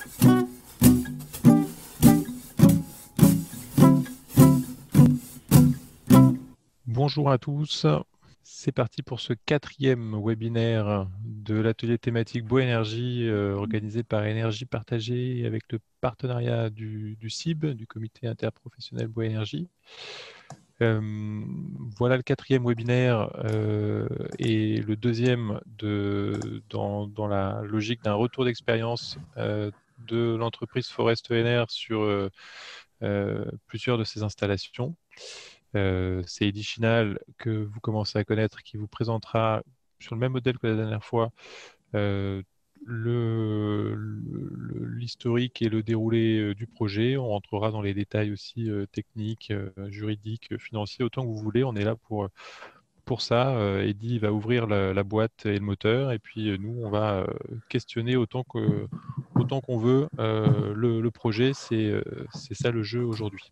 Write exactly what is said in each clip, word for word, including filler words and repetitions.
Bonjour à tous, c'est parti pour ce quatrième webinaire de l'atelier thématique Bois Énergie euh, organisé par Énergie Partagée avec le partenariat du, du C I B, du Comité interprofessionnel Bois Énergie. Euh, voilà le quatrième webinaire euh, et le deuxième de, dans, dans la logique d'un retour d'expérience euh, de l'entreprise Forest E N R sur euh, euh, plusieurs de ses installations. Euh, c'est Eddy Chinal que vous commencez à connaître qui vous présentera sur le même modèle que la dernière fois euh, le- le- l'historique et le déroulé euh, du projet. On rentrera dans les détails aussi euh, techniques, euh, juridiques, euh, financiers, autant que vous voulez. On est là pour, pour ça. Euh, Eddy va ouvrir la, la boîte et le moteur et puis euh, nous, on va euh, questionner autant que, autant qu'on veut euh, le, le projet. C'est euh, c'est ça le jeu aujourd'hui.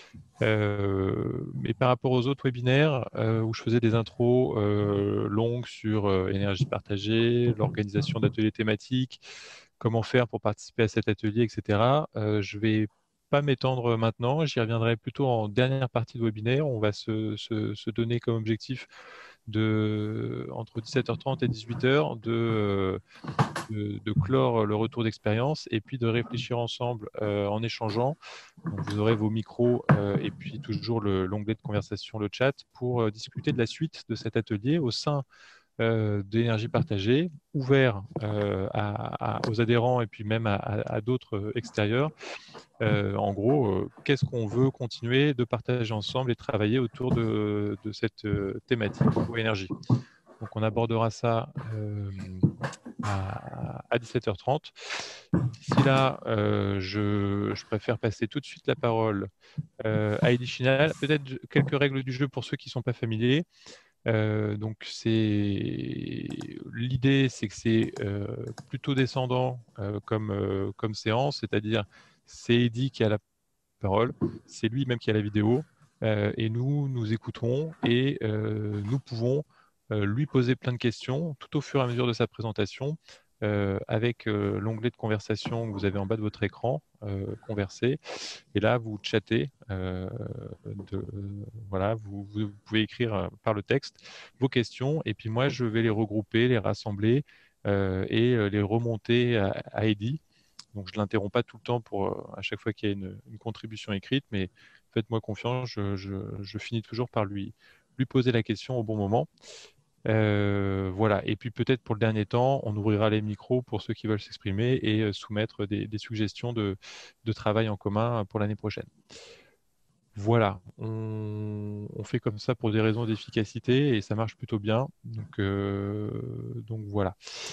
Euh, mais par rapport aux autres webinaires euh, où je faisais des intros euh, longues sur euh, énergie partagée, l'organisation d'ateliers thématiques, comment faire pour participer à cet atelier, et cetera, euh, je vais pas m'étendre maintenant, j'y reviendrai plutôt en dernière partie de webinaire. On va se, se- se donner comme objectif de, entre dix-sept heures trente et dix-huit heures de, euh, de, de clore le retour d'expérience et puis de réfléchir ensemble euh, en échangeant. Donc vous aurez vos micros euh, et puis toujours le- l'onglet de conversation, le chat, pour euh, discuter de la suite de cet atelier au sein euh, d'énergie partagée, ouvert euh, à- à- aux adhérents et puis même à, à- à d'autres euh, extérieurs. Euh, en gros, euh, qu'est-ce qu'on veut continuer de partager ensemble et travailler autour de, de cette euh, thématique pour énergie. Donc on abordera ça euh, à, à dix-sept heures trente. D'ici là, euh, je, je préfère passer tout de suite la parole euh, à Eddy Chinal. Peut-être quelques règles du jeu pour ceux qui ne sont pas familiers. Euh, donc c'est l'idée, c'est que c'est euh, plutôt descendant euh, comme, euh, comme séance, c'est-à-dire c'est Eddy qui a la parole, c'est lui-même qui a la vidéo, euh, et nous, nous écoutons et euh, nous pouvons euh, lui poser plein de questions tout au fur et à mesure de sa présentation, euh, avec euh, l'onglet de conversation que vous avez en bas de votre écran, euh, converser, et là vous chattez, euh, de, voilà, vous, vous pouvez écrire euh, par le texte vos questions, et puis moi je vais les regrouper, les rassembler euh, et euh, les remonter à, à Eddy. Donc, je ne l'interromps pas tout le temps pour, euh, à chaque fois qu'il y a une, une contribution écrite, mais faites-moi confiance, je, je- je finis toujours par lui, lui poser la question au bon moment. Euh, voilà. Et puis, peut-être pour le dernier temps, on ouvrira les micros pour ceux qui veulent s'exprimer et euh, soumettre des, des suggestions de, de travail en commun pour l'année prochaine. Voilà, on, on fait comme ça pour des raisons d'efficacité et ça marche plutôt bien. Donc, euh, donc voilà.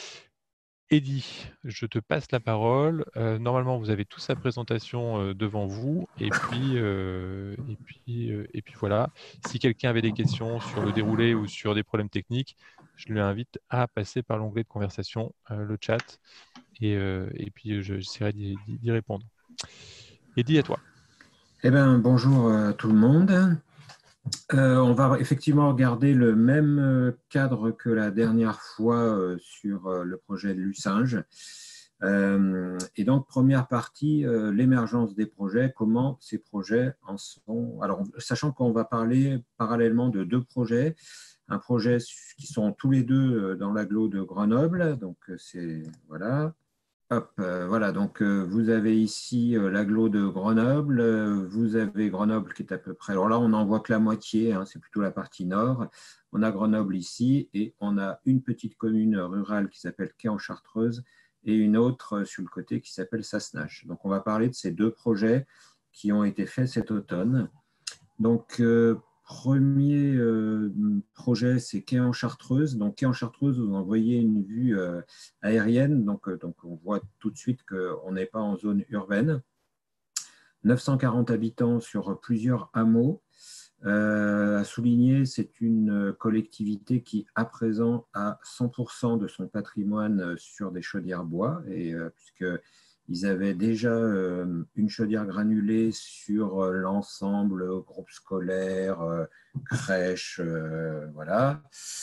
Eddy, je te passe la parole. Euh, normalement, vous avez toute sa présentation euh, devant vous. Et puis, euh, et puis, euh, et puis voilà. Si quelqu'un avait des questions sur le déroulé ou sur des problèmes techniques, je lui invite à passer par l'onglet de conversation, euh, le chat, et, euh, et puis je- j'essaierai d'y d'y- d'y répondre. Eddy, à toi. Eh bien, bonjour à tout le monde. Euh, on va effectivement regarder le même euh, cadre que la dernière fois euh, sur euh, le projet de Lucinge. Euh, et donc, première partie, euh, l'émergence des projets, comment ces projets en sont. Alors, sachant qu'on va parler parallèlement de deux projets, un projet qui sont tous les deux euh, dans l'agglo de Grenoble, donc euh, c'est voilà, Hop, euh, voilà, donc euh, vous avez ici euh, l'agglo de Grenoble, euh, vous avez Grenoble qui est à peu près, alors là on n'en voit que la moitié, hein, c'est plutôt la partie nord, on a Grenoble ici et on a une petite commune rurale qui s'appelle Quai-en-Chartreuse et une autre euh, sur le côté qui s'appelle Sassenage. Donc on va parler de ces deux projets qui ont été faits cet automne. Donc, euh, premier euh, projet, c'est Quai en Chartreuse. Donc, Quai en Chartreuse, vous en voyez une vue euh, aérienne. Donc, euh, donc, on voit tout de suite qu'on n'est pas en zone urbaine. neuf cent quarante habitants sur plusieurs hameaux. Euh, à souligner, c'est une collectivité qui, à présent, a cent pour cent de son patrimoine sur des chaudières bois, et euh, puisqu'ils avaient déjà euh, une chaudière granulée sur euh, l'ensemble, groupe scolaire, euh, crèche, euh, voilà,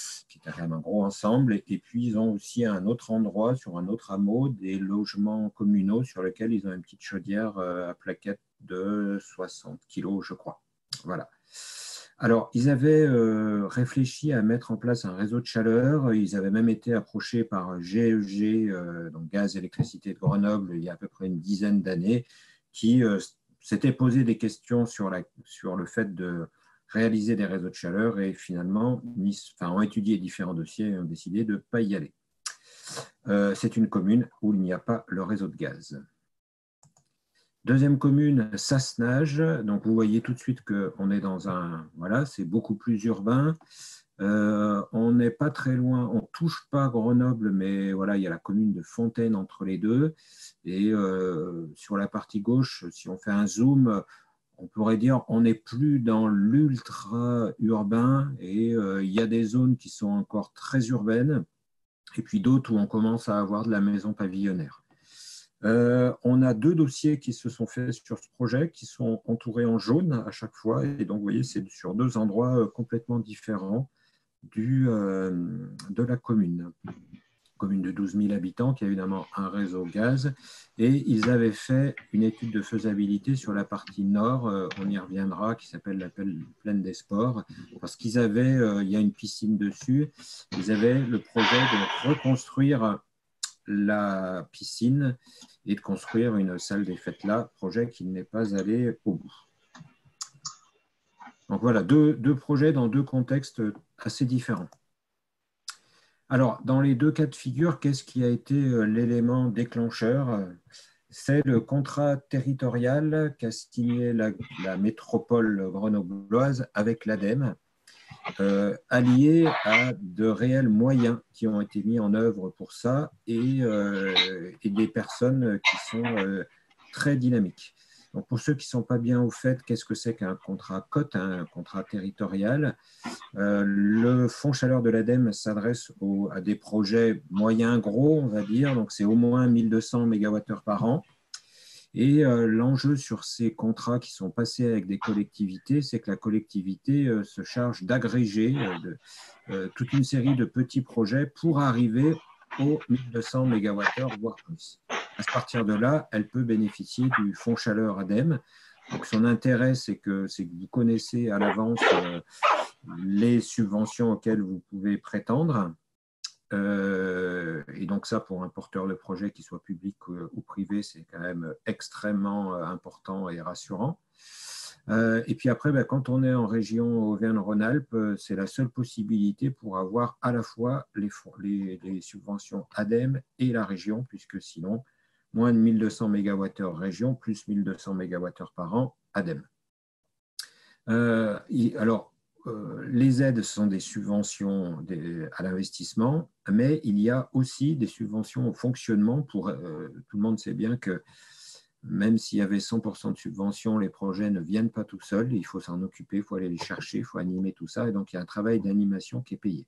c'était quand même un gros ensemble. Et, et puis, ils ont aussi à un autre endroit, sur un autre hameau, des logements communaux sur lesquels ils ont une petite chaudière à plaquettes de soixante kilos, je crois. Voilà. Alors, ils avaient euh, réfléchi à mettre en place un réseau de chaleur. Ils avaient même été approchés par G E G, euh, donc Gaz Électricité de Grenoble, il y a à peu près une dizaine d'années, qui euh, s'étaient posé des questions sur, la, sur le fait de réaliser des réseaux de chaleur et finalement enfin, ont étudié différents dossiers et ont décidé de ne pas y aller. Euh, c'est une commune où il n'y a pas le réseau de gaz. Deuxième commune, Sassenage. Donc, vous voyez tout de suite qu'on est dans un… Voilà, c'est beaucoup plus urbain. Euh, on n'est pas très loin, on ne touche pas Grenoble, mais voilà, il y a la commune de Fontaine entre les deux. Et euh, sur la partie gauche, si on fait un zoom, on pourrait dire on n'est plus dans l'ultra-urbain et euh, il y a des zones qui sont encore très urbaines et puis d'autres où on commence à avoir de la maison pavillonnaire. Euh, on a deux dossiers qui se sont faits sur ce projet, qui sont entourés en jaune à chaque fois. Et donc, vous voyez, c'est sur deux endroits complètement différents du, euh, de la commune. Commune de douze mille habitants qui a évidemment un réseau gaz. Et ils avaient fait une étude de faisabilité sur la partie nord, euh, on y reviendra, qui s'appelle la Plaine des Sports, parce qu'ils avaient, euh, il y a une piscine dessus, ils avaient le projet de reconstruire la piscine et de construire une salle des fêtes là, projet qui n'est pas allé au bout. Donc voilà, deux, deux projets dans deux contextes assez différents. Alors, dans les deux cas de figure, qu'est-ce qui a été l'élément déclencheur? C'est le contrat territorial qu'a signé la, la métropole grenobloise avec l'ADEME, Euh, allié à de réels moyens qui ont été mis en œuvre pour ça et, euh, et des personnes qui sont euh, très dynamiques. Donc pour ceux qui ne sont pas bien au fait, qu'est-ce que c'est qu'un contrat C O T, hein, un contrat territorial? euh, Le Fonds Chaleur de l'ADEME s'adresse au, à des projets moyens gros, on va dire, donc c'est au moins mille deux cents mégawattheures par an. Et euh, l'enjeu sur ces contrats qui sont passés avec des collectivités, c'est que la collectivité euh, se charge d'agréger euh, de, euh, toute une série de petits projets pour arriver aux mille deux cents mégawattheures, voire plus. À partir de là, elle peut bénéficier du fonds chaleur ADEME. Donc, son intérêt, c'est que, c'est que vous connaissez à l'avance euh, les subventions auxquelles vous pouvez prétendre. Euh, et donc ça, pour un porteur de projet, qu'il soit public ou, ou privé, c'est quand même extrêmement important et rassurant. Euh, et puis après, ben, quand on est en région Auvergne-Rhône-Alpes, c'est la seule possibilité pour avoir à la fois les, les, les subventions ADEME et la région, puisque sinon, moins de mille deux cents mégawattheures région, plus mille deux cents mégawattheures par an ADEME. Euh, alors, Euh, les aides sont des subventions des, à l'investissement, mais il y a aussi des subventions au fonctionnement. Pour, euh, tout le monde sait bien que même s'il y avait cent pour cent de subventions, les projets ne viennent pas tout seuls. Il faut s'en occuper, il faut aller les chercher, il faut animer tout ça. Et donc, il y a un travail d'animation qui est payé.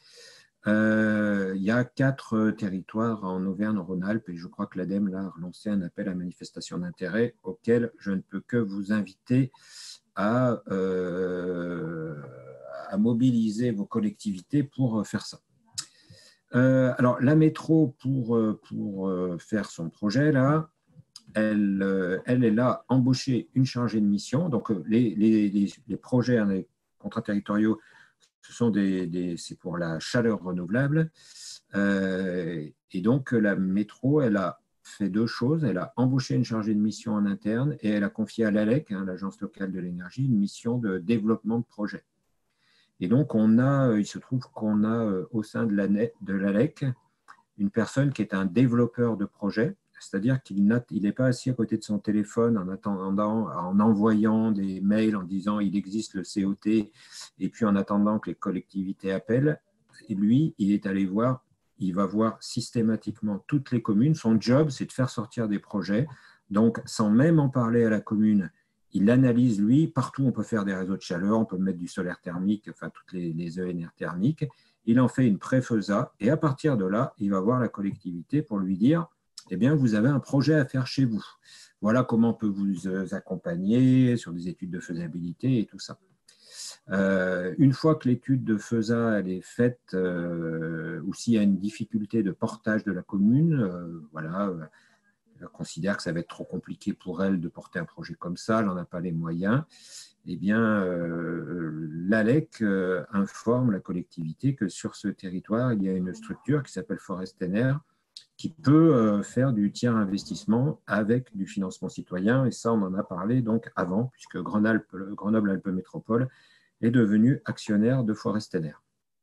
Euh, il y a quatre territoires en Auvergne-Rhône-Alpes et je crois que l'ADEME a relancé un appel à manifestation d'intérêt auquel je ne peux que vous inviter À, euh, à mobiliser vos collectivités pour faire ça. Euh, alors, la métro, pour, pour faire son projet, là, elle, elle est là embaucher une chargée de mission. Donc, les, les, les, les projets, hein, les contrats territoriaux, ce sont des, des, c'est pour la chaleur renouvelable. Euh, et donc, la métro, elle a fait deux choses. Elle a embauché une chargée de mission en interne et elle a confié à l'ALEC, hein, l'Agence locale de l'énergie, une mission de développement de projet. Et donc, on a, il se trouve qu'on a au sein de l'ALEC une personne qui est un développeur de projet, c'est-à-dire qu'il n'est pas assis à côté de son téléphone en attendant, en envoyant des mails en disant il existe le C O T et puis en attendant que les collectivités appellent. Et lui, il est allé voir, il va voir systématiquement toutes les communes. Son job, c'est de faire sortir des projets. Donc, sans même en parler à la commune, il analyse, lui, partout on peut faire des réseaux de chaleur, on peut mettre du solaire thermique, enfin toutes les, les E N R thermiques. Il en fait une préfesa et à partir de là, il va voir la collectivité pour lui dire eh bien, vous avez un projet à faire chez vous. Voilà comment on peut vous accompagner sur des études de faisabilité et tout ça. Euh, une fois que l'étude de FESA elle est faite, euh, ou s'il y a une difficulté de portage de la commune, euh, voilà, euh, elle considère que ça va être trop compliqué pour elle de porter un projet comme ça, elle n'en a pas les moyens, eh bien, euh, l'ALEC euh, informe la collectivité que sur ce territoire, il y a une structure qui s'appelle Forestener, qui peut euh, faire du tiers investissement avec du financement citoyen. Et ça, on en a parlé donc avant, puisque Grenoble, Grenoble-Alpes Métropole est devenu actionnaire de Forestener.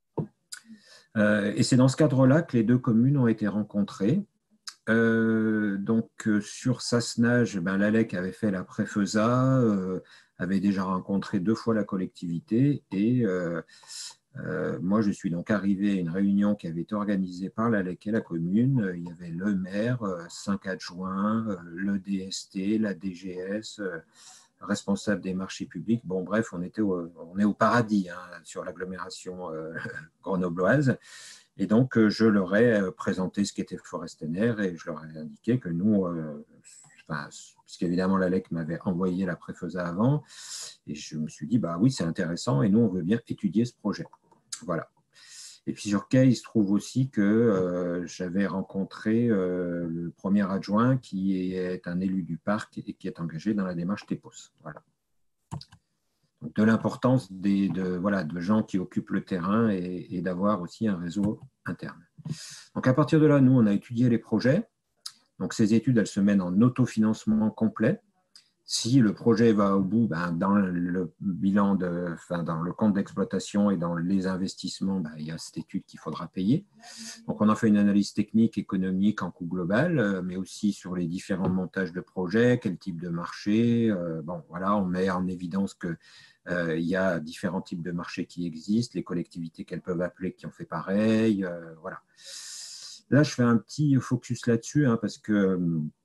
Euh, et c'est dans ce cadre-là que les deux communes ont été rencontrées. Euh, donc, euh, sur Sassenage, ben, l'ALEC avait fait la pré-FESA, euh, avait déjà rencontré deux fois la collectivité et euh, euh, moi, je suis donc arrivé à une réunion qui avait été organisée par l'ALEC et la commune. Il y avait le maire, euh, cinq adjoints, euh, le D S T, la D G S, euh, responsable des marchés publics. Bon, bref, on, était au, on est au paradis hein, sur l'agglomération euh, grenobloise. Et donc, je leur ai présenté ce qu'était Forestener et je leur ai indiqué que nous, euh, enfin, puisqu'évidemment l'ALEC m'avait envoyé la pré-FESA avant, et je me suis dit, bah oui, c'est intéressant et nous, on veut bien étudier ce projet. Voilà. Et puis sur Quai, il se trouve aussi que euh, j'avais rencontré euh, le premier adjoint qui est un élu du parc et qui est engagé dans la démarche TEPOS. Voilà. Donc, de l'importance des, de, voilà, de gens qui occupent le terrain et, et d'avoir aussi un réseau interne. Donc, à partir de là, nous, on a étudié les projets. Donc, ces études, elles se mènent en autofinancement complet. Si le projet va au bout, ben, dans le bilan, de, enfin, dans le compte d'exploitation et dans les investissements, ben, il y a cette étude qu'il faudra payer. Donc, on a fait une analyse technique, économique en coût global, mais aussi sur les différents montages de projets, quel type de marché. Euh, bon, voilà, on met en évidence que euh, il y a différents types de marchés qui existent, les collectivités qu'elles peuvent appeler qui ont fait pareil. Euh, voilà. Là, je fais un petit focus là-dessus hein, parce que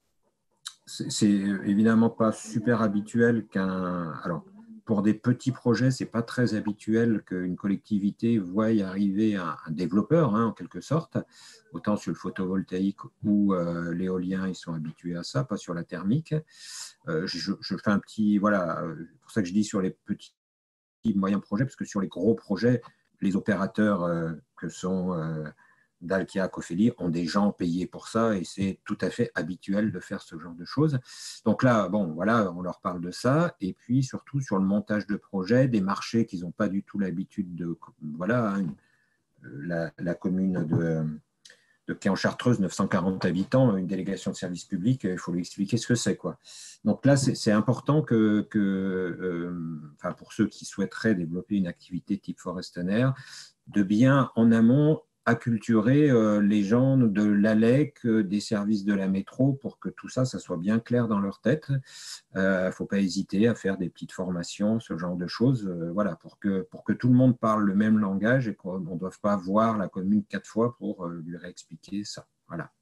c'est évidemment pas super habituel qu'un. Alors, pour des petits projets, ce n'est pas très habituel qu'une collectivité voie y arriver un, un développeur, hein, en quelque sorte. Autant sur le photovoltaïque ou euh, l'éolien, ils sont habitués à ça, pas sur la thermique. Euh, je, je fais un petit. Voilà, c'est pour ça que je dis sur les petits moyens projets, parce que sur les gros projets, les opérateurs euh, que sont. Euh, Dalkia, Cofeli ont des gens payés pour ça et c'est tout à fait habituel de faire ce genre de choses. Donc là, bon, voilà, on leur parle de ça et puis surtout sur le montage de projets, des marchés qu'ils n'ont pas du tout l'habitude de. Voilà, hein, la, la commune de, de Quai en Chartreuse, neuf cent quarante habitants, une délégation de service public, il faut lui expliquer ce que c'est, quoi. Donc là, c'est important que, que euh, enfin, pour ceux qui souhaiteraient développer une activité type Forestener, de bien en amont acculturer euh, les gens de l'ALEC, euh, des services de la métro, pour que tout ça, ça soit bien clair dans leur tête. Il euh, ne faut pas hésiter à faire des petites formations, ce genre de choses, euh, voilà, pour que, pour que tout le monde parle le même langage et qu'on ne doive pas voir la commune quatre fois pour euh, lui réexpliquer ça. Voilà.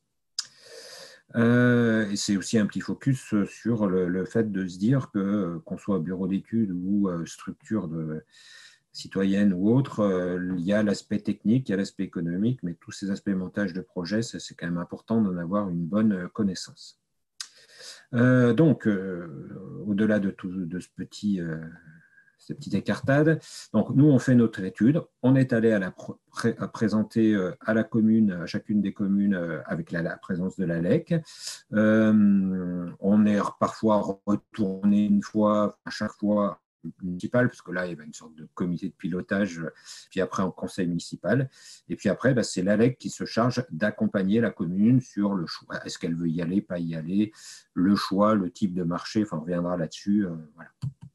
Euh, et c'est aussi un petit focus sur le, le fait de se dire que, qu'on soit bureau d'études ou euh, structure de citoyenne ou autre, euh, il y a l'aspect technique, il y a l'aspect économique, mais tous ces aspects montage de projet, c'est quand même important d'en avoir une bonne connaissance. Euh, donc, euh, au-delà de, tout, de ce petit, euh, cette petite écartade, donc nous, on fait notre étude, on est allé à, la pré à présenter euh, à la commune, à chacune des communes, euh, avec la, la présence de l'ALEC. Euh, on est parfois retourné une fois, à chaque fois, municipal, parce que là, il y avait une sorte de comité de pilotage, puis après en conseil municipal. Et puis après, bah, c'est l'ALEC qui se charge d'accompagner la commune sur le choix. Est-ce qu'elle veut y aller, pas y aller, le choix, le type de marché, enfin, on reviendra là-dessus. Euh, voilà.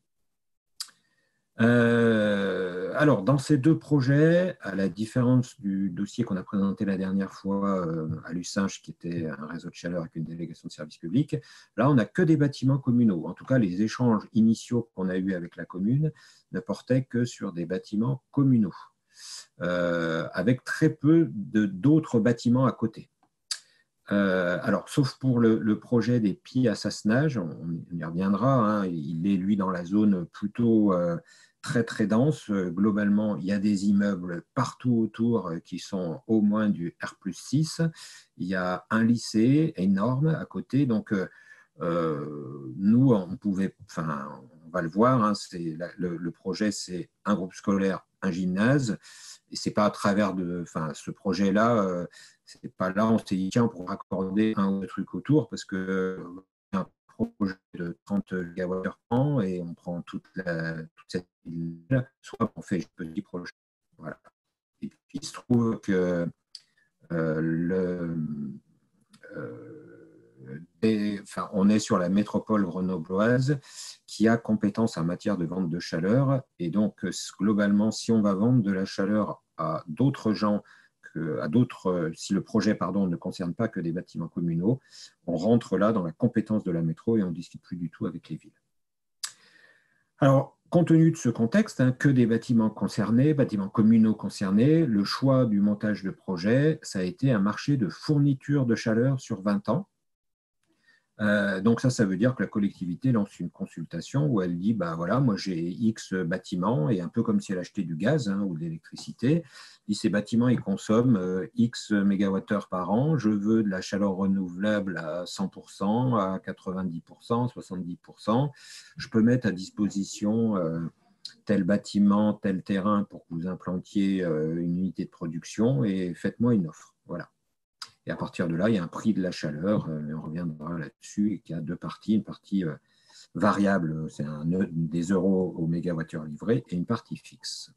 Euh, alors, dans ces deux projets, à la différence du dossier qu'on a présenté la dernière fois euh, à Lucinge, qui était un réseau de chaleur avec une délégation de service public, là, on n'a que des bâtiments communaux. En tout cas, les échanges initiaux qu'on a eus avec la commune ne portaient que sur des bâtiments communaux, euh, avec très peu d'autres bâtiments à côté. Euh, alors, sauf pour le, le projet des Pies à Sassenage, on, on y reviendra, hein, il est, lui, dans la zone plutôt euh, très, très dense. Euh, globalement, il y a des immeubles partout autour euh, qui sont au moins du R plus six. Il y a un lycée énorme à côté. Donc, euh, euh, nous, on pouvait, enfin, on va le voir, hein, la, le, le projet, c'est un groupe scolaire, un gymnase, et c'est pas à travers de, enfin, ce projet-là, euh, c'est pas là, on s'est dit, tiens, pour raccorder un ou deux trucs autour, parce que euh, un projet de trente gigawattheures par an, et on prend toute, la, toute cette ville, soit on fait un petit projet. Voilà. Et puis, il se trouve que euh, le, euh, des, enfin, on est sur la métropole grenobloise qui a compétence en matière de vente de chaleur. Et donc, globalement, si on va vendre de la chaleur à d'autres gens, que, à d'autres, si le projet pardon, ne concerne pas que des bâtiments communaux, on rentre là dans la compétence de la métro et on ne discute plus du tout avec les villes. Alors, compte tenu de ce contexte, hein, que des bâtiments concernés, bâtiments communaux concernés, le choix du montage de projet, ça a été un marché de fourniture de chaleur sur vingt ans. Euh, donc ça, ça veut dire que la collectivité lance une consultation où elle dit, ben voilà, moi j'ai X bâtiments, et un peu comme si elle achetait du gaz hein, ou de l'électricité, dit ces bâtiments, ils consomment euh, X mégawattheures par an, je veux de la chaleur renouvelable à cent pour cent, à quatre-vingt-dix pour cent, soixante-dix pour cent, je peux mettre à disposition euh, tel bâtiment, tel terrain pour que vous implantiez euh, une unité de production et faites-moi une offre. Voilà. Et à partir de là, il y a un prix de la chaleur, euh, on reviendra là-dessus, et qu'il y a deux parties, une partie euh, variable, c'est des euros au mégawattheure livré, et une partie fixe.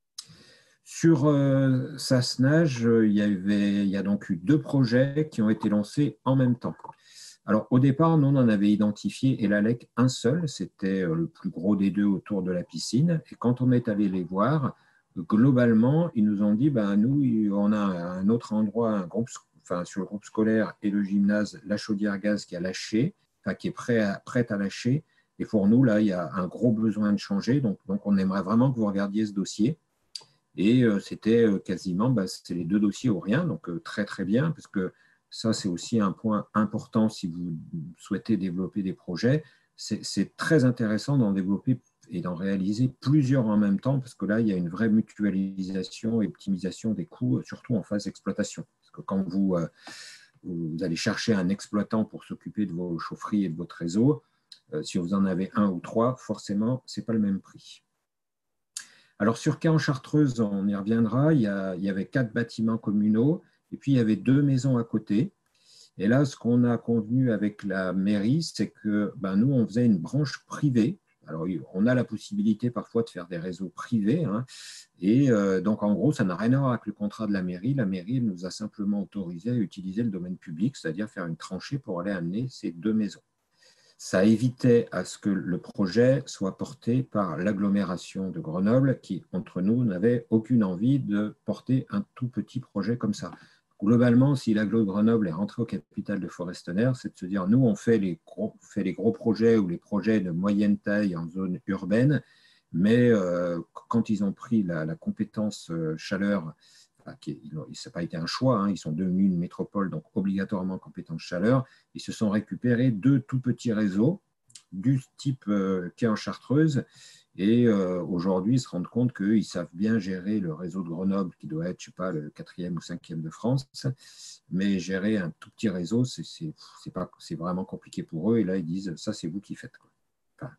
Sur euh, Sassenage, il y, avait, il y a donc eu deux projets qui ont été lancés en même temps. Alors au départ, nous on en avait identifié, et l'Alec, un seul, c'était le plus gros des deux autour de la piscine, et quand on est allé les voir, globalement, ils nous ont dit, ben, nous, on a un autre endroit, un groupe Enfin, sur le groupe scolaire et le gymnase, la chaudière gaz qui a lâché, enfin, qui est prêt à, prête à lâcher. Et pour nous, là, il y a un gros besoin de changer. Donc, donc on aimerait vraiment que vous regardiez ce dossier. Et euh, c'était euh, quasiment, bah, c'est les deux dossiers ou rien. Donc, euh, très, très bien, parce que ça, c'est aussi un point important si vous souhaitez développer des projets. C'est très intéressant d'en développer et d'en réaliser plusieurs en même temps, parce que là, il y a une vraie mutualisation et optimisation des coûts, surtout en phase d'exploitation. Parce que quand vous, euh, vous allez chercher un exploitant pour s'occuper de vos chaufferies et de votre réseau, euh, si vous en avez un ou trois, forcément, ce n'est pas le même prix. Alors, sur Caen-Chartreuse, on y reviendra, il y, a, il y avait quatre bâtiments communaux, et puis il y avait deux maisons à côté. Et là, ce qu'on a convenu avec la mairie, c'est que ben, nous, on faisait une branche privée. Alors, on a la possibilité parfois de faire des réseaux privés. Hein, et euh, donc, en gros, ça n'a rien à voir avec le contrat de la mairie. La mairie nous a simplement autorisé à utiliser le domaine public, c'est-à-dire faire une tranchée pour aller amener ces deux maisons. Ça évitait à ce que le projet soit porté par l'agglomération de Grenoble, qui, entre nous, n'avait aucune envie de porter un tout petit projet comme ça. Globalement, si l'agglo de Grenoble est rentré au capital de Forestener, c'est de se dire, nous, on fait les gros, on fait les gros projets ou les projets de moyenne taille en zone urbaine, mais euh, quand ils ont pris la, la compétence euh, chaleur, enfin, qui, ça n'a pas été un choix, hein, ils sont devenus une métropole, donc obligatoirement compétence chaleur, ils se sont récupérés deux tout petits réseaux du type euh, qu'est en Chartreuse. Et euh, aujourd'hui, ils se rendent compte qu'ils savent bien gérer le réseau de Grenoble, qui doit être, je ne sais pas, le quatrième ou cinquième de France, mais gérer un tout petit réseau, c'est vraiment compliqué pour eux. Et là, ils disent, ça, c'est vous qui faites. Quoi. Enfin,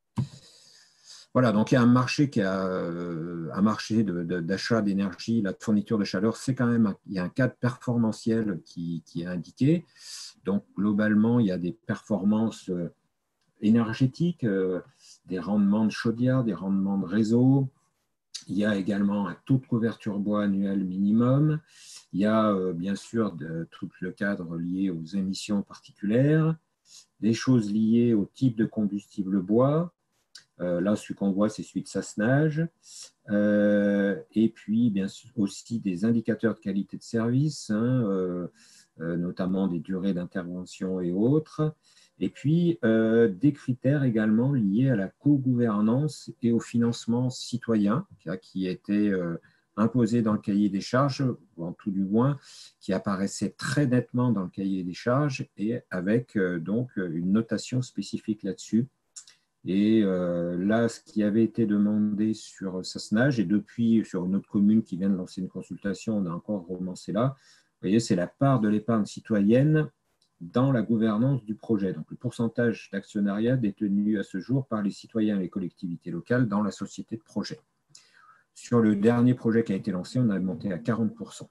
voilà, donc il y a un marché qui a euh, un marché d'achat d'énergie, la fourniture de chaleur, c'est quand même, un, il y a un cadre performantiel qui, qui est indiqué. Donc globalement, il y a des performances euh, énergétiques, euh, des rendements de chaudière, des rendements de réseau. Il y a également un taux de couverture bois annuel minimum. Il y a euh, bien sûr de, tout le cadre lié aux émissions particulières, des choses liées au type de combustible bois. Euh, là, celui qu'on voit, c'est celui de Sassenage. Euh, et puis, bien sûr, aussi des indicateurs de qualité de service, hein, euh, euh, notamment des durées d'intervention et autres. Et puis, euh, des critères également liés à la co-gouvernance et au financement citoyen, qui a été euh, imposé dans le cahier des charges, ou en tout du moins, qui apparaissait très nettement dans le cahier des charges, et avec euh, donc une notation spécifique là-dessus. Et euh, là, ce qui avait été demandé sur Sassenage, et depuis sur une autre commune qui vient de lancer une consultation, on a encore romancé là, vous voyez, c'est la part de l'épargne citoyenne dans la gouvernance du projet. Donc, le pourcentage d'actionnariat détenu à ce jour par les citoyens et les collectivités locales dans la société de projet. Sur le dernier projet qui a été lancé, on a monté à quarante pour cent.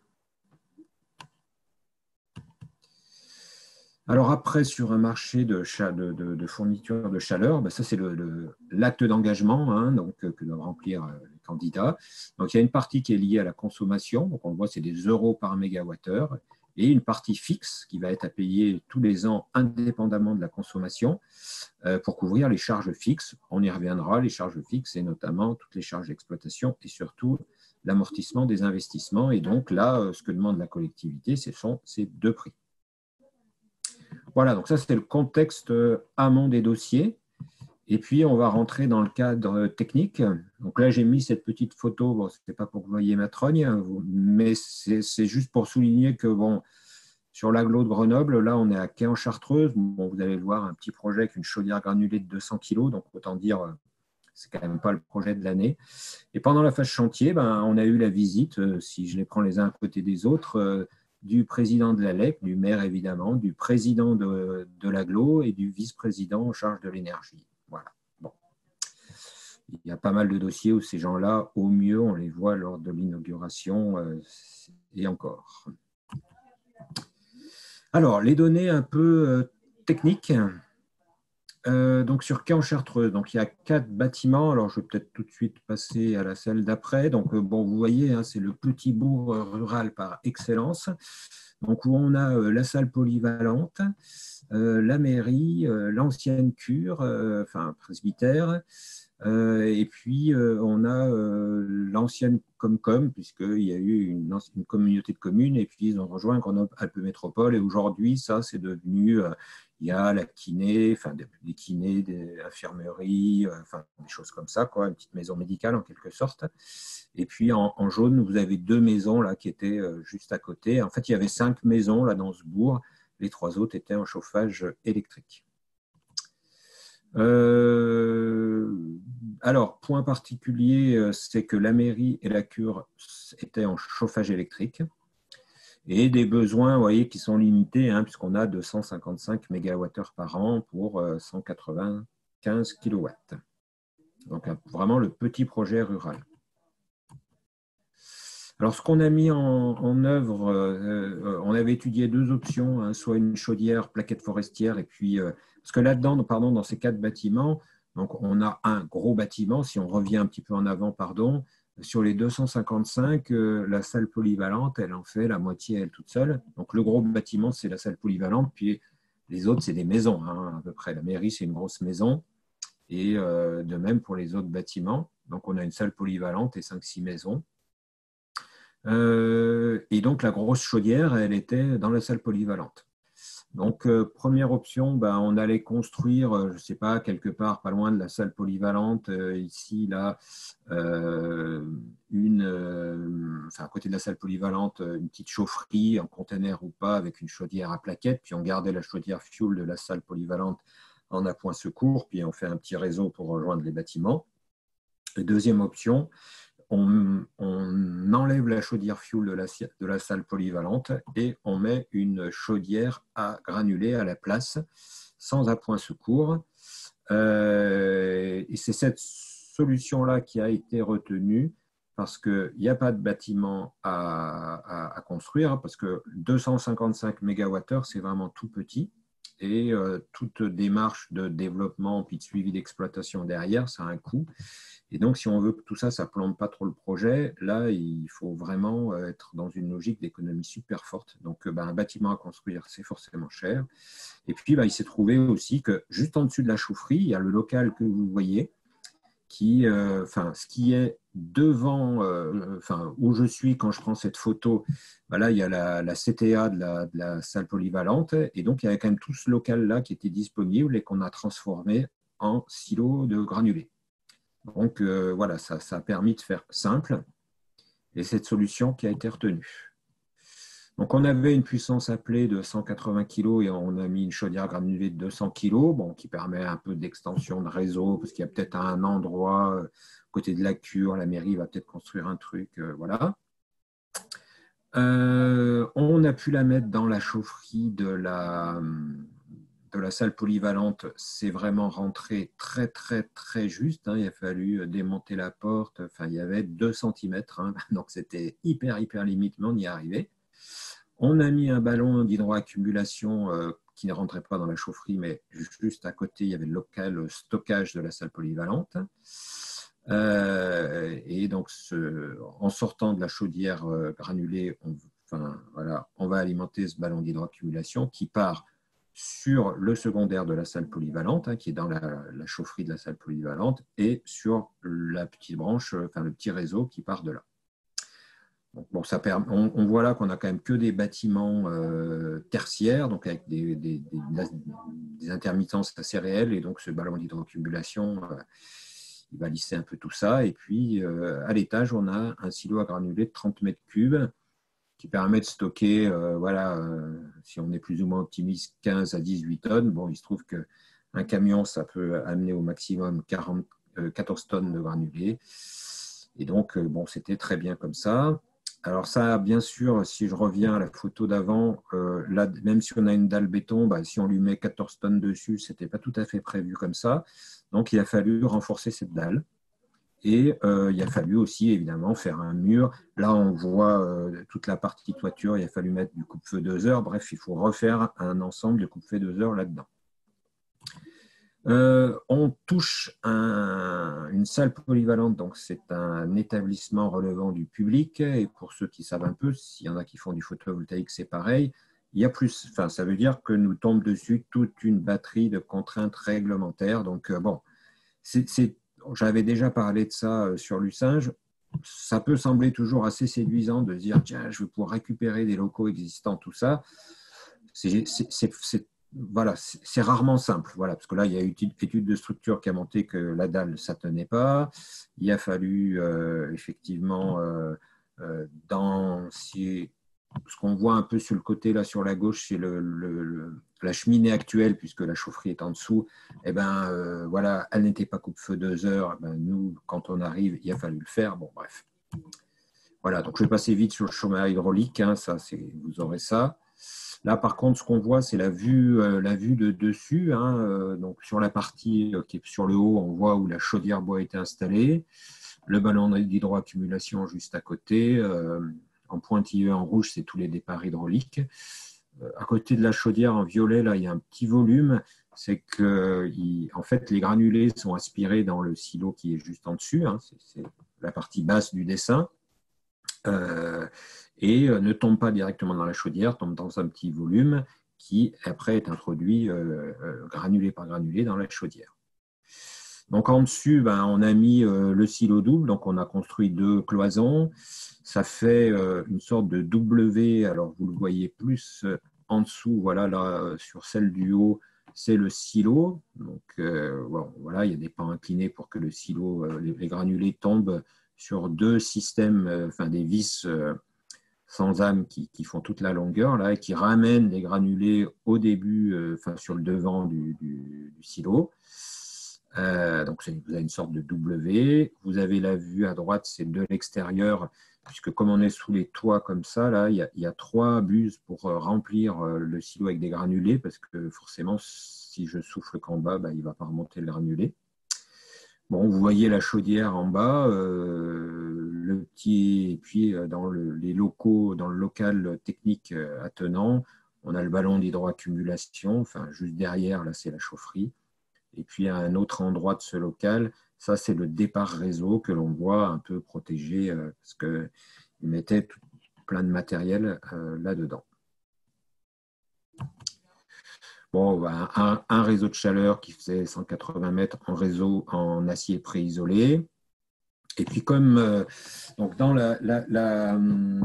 Alors après, sur un marché de, de, de, de fourniture de chaleur, ben ça c'est l'acte d'engagement hein, donc, que doivent remplir les candidats. Donc il y a une partie qui est liée à la consommation, donc on le voit, c'est des euros par mégawattheure, et une partie fixe qui va être à payer tous les ans indépendamment de la consommation euh, pour couvrir les charges fixes. On y reviendra, les charges fixes et notamment toutes les charges d'exploitation et surtout l'amortissement des investissements. Et donc là, ce que demande la collectivité, ce sont ces deux prix. Voilà, donc ça c'était le contexte amont des dossiers. Et puis on va rentrer dans le cadre technique. Donc là j'ai mis cette petite photo, bon, ce n'était pas pour que vous voyiez ma trogne, mais c'est juste pour souligner que bon, sur l'agglo de Grenoble, là on est à Quai-en-Chartreuse. Bon, vous allez le voir, un petit projet avec une chaudière granulée de deux cents kilos, donc autant dire c'est quand même pas le projet de l'année. Et pendant la phase chantier, ben, on a eu la visite, si je les prends les uns à côté des autres, du président de l'A L E C, du maire évidemment, du président de, de l'agglo et du vice-président en charge de l'énergie. Voilà. Bon. Il y a pas mal de dossiers où ces gens-là, au mieux, on les voit lors de l'inauguration euh, et encore. Alors, les données un peu euh, techniques. Euh, donc sur Quai-en-Chartreuse, donc il y a quatre bâtiments. Alors je vais peut-être tout de suite passer à la salle d'après. Donc euh, bon, vous voyez, hein, c'est le petit bourg rural par excellence. Donc où on a euh, la salle polyvalente, euh, la mairie, euh, l'ancienne cure, euh, enfin presbytère, euh, et puis euh, on a euh, l'ancienne Comcom puisqu'il y a eu une, une communauté de communes et puis ils ont rejoint Grenoble-Alpes Métropole et aujourd'hui ça c'est devenu euh, il y a la kiné, enfin des, des kinés, des infirmeries, euh, enfin des choses comme ça, quoi, une petite maison médicale en quelque sorte. Et puis en, en jaune, vous avez deux maisons là qui étaient euh, juste à côté. En fait, il y avait cinq maisons là dans ce bourg. Les trois autres étaient en chauffage électrique. Euh, alors, point particulier, c'est que la mairie et la cure étaient en chauffage électrique. Et des besoins, vous voyez, qui sont limités, hein, puisqu'on a deux cent cinquante-cinq mégawattheures par an pour cent quatre-vingt-quinze kilowatts. Donc, vraiment le petit projet rural. Alors, ce qu'on a mis en, en œuvre, euh, on avait étudié deux options, hein, soit une chaudière plaquette forestière, et puis, euh, parce que là-dedans, pardon, dans ces quatre bâtiments, donc on a un gros bâtiment, si on revient un petit peu en avant, pardon, sur les deux cent cinquante-cinq, euh, la salle polyvalente, elle en fait la moitié elle toute seule. Donc le gros bâtiment, c'est la salle polyvalente, puis les autres, c'est des maisons, hein, à peu près. La mairie, c'est une grosse maison, et euh, de même pour les autres bâtiments. Donc on a une salle polyvalente et cinq six maisons. Euh, et donc la grosse chaudière, elle était dans la salle polyvalente. Donc, euh, première option, ben, on allait construire, euh, je ne sais pas, quelque part pas loin de la salle polyvalente, euh, ici, là, euh, une, euh, enfin, à côté de la salle polyvalente, une petite chaufferie, en conteneur ou pas, avec une chaudière à plaquettes, puis on gardait la chaudière fuel de la salle polyvalente en appoint secours, puis on fait un petit réseau pour rejoindre les bâtiments. Et deuxième option, On, on enlève la chaudière fuel de la, de la salle polyvalente et on met une chaudière à granulés à la place, sans appoint secours. Euh, et c'est cette solution-là qui a été retenue parce qu'il n'y a pas de bâtiment à, à, à construire, parce que deux cent cinquante-cinq mégawattheures, c'est vraiment tout petit. Et euh, toute démarche de développement puis de suivi d'exploitation derrière, ça a un coût. Et donc, si on veut que tout ça, ça ne plombe pas trop le projet, là, il faut vraiment être dans une logique d'économie super forte. Donc, ben, un bâtiment à construire, c'est forcément cher. Et puis, ben, il s'est trouvé aussi que juste en dessus de la chaufferie, il y a le local que vous voyez, qui, euh, enfin, ce qui est devant, euh, enfin, où je suis quand je prends cette photo, ben là, il y a la, la C T A de la, de la salle polyvalente. Et donc, il y avait quand même tout ce local-là qui était disponible et qu'on a transformé en silo de granulés. Donc euh, voilà, ça, ça a permis de faire simple et cette solution qui a été retenue. Donc on avait une puissance appelée de cent quatre-vingts kilos et on a mis une chaudière granulée de deux cents kilos, bon, qui permet un peu d'extension de réseau parce qu'il y a peut-être un endroit, euh, côté de la cure, la mairie va peut-être construire un truc, euh, voilà. Euh, on a pu la mettre dans la chaufferie de la, de la salle polyvalente. C'est vraiment rentré très, très, très juste, hein. Il a fallu démonter la porte. Enfin, il y avait deux centimètres, hein. Donc c'était hyper, hyper limite, mais on y est arrivé. On a mis un ballon d'hydroaccumulation euh, qui ne rentrait pas dans la chaufferie, mais juste à côté, il y avait le local stockage de la salle polyvalente. Euh, et donc, ce, en sortant de la chaudière euh, granulée, on, enfin, voilà, on va alimenter ce ballon d'hydroaccumulation qui part sur le secondaire de la salle polyvalente, hein, qui est dans la, la chaufferie de la salle polyvalente, et sur la petite branche, enfin le petit réseau qui part de là. Donc, bon, ça permet, on, on voit là qu'on a quand même que des bâtiments euh, tertiaires, donc avec des, des, des, des intermittences assez réelles, et donc ce ballon d'hydroaccumulation, euh, il va lisser un peu tout ça. Et puis, euh, à l'étage, on a un silo à granulés de trente mètres cubes qui permet de stocker, euh, voilà, euh, si on est plus ou moins optimiste, quinze à dix-huit tonnes. Bon, il se trouve qu'un camion, ça peut amener au maximum quarante, euh, quatorze tonnes de granulés. Et donc, euh, bon, c'était très bien comme ça. Alors ça, bien sûr, si je reviens à la photo d'avant, euh, là, même si on a une dalle béton, bah, si on lui met quatorze tonnes dessus, ce n'était pas tout à fait prévu comme ça. Donc, il a fallu renforcer cette dalle. Et euh, il a fallu aussi, évidemment, faire un mur. Là, on voit euh, toute la partie toiture. Il a fallu mettre du coupe-feu deux heures. Bref, il faut refaire un ensemble de coupe-feu deux heures là-dedans. Euh, on touche un, une salle polyvalente, donc c'est un établissement relevant du public. Et pour ceux qui savent un peu, s'il y en a qui font du photovoltaïque, c'est pareil. Il y a plus, enfin, ça veut dire que nous tombe dessus toute une batterie de contraintes réglementaires. Donc, euh, bon, c'est, c'est, j'avais déjà parlé de ça sur Lucinge. Ça peut sembler toujours assez séduisant de dire, tiens, je vais pouvoir récupérer des locaux existants, tout ça. C'est, c'est, c'est voilà, c'est rarement simple, voilà, parce que là, il y a eu une étude de structure qui a montré que la dalle, ça ne tenait pas. Il a fallu euh, effectivement, euh, euh, dans si, ce qu'on voit un peu sur le côté, là, sur la gauche, c'est le, le, le, la cheminée actuelle, puisque la chaufferie est en dessous. Eh ben, euh, voilà, elle n'était pas coupe-feu deux heures. Eh ben, nous, quand on arrive, il a fallu le faire. Bon, bref. Voilà, donc je vais passer vite sur le chauffage hydraulique, hein, ça, c'est, vous aurez ça. Là, par contre, ce qu'on voit, c'est la vue, euh, la vue de dessus. Hein, euh, donc, sur la partie euh, qui est sur le haut, on voit où la chaudière bois a été installée. Le ballon d'hydroaccumulation juste à côté. Euh, en pointilleux en rouge, c'est tous les départs hydrauliques. Euh, à côté de la chaudière en violet, là, il y a un petit volume. C'est que, il, en fait, les granulés sont aspirés dans le silo qui est juste en dessus. Hein, c'est, c'est la partie basse du dessin. Euh, et ne tombe pas directement dans la chaudière, tombe dans un petit volume qui après est introduit euh, granulé par granulé dans la chaudière. Donc en dessus, ben, on a mis euh, le silo double, donc on a construit deux cloisons. Ça fait euh, une sorte de W, alors vous le voyez plus en dessous, voilà, là, sur celle du haut, c'est le silo. Donc euh, bon, voilà, il y a des pans inclinés pour que le silo, euh, les, les granulés tombent sur deux systèmes, euh, enfin des vis euh, sans âme qui, qui font toute la longueur là, et qui ramènent les granulés au début, euh, enfin sur le devant du, du, du silo. Euh, donc vous avez une sorte de W. Vous avez la vue à droite, c'est de l'extérieur, puisque comme on est sous les toits comme ça, là, il y a, il y a trois buses pour remplir le silo avec des granulés, parce que forcément, si je souffle qu'en bas, bah, il ne va pas remonter le granulé. Bon, vous voyez la chaudière en bas, euh, le petit, et puis dans le, les locaux, dans le local technique attenant, on a le ballon d'hydroaccumulation, enfin juste derrière, là c'est la chaufferie. Et puis à un autre endroit de ce local, ça c'est le départ réseau que l'on voit un peu protégé euh, parce qu'ils mettaient tout, plein de matériel euh, là-dedans. Bon, bah, un, un réseau de chaleur qui faisait cent quatre-vingts mètres en réseau en acier préisolé. Et puis comme euh, donc dans la, la, la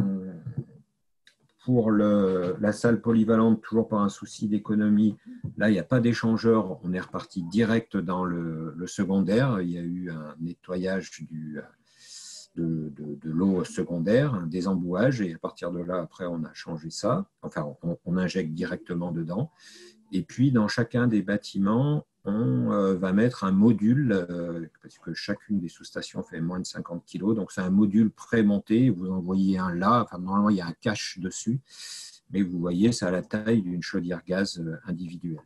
pour le, la salle polyvalente, toujours par un souci d'économie, là, il n'y a pas d'échangeur. On est reparti direct dans le, le secondaire. Il y a eu un nettoyage du, de, de, de l'eau secondaire, un désembouage. Et à partir de là, après, on a changé ça. Enfin, on, on injecte directement dedans. Et puis, dans chacun des bâtiments, on euh, va mettre un module, euh, parce que chacune des sous-stations fait moins de cinquante kilos, donc c'est un module pré-monté, vous envoyez un là, enfin, normalement il y a un cache dessus, mais vous voyez, c'est à la taille d'une chaudière gaz individuelle.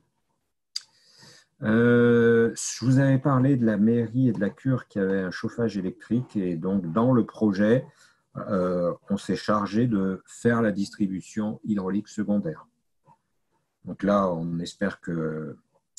Euh, je vous avais parlé de la mairie et de la cure qui avait un chauffage électrique, et donc dans le projet, euh, on s'est chargé de faire la distribution hydraulique secondaire. Donc là, on espère que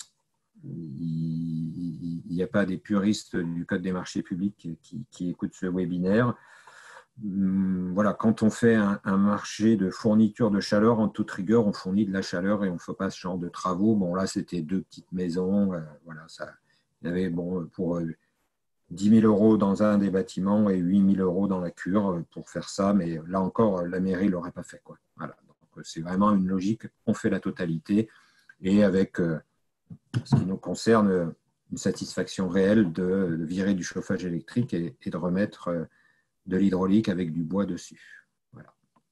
il n'y a pas des puristes du Code des marchés publics qui, qui écoutent ce webinaire. Voilà, quand on fait un, un marché de fourniture de chaleur, en toute rigueur, on fournit de la chaleur et on ne fait pas ce genre de travaux. Bon, là, c'était deux petites maisons. Euh, voilà, ça, il y avait bon, pour euh, dix mille euros dans un des bâtiments et huit mille euros dans la cure pour faire ça. Mais là encore, la mairie ne l'aurait pas fait, quoi. Voilà, donc c'est vraiment une logique. On fait la totalité et avec, euh, ce qui nous concerne, une satisfaction réelle de, de virer du chauffage électrique et, et de remettre euh, de l'hydraulique avec du bois dessus. Voilà.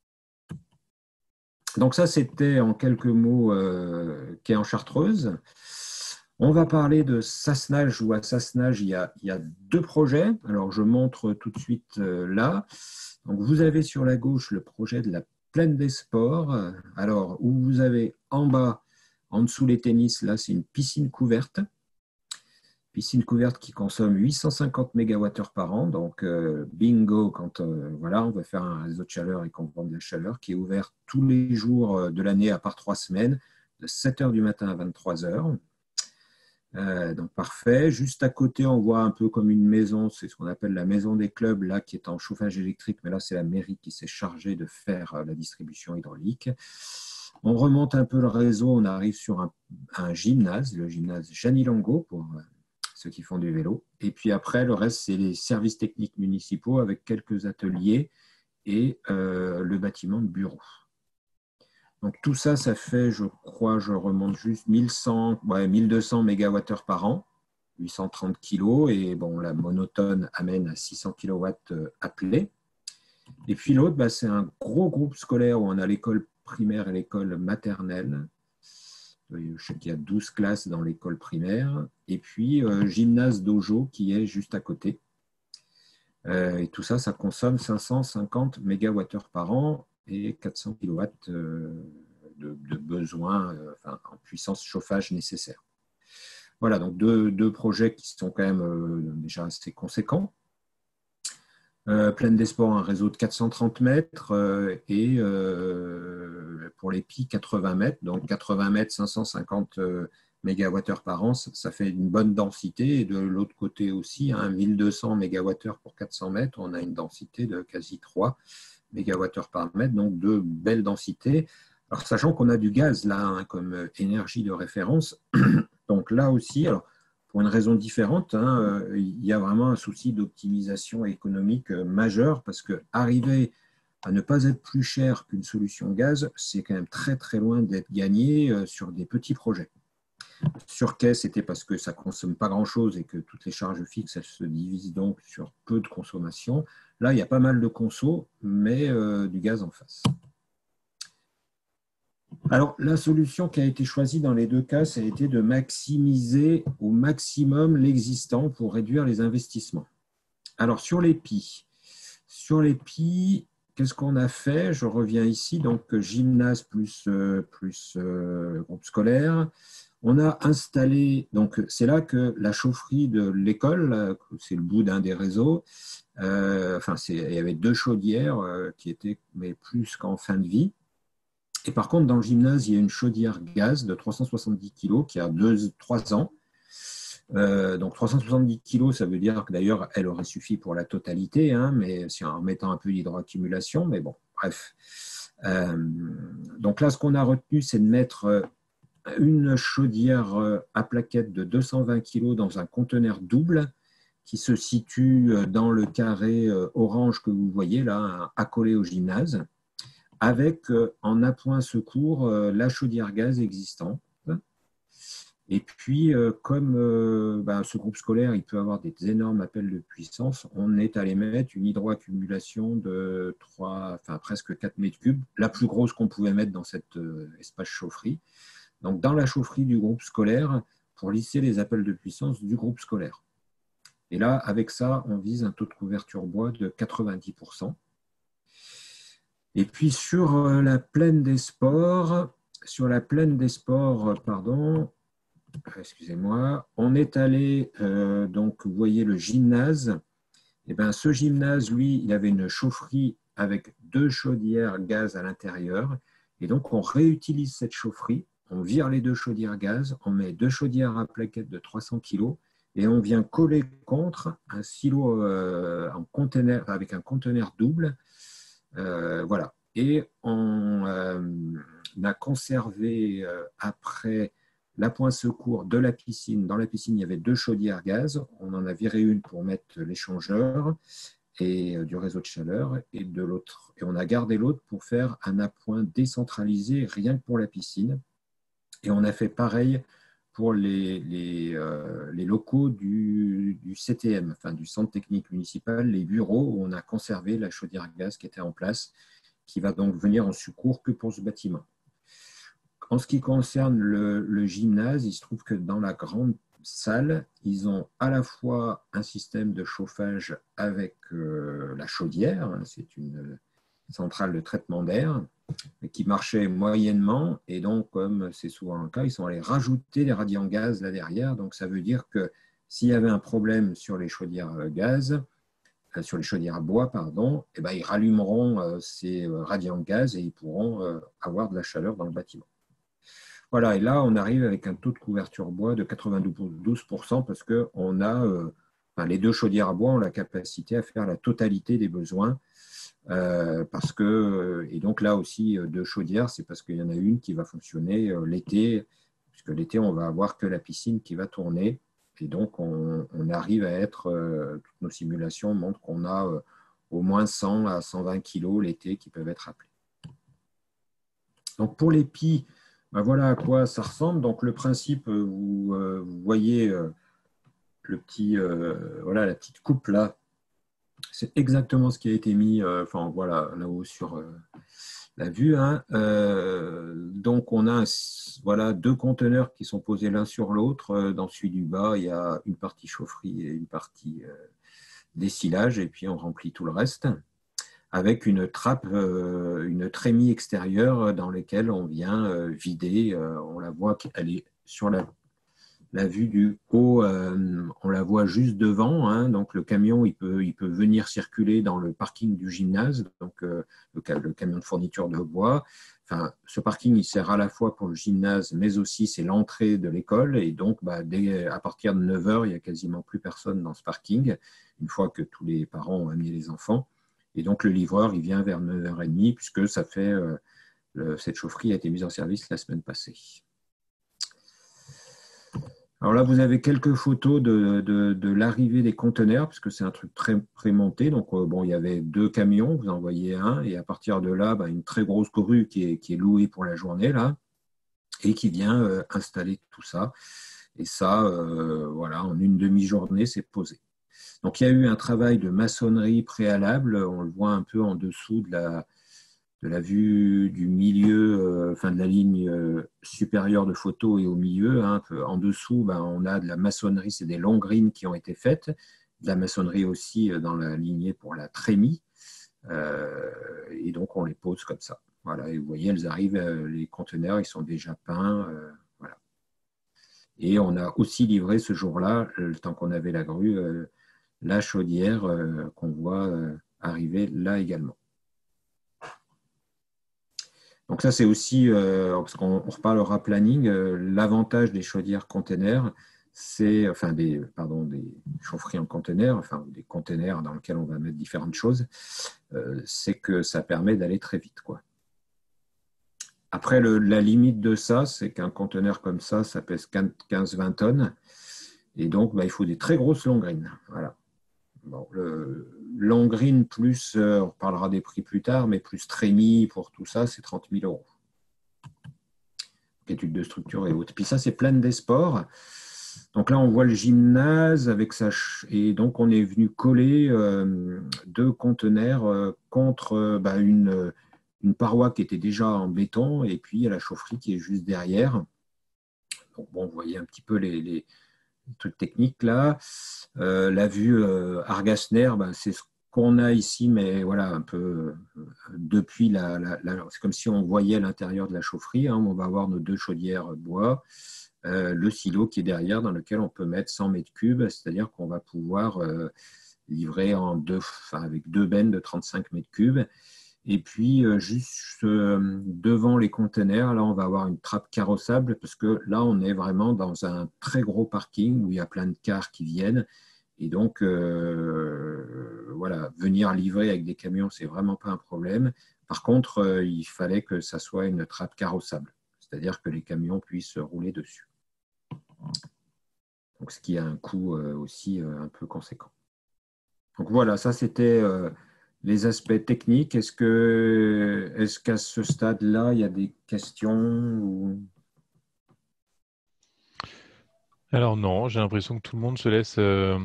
Donc ça, c'était en quelques mots euh, quai en Chartreuse. On va parler de Sassenage, ou à Sassenage, il y a, il y a deux projets. Alors, je montre tout de suite euh, là. Donc, vous avez sur la gauche le projet de la Plaine des Sports. Alors, où vous avez en bas, en dessous les tennis, là, c'est une piscine couverte. Piscine couverte qui consomme huit cent cinquante mégawattheures par an. Donc, euh, bingo, quand euh, voilà, on va faire un réseau de chaleur et qu'on vend de la chaleur, qui est ouvert tous les jours de l'année, à part trois semaines, de sept heures du matin à vingt-trois heures. Euh, donc, parfait. Juste à côté, on voit un peu comme une maison, c'est ce qu'on appelle la maison des clubs, là, qui est en chauffage électrique, mais là, c'est la mairie qui s'est chargée de faire la distribution hydraulique. On remonte un peu le réseau, on arrive sur un, un gymnase, le gymnase Jeannie Longo, pour ceux qui font du vélo. Et puis après, le reste, c'est les services techniques municipaux avec quelques ateliers et euh, le bâtiment de bureau. Donc tout ça, ça fait, je crois, je remonte juste mille cent, ouais, mille deux cents mégawattheures par an, huit cent trente kilos, et bon, la monotone amène à six cents kilowatts appelés. Et puis l'autre, bah, c'est un gros groupe scolaire où on a l'école primaire et l'école maternelle. Je sais qu'il y a douze classes dans l'école primaire. Et puis, euh, gymnase dojo qui est juste à côté. Euh, et tout ça, ça consomme cinq cent cinquante mégawattheures par an et quatre cents kilowatts euh, de, de besoin euh, enfin, en puissance chauffage nécessaire. Voilà, donc deux, deux projets qui sont quand même euh, déjà assez conséquents. Euh, Plaine des Sports, un réseau de quatre cent trente mètres euh, et euh, pour les P I, quatre-vingts mètres. Donc quatre-vingts mètres, cinq cent cinquante euh, mégawattheures par an, ça, ça fait une bonne densité. Et de l'autre côté aussi, hein, mille deux cents mégawattheures pour quatre cents mètres, on a une densité de quasi trois mégawattheures par mètre, donc deux belles densités. Alors sachant qu'on a du gaz là hein, comme énergie de référence, donc là aussi, alors, pour une raison différente, hein, euh, il y a vraiment un souci d'optimisation économique euh, majeur parce que arriver à ne pas être plus cher qu'une solution gaz, c'est quand même très très loin d'être gagné euh, sur des petits projets. Sur quai, c'était parce que ça ne consomme pas grand-chose et que toutes les charges fixes, elles se divisent donc sur peu de consommation. Là, il y a pas mal de conso, mais euh, du gaz en face. Alors, la solution qui a été choisie dans les deux cas, ça a été de maximiser au maximum l'existant pour réduire les investissements. Alors, sur les P I, sur les P I, qu'est-ce qu'on a fait? Je reviens ici, donc gymnase plus, euh, plus euh, groupe scolaire. On a installé, donc c'est là que la chaufferie de l'école, c'est le bout d'un des réseaux, euh, enfin, il y avait deux chaudières euh, qui étaient mais plus qu'en fin de vie. Et par contre, dans le gymnase, il y a une chaudière gaz de trois cent soixante-dix kilos qui a deux, trois ans. Euh, donc trois cent soixante-dix kilos, ça veut dire que d'ailleurs, elle aurait suffi pour la totalité, hein, mais si en remettant un peu d'hydroaccumulation, mais bon, bref. Euh, donc là, ce qu'on a retenu, c'est de mettre une chaudière à plaquettes de deux cent vingt kilos dans un conteneur double qui se situe dans le carré orange que vous voyez là, accolé au gymnase, avec en appoint secours la chaudière gaz existante. Et puis, comme ben, ce groupe scolaire, il peut avoir des énormes appels de puissance, on est allé mettre une hydroaccumulation de trois, enfin, presque quatre mètres cubes, la plus grosse qu'on pouvait mettre dans cet espace chaufferie. Donc, dans la chaufferie du groupe scolaire, pour lisser les appels de puissance du groupe scolaire. Et là, avec ça, on vise un taux de couverture bois de quatre-vingt-dix pour cent. Et puis sur la plaine des sports, sur la plaine des sports, pardon, excusez-moi, on est allé, euh, donc vous voyez le gymnase. Et bien, ce gymnase, lui, il avait une chaufferie avec deux chaudières gaz à l'intérieur. Et donc, on réutilise cette chaufferie, on vire les deux chaudières gaz, on met deux chaudières à plaquettes de trois cents kilos et on vient coller contre un silo euh, en conteneur, avec un conteneur double. Euh, voilà. Et on, euh, on a conservé euh, après l'appoint secours de la piscine. Dans la piscine, il y avait deux chaudières gaz. On en a viré une pour mettre l'échangeur et euh, du réseau de chaleur, et de l'autre, et on a gardé l'autre pour faire un appoint décentralisé rien que pour la piscine. Et on a fait pareil pour les, les, euh, les locaux du, du C T M, enfin du Centre technique municipal, les bureaux où on a conservé la chaudière gaz qui était en place, qui va donc venir en secours que pour ce bâtiment. En ce qui concerne le, le gymnase, il se trouve que dans la grande salle, ils ont à la fois un système de chauffage avec euh, la chaudière, c'est une centrale de traitement d'air, qui marchait moyennement, et donc, comme c'est souvent le cas, ils sont allés rajouter des radiants gaz là derrière, donc ça veut dire que s'il y avait un problème sur les chaudières gaz, euh, sur les chaudières à bois, pardon, et ben, ils rallumeront euh, ces radiants gaz et ils pourront euh, avoir de la chaleur dans le bâtiment. Voilà, et là, on arrive avec un taux de couverture bois de quatre-vingt-douze pour cent parce que on a, euh, enfin, les deux chaudières à bois ont la capacité à faire la totalité des besoins. Euh, parce que, et donc là aussi, deux chaudières, c'est parce qu'il y en a une qui va fonctionner euh, l'été, puisque l'été, on va avoir que la piscine qui va tourner. Et donc, on, on arrive à être, euh, toutes nos simulations montrent qu'on a euh, au moins cent à cent vingt kilos l'été qui peuvent être appelés. Donc, pour les pies, ben voilà à quoi ça ressemble. Donc, le principe, vous, euh, vous voyez euh, le petit, euh, voilà, la petite coupe là. C'est exactement ce qui a été mis, euh, enfin voilà, là-haut sur euh, la vue. Hein. Euh, donc, on a voilà, deux conteneurs qui sont posés l'un sur l'autre. Dans celui du bas, il y a une partie chaufferie et une partie euh, dessilage, et puis on remplit tout le reste avec une trappe, euh, une trémie extérieure dans laquelle on vient euh, vider. Euh, on la voit qu'elle est sur la La vue du haut, euh, on la voit juste devant, hein, donc le camion il peut, il peut venir circuler dans le parking du gymnase, donc euh, le, le camion de fourniture de bois. Enfin, ce parking il sert à la fois pour le gymnase, mais aussi c'est l'entrée de l'école, et donc bah, dès, à partir de neuf heures, il n'y a quasiment plus personne dans ce parking, une fois que tous les parents ont amené les enfants. Et donc le livreur il vient vers neuf heures trente, puisque ça fait, euh, le, cette chaufferie a été mise en service la semaine passée. Alors là, vous avez quelques photos de, de, de l'arrivée des conteneurs, puisque c'est un truc très prémonté. Donc, euh, bon, il y avait deux camions, vous en voyez un, et à partir de là, bah, une très grosse grue qui est, qui est louée pour la journée, là, et qui vient euh, installer tout ça. Et ça, euh, voilà, en une demi-journée, c'est posé. Donc, il y a eu un travail de maçonnerie préalable. On le voit un peu en dessous de la, de la vue du milieu, euh, enfin de la ligne euh, supérieure de photo et au milieu. Hein, en dessous, ben, on a de la maçonnerie, c'est des longrines qui ont été faites, de la maçonnerie aussi dans la lignée pour la trémie, euh, et donc on les pose comme ça. Voilà, et vous voyez, elles arrivent, euh, les conteneurs, ils sont déjà peints. Euh, voilà. Et on a aussi livré ce jour-là, le temps qu'on avait la grue, euh, la chaudière euh, qu'on voit euh, arriver là également. Donc ça, c'est aussi, euh, parce qu'on reparlera planning, euh, l'avantage des chaudières containers, c'est, enfin des, pardon, des chaufferies en container, enfin des containers dans lesquels on va mettre différentes choses, euh, c'est que ça permet d'aller très vite, quoi. Après, le, la limite de ça, c'est qu'un conteneur comme ça, ça pèse quinze à vingt tonnes, et donc bah, il faut des très grosses longrines. Voilà. Bon, le Longrine plus, euh, on parlera des prix plus tard, mais plus trémie pour tout ça, c'est trente mille euros. Études de structure et autres. Puis ça, c'est Plaine des Sports. Donc là, on voit le gymnase avec sa... Et donc, on est venu coller euh, deux conteneurs euh, contre euh, bah, une, une paroi qui était déjà en béton, et puis il y a la chaufferie qui est juste derrière. Donc, bon, vous voyez un petit peu les, les trucs techniques là. Euh, la vue euh, Argasner, ben, c'est ce qu'on a ici, mais voilà, un peu euh, depuis la, la, la c'est comme si on voyait l'intérieur de la chaufferie. Hein, on va avoir nos deux chaudières bois, euh, le silo qui est derrière, dans lequel on peut mettre cent mètres cubes, c'est-à-dire qu'on va pouvoir euh, livrer en deux, enfin, avec deux bennes de trente-cinq mètres cubes. Et puis, euh, juste euh, devant les conteneurs, là, on va avoir une trappe carrossable parce que là, on est vraiment dans un très gros parking où il y a plein de cars qui viennent. Et donc, euh, voilà, venir livrer avec des camions, c'est vraiment pas un problème. Par contre, euh, il fallait que ça soit une trappe carrossable, c'est-à-dire que les camions puissent rouler dessus. Donc, ce qui a un coût euh, aussi euh, un peu conséquent. Donc voilà, ça c'était euh, les aspects techniques. Est-ce que, est-ce qu'à ce stade-là, il y a des questions ou... Alors non, j'ai l'impression que tout le monde se laisse euh,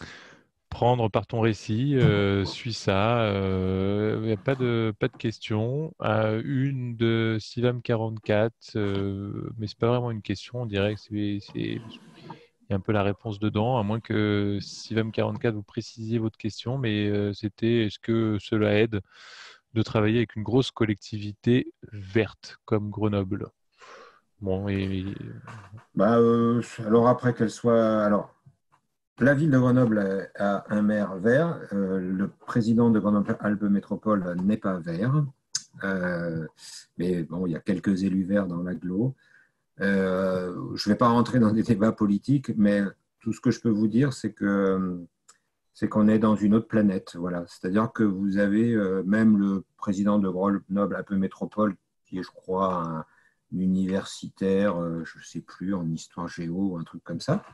prendre par ton récit, euh, suit ça. euh, Il n'y a pas de, pas de questions. Euh, une de Sivam quarante-quatre, euh, mais c'est pas vraiment une question. On dirait que c'est, c'est- il y a un peu la réponse dedans, à moins que Sivam quarante-quatre vous précisiez votre question, mais euh, c'était est-ce que cela aide de travailler avec une grosse collectivité verte comme Grenoble? Bon, et, Bah, euh, alors après qu'elle soit... Alors, la ville de Grenoble a un maire vert. Euh, le président de Grenoble-Alpes Métropole n'est pas vert. Euh, mais bon, il y a quelques élus verts dans l'agglo. Euh, je ne vais pas rentrer dans des débats politiques, mais tout ce que je peux vous dire, c'est que c'est qu'on est dans une autre planète. Voilà. C'est-à-dire que vous avez euh, même le président de Grenoble-Alpes Métropole, qui est, je crois, un, universitaire, euh, je ne sais plus, en histoire géo ou un truc comme ça.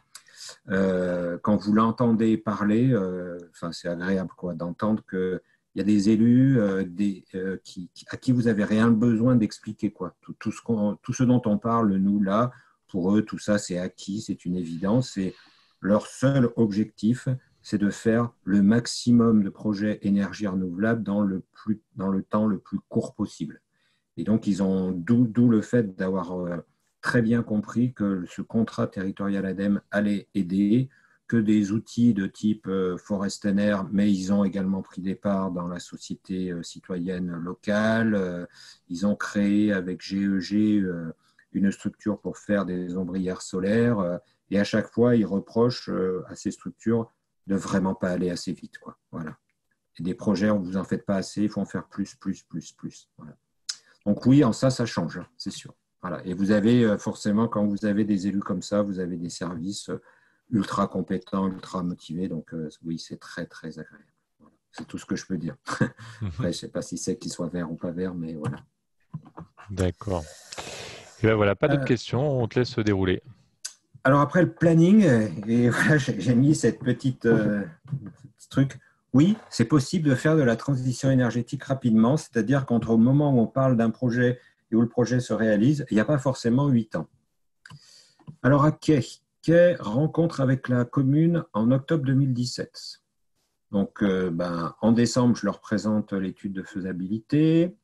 Euh, quand vous l'entendez parler, euh, enfin, c'est agréable quoi, d'entendre qu'il y a des élus euh, des, euh, qui, à qui vous n'avez rien besoin d'expliquer. Quoi. Tout, tout, ce qu'on, tout ce dont on parle, nous, là, pour eux, tout ça, c'est acquis, c'est une évidence. Et leur seul objectif, c'est de faire le maximum de projets énergie renouvelable dans le, plus, dans le temps le plus court possible. Et donc, ils ont d'où, d'où le fait d'avoir euh, très bien compris que ce contrat territorial ADEME allait aider, que des outils de type euh, Forestener, mais ils ont également pris des parts dans la société euh, citoyenne locale. Euh, ils ont créé avec G E G euh, une structure pour faire des ombrières solaires. Euh, et à chaque fois, ils reprochent euh, à ces structures de vraiment pas aller assez vite. Quoi. Voilà. Et des projets, on vous en faites pas assez, il faut en faire plus, plus, plus, plus. Voilà. Donc oui, en ça, ça change, hein, c'est sûr. Voilà. Et vous avez euh, forcément, quand vous avez des élus comme ça, vous avez des services euh, ultra compétents, ultra motivés. Donc euh, oui, c'est très, très agréable. Voilà. C'est tout ce que je peux dire. Après, je ne sais pas si c'est qu'ils soient verts ou pas verts, mais voilà. d'accord. Et ben voilà, pas d'autres Euh, questions, on te laisse se dérouler. alors après le planning, et voilà, j'ai mis cette petite euh, petit truc. Oui, c'est possible de faire de la transition énergétique rapidement, c'est-à-dire qu'entre le moment où on parle d'un projet et où le projet se réalise, il n'y a pas forcément huit ans. Alors à Quai, Quai rencontre avec la commune en octobre deux mille dix-sept. Donc euh, ben, en décembre, je leur présente l'étude de faisabilité.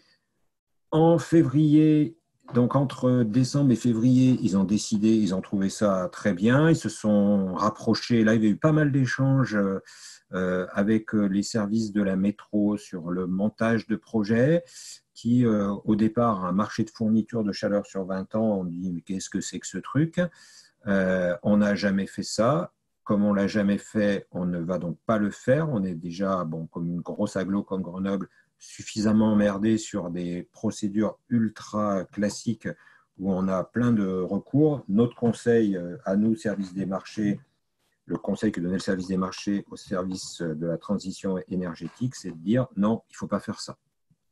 En février, donc entre décembre et février, ils ont décidé, ils ont trouvé ça très bien, ils se sont rapprochés. Là, il y a eu pas mal d'échanges euh, avec les services de la métro sur le montage de projets qui, euh, au départ, un marché de fourniture de chaleur sur vingt ans, on dit mais qu'est-ce que c'est que ce truc? Euh, on n'a jamais fait ça. Comme on ne l'a jamais fait, on ne va donc pas le faire. On est déjà, bon, comme une grosse agglo comme Grenoble, suffisamment emmerdé sur des procédures ultra classiques où on a plein de recours. Notre conseil à nous, service des marchés, le conseil que donnait le service des marchés au service de la transition énergétique, c'est de dire non, il ne faut pas faire ça.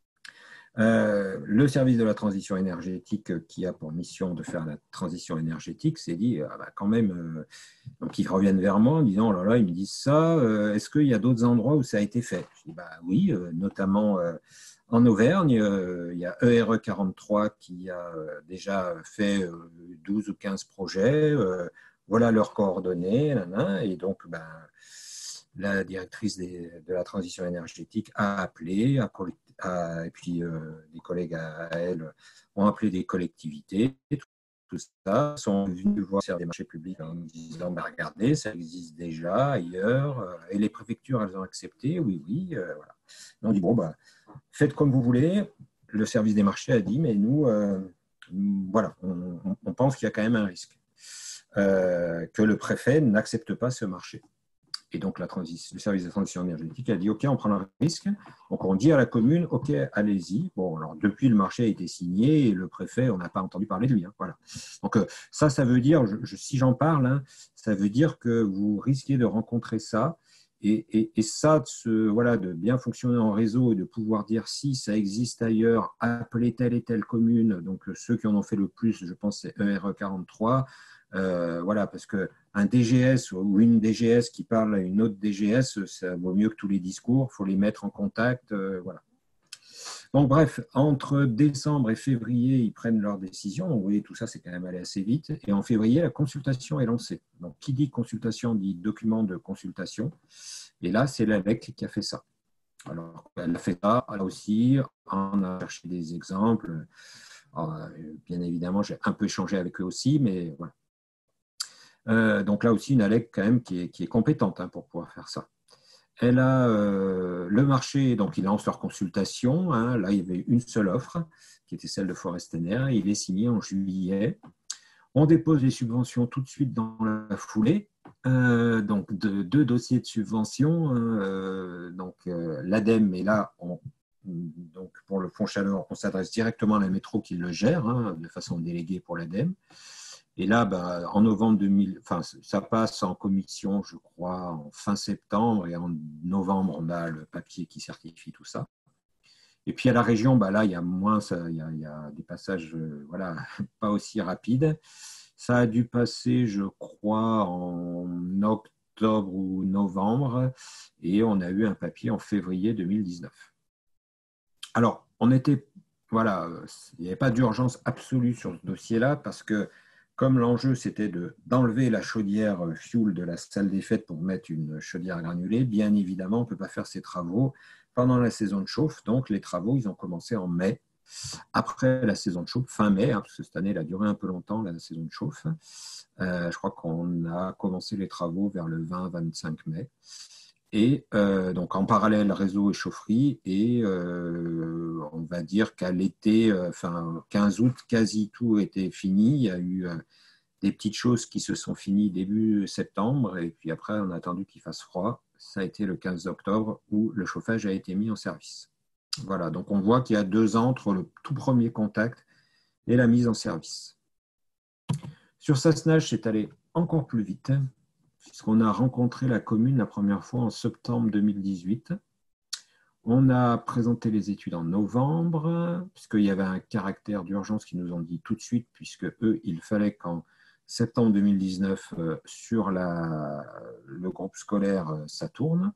Euh, le service de la transition énergétique qui a pour mission de faire la transition énergétique s'est dit, ah bah quand même, euh, donc ils reviennent vers moi en disant, oh là là, ils me disent ça, euh, est-ce qu'il y a d'autres endroits où ça a été fait? Je dis, bah oui, euh, notamment euh, en Auvergne, euh, il y a E R E quarante-trois qui a euh, déjà fait euh, douze ou quinze projets, euh, voilà leurs coordonnées, nan, nan, et donc, ben, la directrice des, de la transition énergétique a appelé, a, a, et puis euh, des collègues à, à elle ont appelé des collectivités. tout ça sont venus voir des marchés publics en disant bah, regardez, ça existe déjà ailleurs, euh, et les préfectures, elles ont accepté, oui, oui, euh, voilà. Donc, on dit bon, bah, faites comme vous voulez. Le service des marchés a dit mais nous, euh, voilà, on, on pense qu'il y a quand même un risque, euh, que le préfet n'accepte pas ce marché. Et donc, la transition, le service de transition énergétique a dit OK, on prend le risque. Donc, on dit à la commune OK, allez-y. Bon, alors, depuis, le marché a été signé et le préfet, on n'a pas entendu parler de lui. Hein, voilà. Donc, euh, ça, ça veut dire, je, je, si j'en parle, hein, ça veut dire que vous risquez de rencontrer ça. Et, et, et ça, de, ce, voilà, de bien fonctionner en réseau et de pouvoir dire si ça existe ailleurs, appelez telle et telle commune. Donc, ceux qui en ont fait le plus, je pense, c'est E R E quarante-trois. Euh, voilà, parce qu'un D G S ou une D G S qui parle à une autre D G S, ça vaut mieux que tous les discours, il faut les mettre en contact. Euh, voilà. Donc, bref, entre décembre et février, ils prennent leurs décisions. Vous voyez, tout ça, c'est quand même allé assez vite. Et en février, la consultation est lancée. Donc, qui dit consultation dit document de consultation. Et là, c'est l'A L E C qui a fait ça. Alors, elle a fait ça, là aussi, on a cherché des exemples. Alors, bien évidemment, j'ai un peu échangé avec eux aussi, mais voilà. Euh, donc là aussi, une A L E C quand même qui est, qui est compétente hein, pour pouvoir faire ça. Elle a euh, le marché, donc ils lancent leur consultation. Hein, là, il y avait une seule offre, qui était celle de Forestener. Il est signé en juillet. On dépose les subventions tout de suite dans la foulée. Euh, donc, de, deux dossiers de subvention. Euh, donc, euh, l'ADEME, et là, on, donc pour le fonds chaleur, on s'adresse directement à la métro qui le gère, hein, de façon déléguée pour l'ADEME. Et là, ben, en novembre deux mille, enfin, ça passe en commission, je crois, en fin septembre. Et en novembre, on a le papier qui certifie tout ça. Et puis à la région, ben là, il y a moins, ça, il, y a, il y a des passages, euh, voilà, pas aussi rapides. Ça a dû passer, je crois, en octobre ou novembre. Et on a eu un papier en février deux mille dix-neuf. Alors, on était, voilà, il n'y avait pas d'urgence absolue sur ce dossier-là parce que comme l'enjeu, c'était de, d'enlever la chaudière fuel de la salle des fêtes pour mettre une chaudière granulée, bien évidemment, on ne peut pas faire ces travaux pendant la saison de chauffe. Donc, les travaux, ils ont commencé en mai, après la saison de chauffe, fin mai, hein, parce que cette année, elle a duré un peu longtemps, la saison de chauffe. Euh, je crois qu'on a commencé les travaux vers le vingt vingt-cinq mai. Et euh, donc, en parallèle, réseau et chaufferie. Et euh, on va dire qu'à l'été, euh, enfin, quinze août, quasi tout était fini. Il y a eu euh, des petites choses qui se sont finies début septembre. Et puis après, on a attendu qu'il fasse froid. Ça a été le quinze octobre où le chauffage a été mis en service. Voilà, donc on voit qu'il y a deux ans entre le tout premier contact et la mise en service. Sur Sassenage, c'est allé encore plus vite, puisqu'on a rencontré la commune la première fois en septembre deux mille dix-huit. On a présenté les études en novembre, puisqu'il y avait un caractère d'urgence qu'ils nous ont dit tout de suite, puisque eux, il fallait qu'en septembre deux mille dix-neuf, euh, sur la, le groupe scolaire, euh, ça tourne.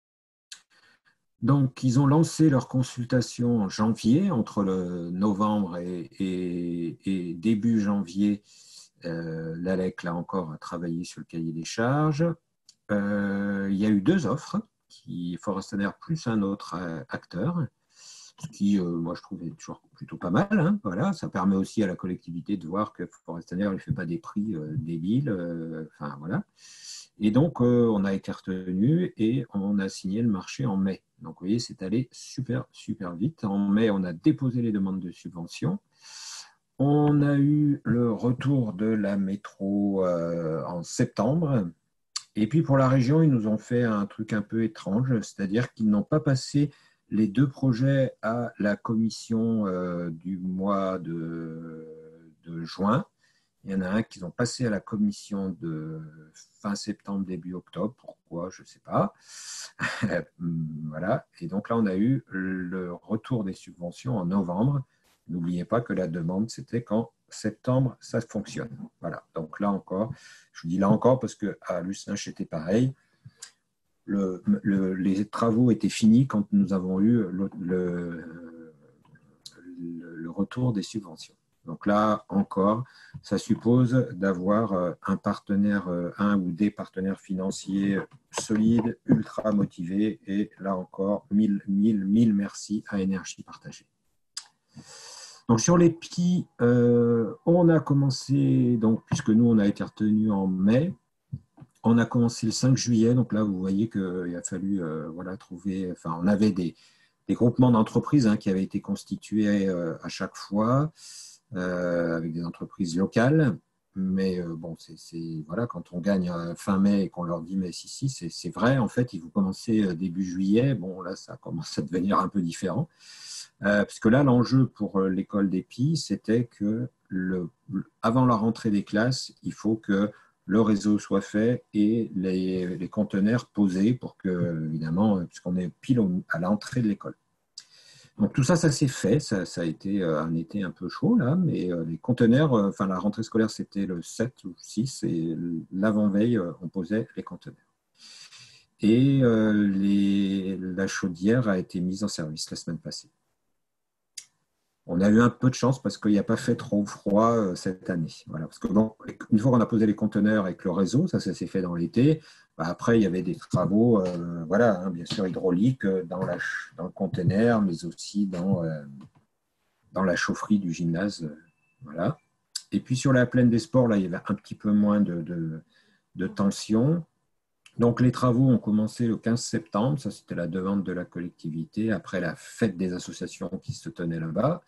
Donc, ils ont lancé leur consultation en janvier, entre le novembre et, et, et début janvier. Euh, L'A L E C, là encore, a travaillé sur le cahier des charges. Euh, il y a eu deux offres, qui, Forestener plus un autre acteur, ce qui, euh, moi, je trouve est toujours plutôt pas mal. Hein, voilà, ça permet aussi à la collectivité de voir que Forestener ne fait pas des prix euh, débiles. Euh, enfin, voilà. Et donc, euh, on a été retenu et on a signé le marché en mai. Donc, vous voyez, c'est allé super, super vite. En mai, on a déposé les demandes de subvention. On a eu le retour de la métro euh, en septembre. Et puis, pour la région, ils nous ont fait un truc un peu étrange, c'est-à-dire qu'ils n'ont pas passé les deux projets à la commission euh, du mois de, de juin. Il y en a un qu'ils ont passé à la commission de fin septembre, début octobre. Pourquoi? Je ne sais pas. Voilà. Et donc là, on a eu le retour des subventions en novembre. N'oubliez pas que la demande, c'était qu'en septembre, ça fonctionne. Voilà. Donc là encore, je vous dis là encore parce qu'à Lucinch, c'était pareil. Le, le, les travaux étaient finis quand nous avons eu le, le, le retour des subventions. Donc là, encore, ça suppose d'avoir un partenaire, un ou des partenaires financiers solides, ultra motivés. Et là encore, mille, mille, mille merci à Énergie Partagée. Donc sur les P I, euh, on a commencé, donc, puisque nous, on a été retenus en mai, on a commencé le cinq juillet. Donc là, vous voyez qu'il a fallu euh, voilà, trouver, enfin, on avait des, des groupements d'entreprises hein, qui avaient été constitués euh, à chaque fois, euh, avec des entreprises locales. Mais euh, bon, c'est, c'est, voilà, quand on gagne euh, fin mai et qu'on leur dit, mais si, si, c'est, c'est vrai, en fait, il faut commencer euh, début juillet. Bon, là, ça commence à devenir un peu différent. Euh, parce que là, l'enjeu pour euh, l'école des P I, c'était que le, avant la rentrée des classes, il faut que le réseau soit fait et les, les conteneurs posés pour que, évidemment, puisqu'on est pile à l'entrée de l'école. Donc tout ça, ça s'est fait. Ça, ça a été un été un peu chaud, là, mais les conteneurs, enfin la rentrée scolaire, c'était le sept ou six, et l'avant-veille, on posait les conteneurs. Et euh, les, la chaudière a été mise en service la semaine passée. On a eu un peu de chance parce qu'il n'y a pas fait trop froid euh, cette année. Voilà. Parce que bon, une fois qu'on a posé les conteneurs avec le réseau, ça, ça s'est fait dans l'été. Bah, après, il y avait des travaux, euh, voilà, hein, bien sûr hydrauliques euh, dans, la, dans le conteneur, mais aussi dans, euh, dans la chaufferie du gymnase. Euh, voilà. Et puis sur la plaine des sports, là, il y avait un petit peu moins de, de, de tension. Donc les travaux ont commencé le quinze septembre, ça c'était la demande de la collectivité, après la fête des associations qui se tenait là-bas.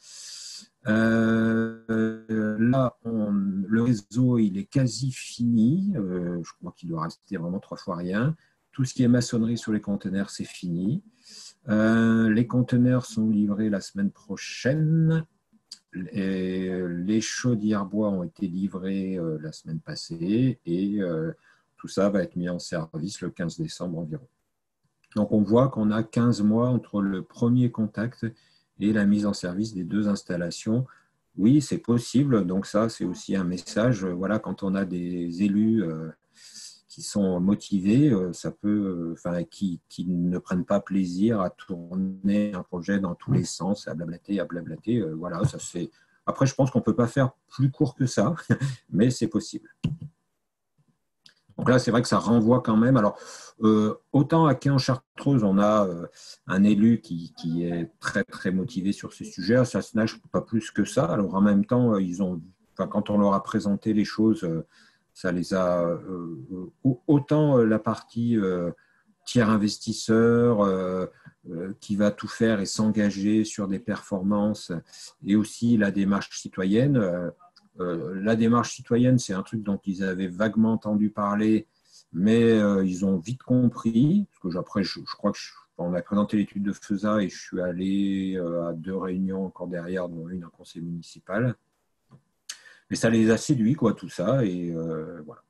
Euh, là, on, le réseau, il est quasi fini, euh, je crois qu'il doit rester vraiment trois fois rien. Tout ce qui est maçonnerie sur les conteneurs, c'est fini. Euh, les conteneurs sont livrés la semaine prochaine. Et les chaudières bois ont été livrés euh, la semaine passée et euh, tout ça va être mis en service le quinze décembre environ. Donc on voit qu'on a quinze mois entre le premier contact et la mise en service des deux installations. Oui, c'est possible. Donc ça, c'est aussi un message. Voilà, quand on a des élus euh, qui sont motivés, euh, ça peut, enfin, qui, qui ne prennent pas plaisir à tourner un projet dans tous les sens, à blablater, à blablater. Euh, voilà, ça se fait. Après, je pense qu'on ne peut pas faire plus court que ça, mais c'est possible. Donc là, c'est vrai que ça renvoie quand même. Alors, euh, autant à Quai-en-Chartreuse, on a euh, un élu qui, qui est très, très motivé sur ce sujet. À Sassenage, pas plus que ça. Alors, en même temps, ils ont, enfin, quand on leur a présenté les choses, euh, ça les a. Euh, autant la partie euh, tiers investisseur euh, euh, qui va tout faire et s'engager sur des performances, et aussi la démarche citoyenne. Euh, Euh, la démarche citoyenne, c'est un truc dont ils avaient vaguement entendu parler, mais euh, ils ont vite compris. Parce que après, je, je crois que je, on a présenté l'étude de FESA et je suis allé euh, à deux réunions encore derrière, dont une en conseil municipal. Mais ça les a séduits, quoi, tout ça. Et euh, voilà.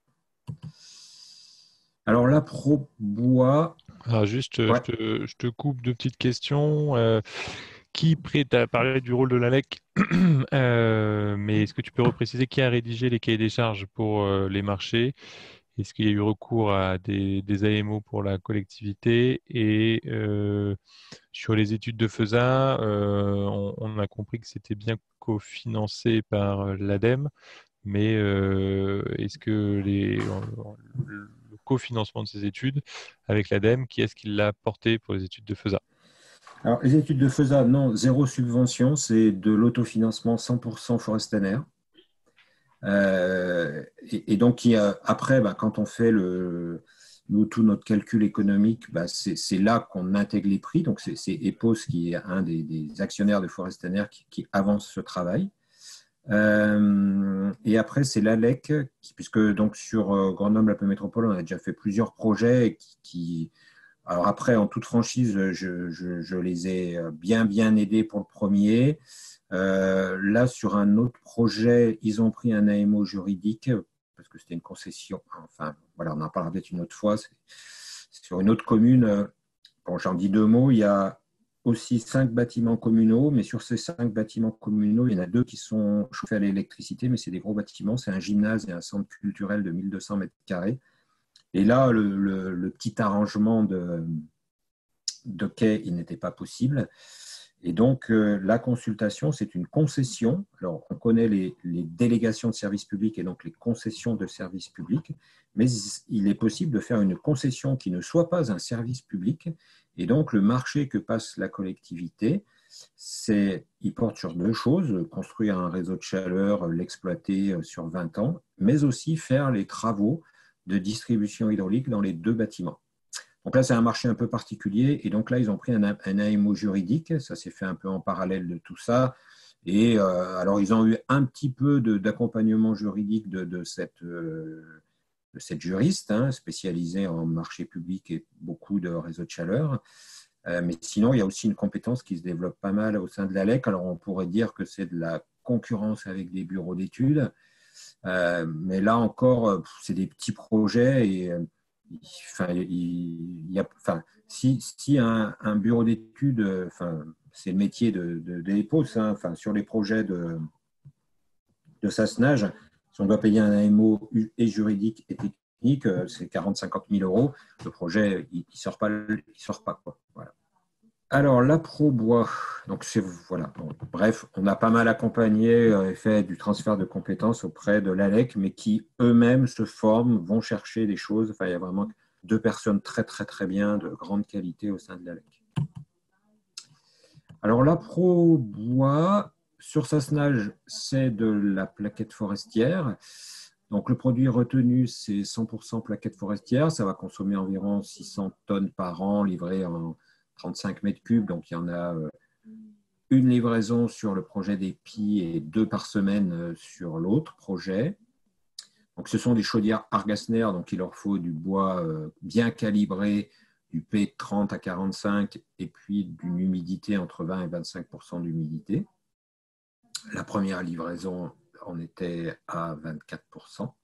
Alors, la pro bois. Alors juste, Ouais. je te, je te coupe deux petites questions. Euh, qui pré- t'as parlé du rôle de l'A L E C, euh, mais est-ce que tu peux repréciser qui a rédigé les cahiers des charges pour euh, les marchés? Est-ce qu'il y a eu recours à des, des A M O pour la collectivité? Et euh, sur les études de FESA, euh, on, on a compris que c'était bien cofinancé par euh, l'ADEME, mais euh, est-ce que les, le le cofinancement de ces études avec l'ADEME, qui est-ce qui l'a porté pour les études de FESA? Alors, les études de FESA, non, zéro subvention, c'est de l'autofinancement cent pour cent Forestener. Euh, et, et, donc, il y a, après, bah, quand on fait le, nous, tout notre calcul économique, bah, c'est là qu'on intègre les prix. Donc, c'est EPOS qui est un des, des actionnaires de Forestener qui, qui avance ce travail. Euh, et après, c'est l'A L E C, qui, puisque donc, sur euh, Grenoble-Alpes Métropole, on a déjà fait plusieurs projets qui, qui alors après, en toute franchise, je, je, je les ai bien, bien aidés pour le premier. Euh, là, sur un autre projet, ils ont pris un A M O juridique parce que c'était une concession. Enfin, voilà, on en parlera peut-être une autre fois. Sur une autre commune, bon, j'en dis deux mots, il y a aussi cinq bâtiments communaux, mais sur ces cinq bâtiments communaux, il y en a deux qui sont chauffés à l'électricité, mais c'est des gros bâtiments. C'est un gymnase et un centre culturel de mille deux cents mètres carrés. Et là, le, le, le petit arrangement de, de quai, il n'était pas possible. Et donc, euh, la consultation, c'est une concession. Alors, on connaît les, les délégations de services publics et donc les concessions de services publics, mais il est possible de faire une concession qui ne soit pas un service public. Et donc, le marché que passe la collectivité, C'est, il porte sur deux choses, construire un réseau de chaleur, l'exploiter sur vingt ans, mais aussi faire les travaux de distribution hydraulique dans les deux bâtiments. Donc là, c'est un marché un peu particulier, et donc là, ils ont pris un, un A M O juridique, ça s'est fait un peu en parallèle de tout ça, et euh, alors ils ont eu un petit peu d'accompagnement juridique de, de, cette, euh, de cette juriste, hein, spécialisée en marché public et beaucoup de réseaux de chaleur. Euh, mais sinon, il y a aussi une compétence qui se développe pas mal au sein de l'A L E C. Alors, on pourrait dire que c'est de la concurrence avec des bureaux d'études. Euh, mais là encore, c'est des petits projets. Et, euh, enfin, il y a, enfin, si, si un, un bureau d'études, enfin, c'est le métier de, de, de l'EPOS, hein, enfin, sur les projets de, de Sassenage, si on doit payer un A M O et juridique et technique, c'est quarante à cinquante mille euros. Le projet, il ne sort pas. Il sort pas quoi. Voilà. Alors, l'Aprobois, donc c'est, voilà. Bon, bref, on a pas mal accompagné et fait du transfert de compétences auprès de l'A L E C, mais qui eux-mêmes se forment, vont chercher des choses. Enfin, il y a vraiment deux personnes très, très, très bien, de grande qualité au sein de l'A L E C. Alors, l'Aprobois, sur Sassenage, c'est de la plaquette forestière. Donc, le produit retenu, c'est cent pour cent plaquette forestière. Ça va consommer environ six cents tonnes par an, livré en trente-cinq mètres cubes. Donc, il y en a une livraison sur le projet des P I et deux par semaine sur l'autre projet. Donc, ce sont des chaudières Argasner, donc il leur faut du bois bien calibré, du P trente à quarante-cinq et puis d'une humidité entre vingt et vingt-cinq pour cent d'humidité. La première livraison, on était à vingt-quatre pour cent.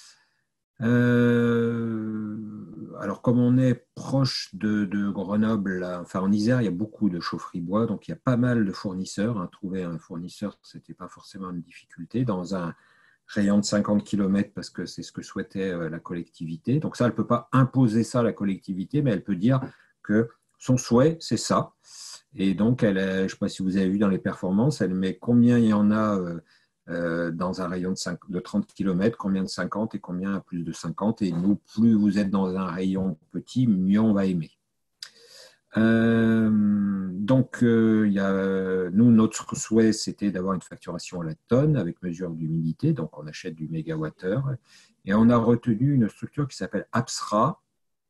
Euh, alors, comme on est proche de, de Grenoble, enfin en Isère, il y a beaucoup de chaufferies bois, donc il y a pas mal de fournisseurs. Hein. Trouver un fournisseur, ce n'était pas forcément une difficulté dans un rayon de cinquante kilomètres parce que c'est ce que souhaitait la collectivité. Donc ça, elle ne peut pas imposer ça à la collectivité, mais elle peut dire que son souhait, c'est ça. Et donc, elle, je ne sais pas si vous avez vu dans les performances, elle met combien il y en a euh, euh, dans un rayon de, cinq, de trente kilomètres, combien de cinquante et combien à plus de cinquante. Et nous, plus vous êtes dans un rayon petit, mieux on va aimer. Euh, donc, euh, il y a, nous, notre souhait, c'était d'avoir une facturation à la tonne avec mesure d'humidité. Donc, on achète du mégawattheure. Et on a retenu une structure qui s'appelle Apsra,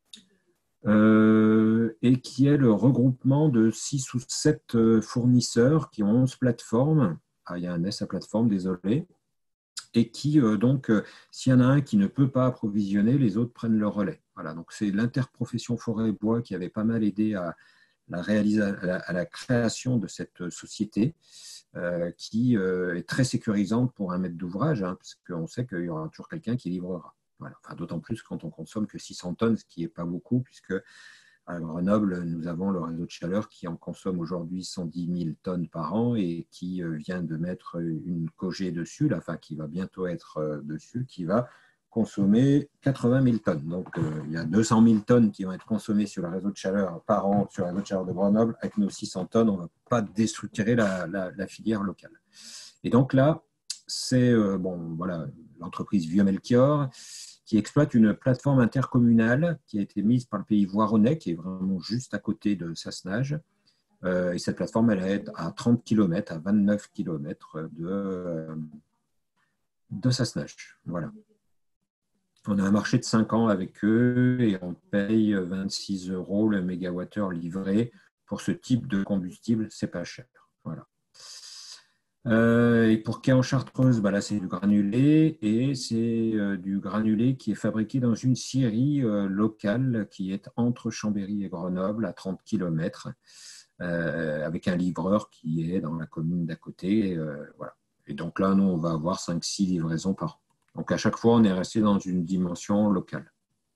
euh, et qui est le regroupement de six ou sept fournisseurs qui ont onze plateformes. Ah, il y a un S à plateforme, désolé. Et qui, euh, donc, euh, s'il y en a un qui ne peut pas approvisionner, les autres prennent le relais. Voilà, donc c'est l'interprofession forêt et bois qui avait pas mal aidé à la, réalisa- à la, à la création de cette société euh, qui euh, est très sécurisante pour un maître d'ouvrage, hein, parce qu'on sait qu'il y aura toujours quelqu'un qui livrera. Voilà. Enfin, d'autant plus quand on consomme que six cents tonnes, ce qui n'est pas beaucoup, puisque à Grenoble, nous avons le réseau de chaleur qui en consomme aujourd'hui cent dix mille tonnes par an et qui vient de mettre une cogée dessus, là, enfin qui va bientôt être dessus, qui va consommer quatre-vingt mille tonnes. Donc, euh, il y a deux cent mille tonnes qui vont être consommées sur le réseau de chaleur par an, sur le réseau de chaleur de Grenoble. Avec nos six cents tonnes, on ne va pas déstructurer la, la, la filière locale. Et donc là, c'est euh, bon, voilà, l'entreprise Vieux Melchior qui exploite une plateforme intercommunale qui a été mise par le pays voironnais, qui est vraiment juste à côté de Sassenage. Euh, et cette plateforme, elle est à trente kilomètres, à vingt-neuf kilomètres de, euh, de Sassenage. Voilà. On a un marché de cinq ans avec eux et on paye vingt-six euros le mégawattheure livré. Pour ce type de combustible, c'est pas cher. Voilà. Euh, et pour Quai en Chartreuse, bah là c'est du granulé et c'est euh, du granulé qui est fabriqué dans une scierie euh, locale qui est entre Chambéry et Grenoble à trente kilomètres euh, avec un livreur qui est dans la commune d'à côté. Euh, voilà. Et donc là, nous, on va avoir cinq six livraisons par an. Donc à chaque fois, on est resté dans une dimension locale.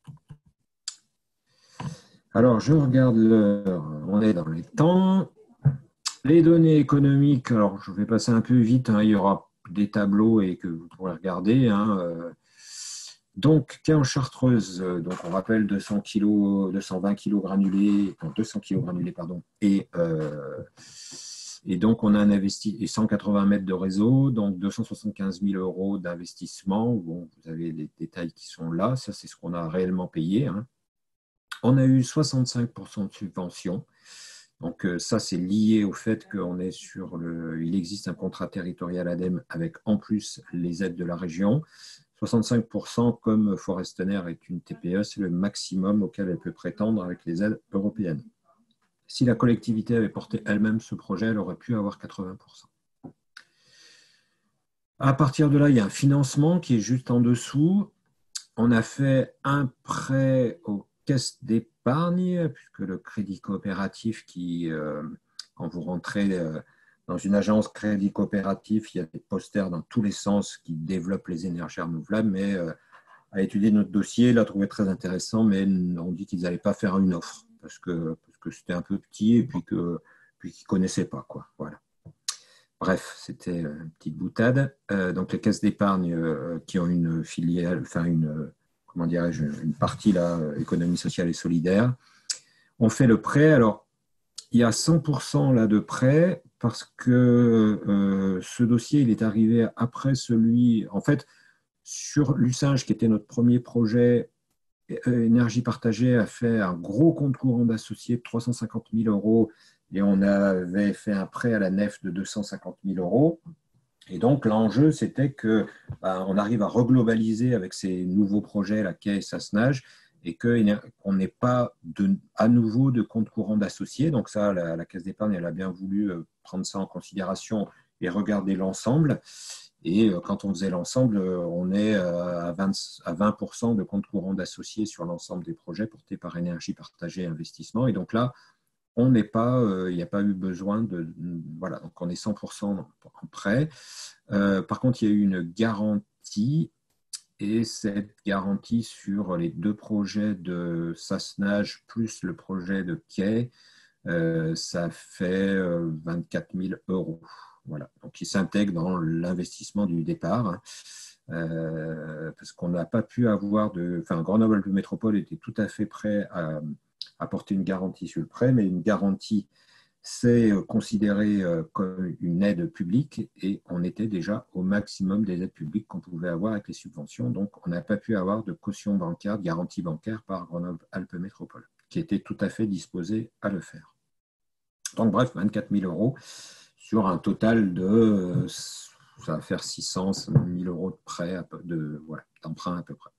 Alors, je regarde l'heure. On est dans les temps. Les données économiques, alors je vais passer un peu vite, hein, il y aura des tableaux et que vous pourrez regarder. Hein, euh. Donc, Quai en Chartreuse, donc on rappelle deux cents kilos, deux cent vingt kilos granulés, non, deux cents kilos granulés, pardon, et, euh, et donc on a un investi et cent quatre-vingts mètres de réseau, donc deux cent soixante-quinze mille euros d'investissement. Bon, vous avez les détails qui sont là, ça c'est ce qu'on a réellement payé. Hein. On a eu soixante-cinq pour cent de subvention. Donc ça, c'est lié au fait qu'on est sur le, il existe un contrat territorial ADEME avec en plus les aides de la région. soixante-cinq pour cent, comme Forestener est une T P E, c'est le maximum auquel elle peut prétendre avec les aides européennes. Si la collectivité avait porté elle-même ce projet, elle aurait pu avoir quatre-vingts pour cent. À partir de là, il y a un financement qui est juste en dessous. On a fait un prêt aux caisses d'épargne, puisque le crédit coopératif qui, euh, quand vous rentrez euh, dans une agence crédit coopératif, il y a des posters dans tous les sens qui développent les énergies renouvelables, mais euh, à étudier notre dossier, il l'a trouvé très intéressant, mais on dit qu'ils n'allaient pas faire une offre, parce que, parce que c'était un peu petit et puis qu'ils puis qu'ils ne connaissaient pas, quoi. Voilà. Bref, c'était une petite boutade. Euh, donc les caisses d'épargne euh, qui ont une filiale, enfin une, comment dirais-je, une partie là, économie sociale et solidaire, on fait le prêt. Alors, il y a cent pour cent là de prêt parce que euh, ce dossier, il est arrivé après celui, en fait, sur Lucinge, qui était notre premier projet, Énergie partagée a fait un gros compte courant d'associés de trois cent cinquante mille euros et on avait fait un prêt à la nef de deux cent cinquante mille euros. Et donc, l'enjeu, c'était qu'on ben, arrive à reglobaliser avec ces nouveaux projets, la Quai et Sassenage, et qu'on n'ait pas de, à nouveau de compte courant d'associés. Donc ça, la, la Caisse d'épargne, elle a bien voulu prendre ça en considération et regarder l'ensemble. Et quand on faisait l'ensemble, on est à vingt pour cent de compte courant d'associés sur l'ensemble des projets portés par Énergie partagée et investissement. Et donc là, on n'est pas, euh, il n'y a pas eu besoin de, voilà, donc on est cent pour cent en prêt. Euh, par contre, il y a eu une garantie et cette garantie sur les deux projets de Sassenage plus le projet de Quai, euh, ça fait euh, vingt-quatre mille euros. Voilà, donc il s'intègre dans l'investissement du départ. Hein. Euh, parce qu'on n'a pas pu avoir de, enfin, Grenoble Métropole était tout à fait prêt à apporter une garantie sur le prêt, mais une garantie, c'est considéré comme une aide publique et on était déjà au maximum des aides publiques qu'on pouvait avoir avec les subventions. Donc, on n'a pas pu avoir de caution bancaire, de garantie bancaire par Grenoble-Alpes Métropole, qui était tout à fait disposé à le faire. Donc, bref, vingt-quatre mille euros sur un total de, ça va faire six cents mille euros de prêt, de, voilà, d'emprunt à peu près.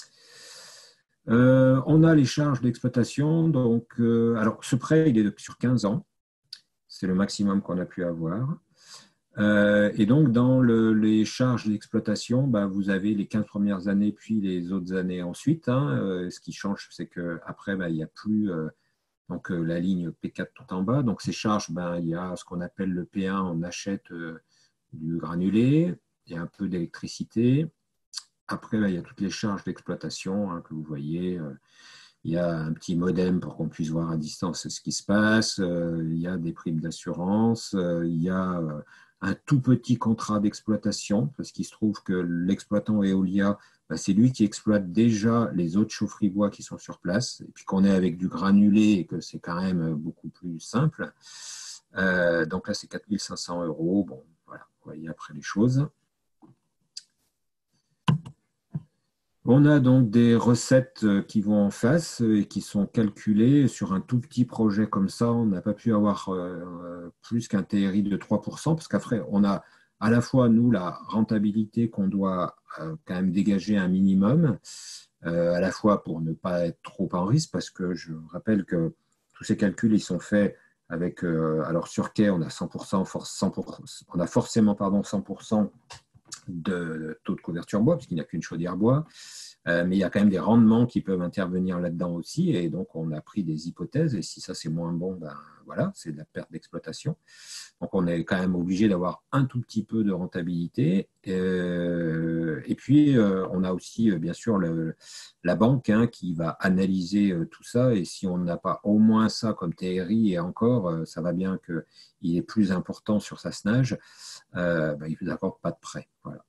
Euh, on a les charges d'exploitation. Donc, euh, alors, ce prêt, il est sur quinze ans. C'est le maximum qu'on a pu avoir. Euh, et donc, dans le, les charges d'exploitation, bah, vous avez les quinze premières années, puis les autres années ensuite. Hein. Euh, ce qui change, c'est qu'après, bah, il n'y a plus euh, donc, euh, la ligne P quatre tout en bas. Donc, ces charges, bah, il y a ce qu'on appelle le P un, on achète euh, du granulé, il y a un peu d'électricité. Après, là, il y a toutes les charges d'exploitation hein, que vous voyez. Il y a un petit modem pour qu'on puisse voir à distance ce qui se passe. Il y a des primes d'assurance. Il y a un tout petit contrat d'exploitation parce qu'il se trouve que l'exploitant Eolia, bah, c'est lui qui exploite déjà les autres chaufferies bois qui sont sur place. Et puis qu'on est avec du granulé et que c'est quand même beaucoup plus simple. Euh, donc là, c'est quatre mille cinq cents euros. Bon, voilà, vous voyez après les choses. On a donc des recettes qui vont en face et qui sont calculées sur un tout petit projet comme ça. On n'a pas pu avoir plus qu'un T R I de trois pour cent parce qu'après, on a à la fois, nous, la rentabilité qu'on doit quand même dégager un minimum, à la fois pour ne pas être trop en risque parce que je rappelle que tous ces calculs, ils sont faits avec, alors sur Quai, on a cent pour cent, cent pour cent on a forcément pardon, cent pour cent de taux de couverture bois, parce qu'il n'y a qu'une chaudière bois, euh, mais il y a quand même des rendements qui peuvent intervenir là-dedans aussi, et donc on a pris des hypothèses, et si ça c'est moins bon, ben voilà, c'est de la perte d'exploitation. Donc on est quand même obligé d'avoir un tout petit peu de rentabilité, euh, et puis euh, on a aussi euh, bien sûr le, la banque hein, qui va analyser euh, tout ça, et si on n'a pas au moins ça comme T R I, et encore, euh, ça va bien qu'il est plus important sur Sassenage, euh, ben, il ne vous accorde pas de prêt. Voilà.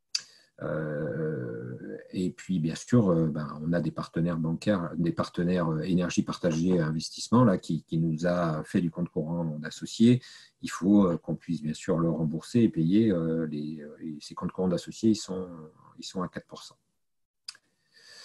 Euh, et puis, bien sûr, euh, ben, on a des partenaires bancaires, des partenaires euh, énergie partagée investissement là, qui, qui nous a fait du compte courant d'associés. Il faut euh, qu'on puisse, bien sûr, le rembourser et payer. Euh, les, et ces comptes courants d'associés, ils sont, ils sont à quatre pour cent.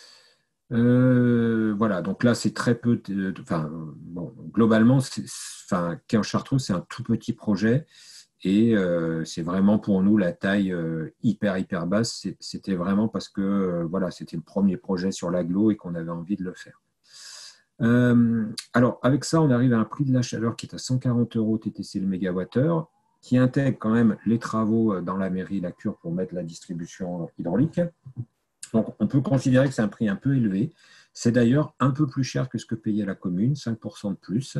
Euh, voilà, donc là, c'est très peu. De, enfin, bon, globalement, enfin, Quai en Chartreuse, c'est un tout petit projet. Et euh, c'est vraiment pour nous la taille euh, hyper, hyper basse. C'était vraiment parce que euh, voilà, c'était le premier projet sur l'agglo et qu'on avait envie de le faire. Euh, alors, avec ça, on arrive à un prix de la chaleur qui est à cent quarante euros T T C le mégawattheure, qui intègre quand même les travaux dans la mairie La Cure pour mettre la distribution hydraulique. Donc, on peut considérer que c'est un prix un peu élevé. C'est d'ailleurs un peu plus cher que ce que payait la commune, cinq pour cent de plus.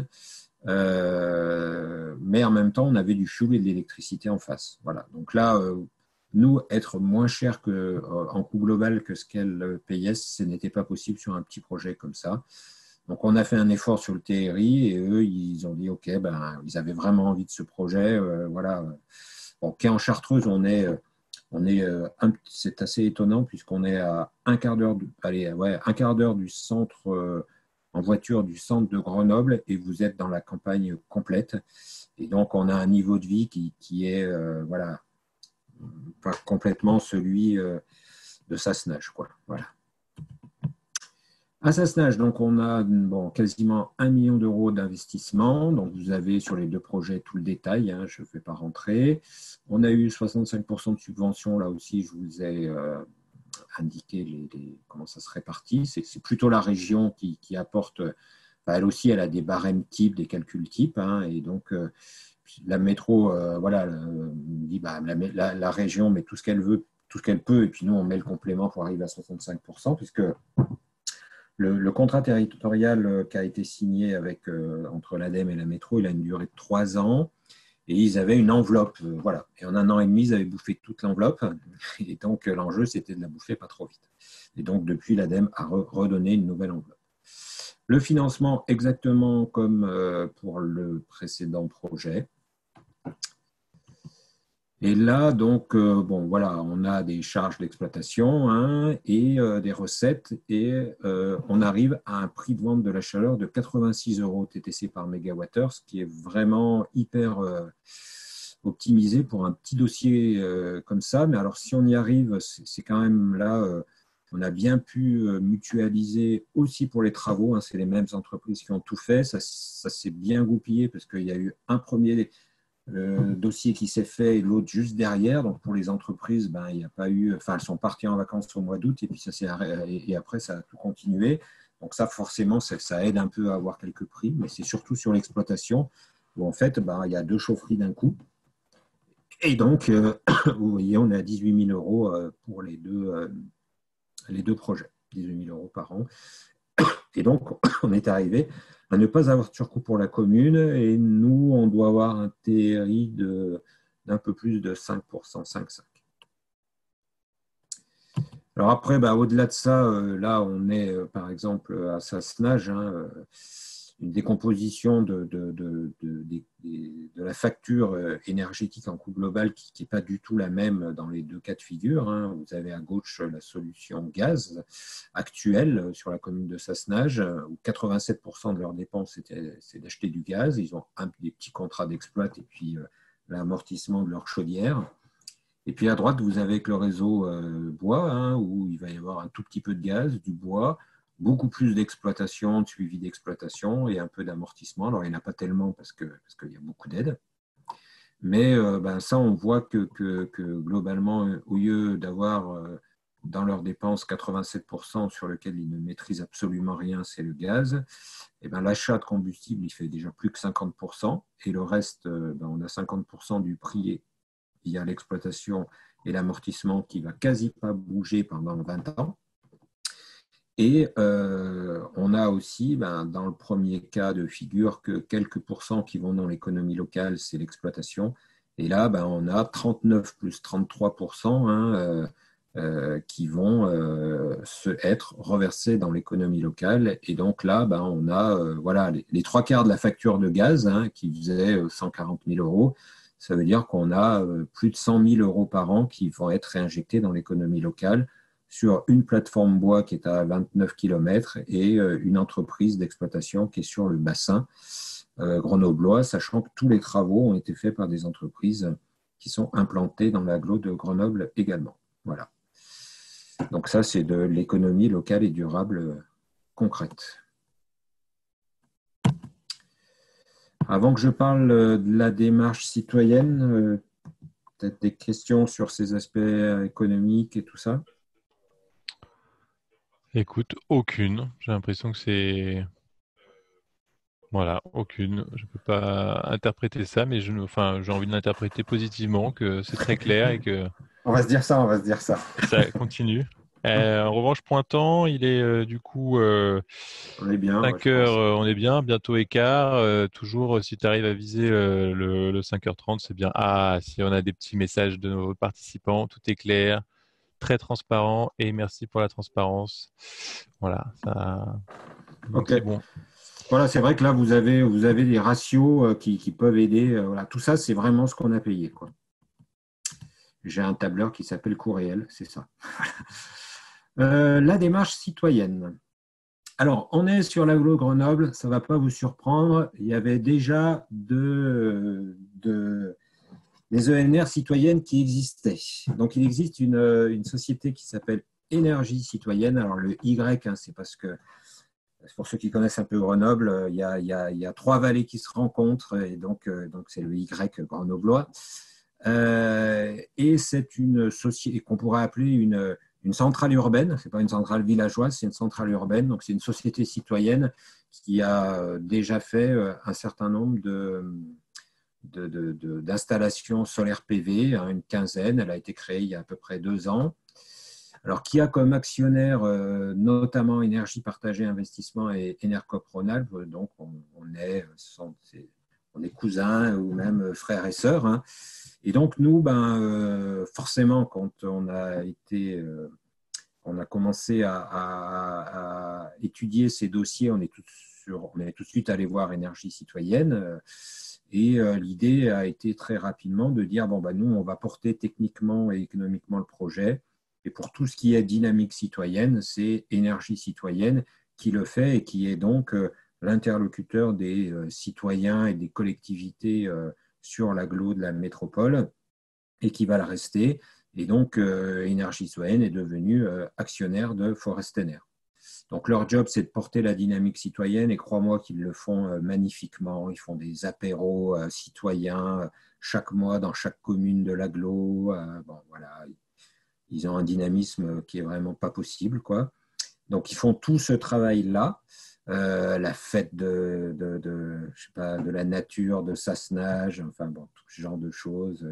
Euh, mais en même temps, on avait du fioul et de l'électricité en face. Voilà. Donc là, euh, nous, être moins cher que, euh, en coût global que ce qu'elle payait, ce n'était pas possible sur un petit projet comme ça. Donc, on a fait un effort sur le T R I et eux, ils ont dit, OK, ben, ils avaient vraiment envie de ce projet. Euh, voilà. Bon, Quai en Chartreuse, on est, on est, c'est assez étonnant puisqu'on est à un quart d'heure, allez, ouais, un quart d'heure du centre, euh, en voiture du centre de Grenoble et vous êtes dans la campagne complète. Et donc, on a un niveau de vie qui, qui est, euh, voilà, pas complètement celui euh, de Sassenage, quoi. Voilà. À Sassenage, donc on a bon, quasiment un million d'euros d'investissement. Donc vous avez sur les deux projets tout le détail, hein, je ne vais pas rentrer. On a eu soixante-cinq pour cent de subventions, là aussi je vous ai euh, indiqué les, les, comment ça se répartit. C'est plutôt la région qui, qui apporte, bah, elle aussi elle a des barèmes types, des calculs types, hein, et donc euh, la métro, euh, voilà, euh, dit bah, la, la, la région met tout ce qu'elle veut, tout ce qu'elle peut, et puis nous on met le complément pour arriver à soixante-cinq pour cent, puisque Le, le contrat territorial qui a été signé avec, euh, entre l'ADEME et la métro, il a une durée de trois ans et ils avaient une enveloppe. Euh, voilà. Et en un an et demi, ils avaient bouffé toute l'enveloppe. Et donc, l'enjeu, c'était de la bouffer pas trop vite. Et donc, depuis, l'ADEME a re redonné une nouvelle enveloppe. Le financement, exactement comme euh, pour le précédent projet. Et là, donc, euh, bon, voilà, on a des charges d'exploitation hein, et euh, des recettes et euh, on arrive à un prix de vente de la chaleur de quatre-vingt-six euros T T C par mégawattheure, ce qui est vraiment hyper euh, optimisé pour un petit dossier euh, comme ça. Mais alors, si on y arrive, c'est quand même là, euh, on a bien pu euh, mutualiser aussi pour les travaux. Hein, c'est les mêmes entreprises qui ont tout fait. Ça, ça s'est bien goupillé parce qu'il y a eu un premier le dossier qui s'est fait et l'autre juste derrière. Donc pour les entreprises, ben, il n'y a pas eu, enfin elles sont parties en vacances au mois d'août et puis ça s'est et après ça a tout continué. Donc ça forcément ça, ça aide un peu à avoir quelques prix, mais c'est surtout sur l'exploitation où en fait ben, il y a deux chaufferies d'un coup. Et donc euh, vous voyez on est à dix-huit mille euros pour les deux, euh, les deux projets, dix-huit mille euros par an. Et donc on est arrivé à ne pas avoir de surcoût pour la commune et nous, on doit avoir un T R I d'un peu plus de cinq pour cent, cinq virgule cinq. Alors après, bah, au-delà de ça, euh, là, on est euh, par exemple à Sassenage, hein, euh, une décomposition de, de, de, de, de, de la facture énergétique en coût global qui n'est pas du tout la même dans les deux cas de figure. Hein. Vous avez à gauche la solution gaz actuelle sur la commune de Sassenage, où quatre-vingt-sept pour cent de leurs dépenses, c'est d'acheter du gaz. Ils ont un, des petits contrats d'exploit et puis euh, l'amortissement de leur chaudière. Et puis à droite, vous avez le réseau euh, bois, hein, où il va y avoir un tout petit peu de gaz, du bois, beaucoup plus d'exploitation, de suivi d'exploitation et un peu d'amortissement. Alors, il n'y en a pas tellement parce qu'il parce qu'il y a beaucoup d'aides. Mais euh, ben, ça, on voit que, que, que globalement, au lieu d'avoir euh, dans leurs dépenses quatre-vingt-sept pour cent sur lequel ils ne maîtrisent absolument rien, c'est le gaz, et ben, l'achat de combustible, il fait déjà plus que cinquante pour cent. Et le reste, euh, ben, on a cinquante pour cent du prix via l'exploitation et l'amortissement qui ne va quasi pas bouger pendant vingt ans. Et euh, on a aussi, ben, dans le premier cas de figure, que quelques pourcents qui vont dans l'économie locale, c'est l'exploitation. Et là, ben, on a trente-neuf plus trente-trois pour cent hein, euh, euh, qui vont euh, se, être reversés dans l'économie locale. Et donc là, ben, on a euh, voilà, les, les trois quarts de la facture de gaz hein, qui faisait cent quarante mille euros. Ça veut dire qu'on a euh, plus de cent mille euros par an qui vont être réinjectés dans l'économie locale sur une plateforme bois qui est à vingt-neuf kilomètres et une entreprise d'exploitation qui est sur le bassin euh, grenoblois, sachant que tous les travaux ont été faits par des entreprises qui sont implantées dans l'agglo de Grenoble également. Voilà. Donc ça, c'est de l'économie locale et durable concrète. Avant que je parle de la démarche citoyenne, euh, peut-être des questions sur ces aspects économiques et tout ça. Écoute, aucune. J'ai l'impression que c'est... Voilà, aucune. Je peux pas interpréter ça, mais je, enfin, j'ai envie de l'interpréter positivement, que c'est très clair et que On va se dire ça, on va se dire ça. ça continue. Euh, en revanche, pointant, il est euh, du coup euh, On est bien, ouais, cinq je heures, pense. euh, on est bien, bientôt écart. Euh, toujours, euh, si tu arrives à viser euh, le, le cinq heures trente, c'est bien. Ah, si on a des petits messages de nos participants, tout est clair, très transparent et merci pour la transparence. Voilà, ça. Donc Ok. c'est bon. Voilà, c'est vrai que là, vous avez, vous avez des ratios euh, qui, qui peuvent aider. euh, Voilà. Tout ça, c'est vraiment ce qu'on a payé, quoi. J'ai un tableur qui s'appelle Coût réel, c'est ça. Euh, la démarche citoyenne. Alors, on est sur l'agglo Grenoble, ça ne va pas vous surprendre. Il y avait déjà de, de, des E N R citoyennes qui existaient. Donc, il existe une, une société qui s'appelle Énergie citoyenne. Alors, le Y, hein, c'est parce que, pour ceux qui connaissent un peu Grenoble, il y a, il y a, il y a trois vallées qui se rencontrent, et donc, donc c'est le Y grenoblois. Euh, et c'est une société qu'on pourrait appeler une, une centrale urbaine. Ce n'est pas une centrale villageoise, c'est une centrale urbaine. Donc, c'est une société citoyenne qui a déjà fait un certain nombre de, de, de, de, d'installations solaires P V, hein, une quinzaine. Elle a été créée il y a à peu près deux ans. Alors, qui a comme actionnaire euh, notamment Énergie Partagée Investissement et Enercop Rhône-Alpes. Donc, on, on, est, on est cousins ou même frères et sœurs. Hein. Et donc, nous, ben, euh, forcément, quand on a été, euh, on a commencé à, à, à, étudier ces dossiers, on est tout, sur, on est tout de suite allé voir Énergie Citoyenne. Euh, et euh, l'idée a été très rapidement de dire, bon, ben, nous, on va porter techniquement et économiquement le projet. Et pour tout ce qui est dynamique citoyenne, c'est Énergie Citoyenne qui le fait et qui est donc euh, l'interlocuteur des euh, citoyens et des collectivités euh, sur l'agglo de la métropole et qui va le rester. Et donc, euh, Énergie citoyenne est devenue euh, actionnaire de Forestener. Donc, leur job, c'est de porter la dynamique citoyenne et crois-moi qu'ils le font euh, magnifiquement. Ils font des apéros euh, citoyens euh, chaque mois dans chaque commune de l'agglo. Euh, bon, voilà. Ils ont un dynamisme qui est vraiment pas possible, quoi. Donc, ils font tout ce travail-là. Euh, la fête de, de, de, je sais pas, de la nature, de Sassenage, enfin bon, tout ce genre de choses.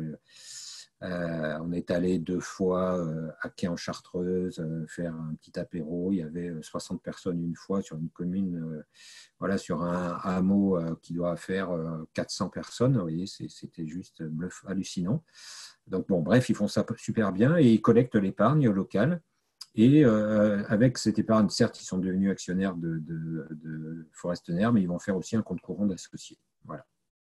Euh, on est allé deux fois euh, à Quai en Chartreuse euh, faire un petit apéro. Il y avait soixante personnes une fois sur une commune, euh, voilà, sur un, un hameau euh, qui doit faire euh, quatre cents personnes. Vous voyez, c'était juste bluff hallucinant. Donc bon, bref, ils font ça super bien et ils collectent l'épargne locale. Et euh, avec cette épargne, certes, ils sont devenus actionnaires de, de, de Forestener, mais ils vont faire aussi un compte courant d'associés. Voilà.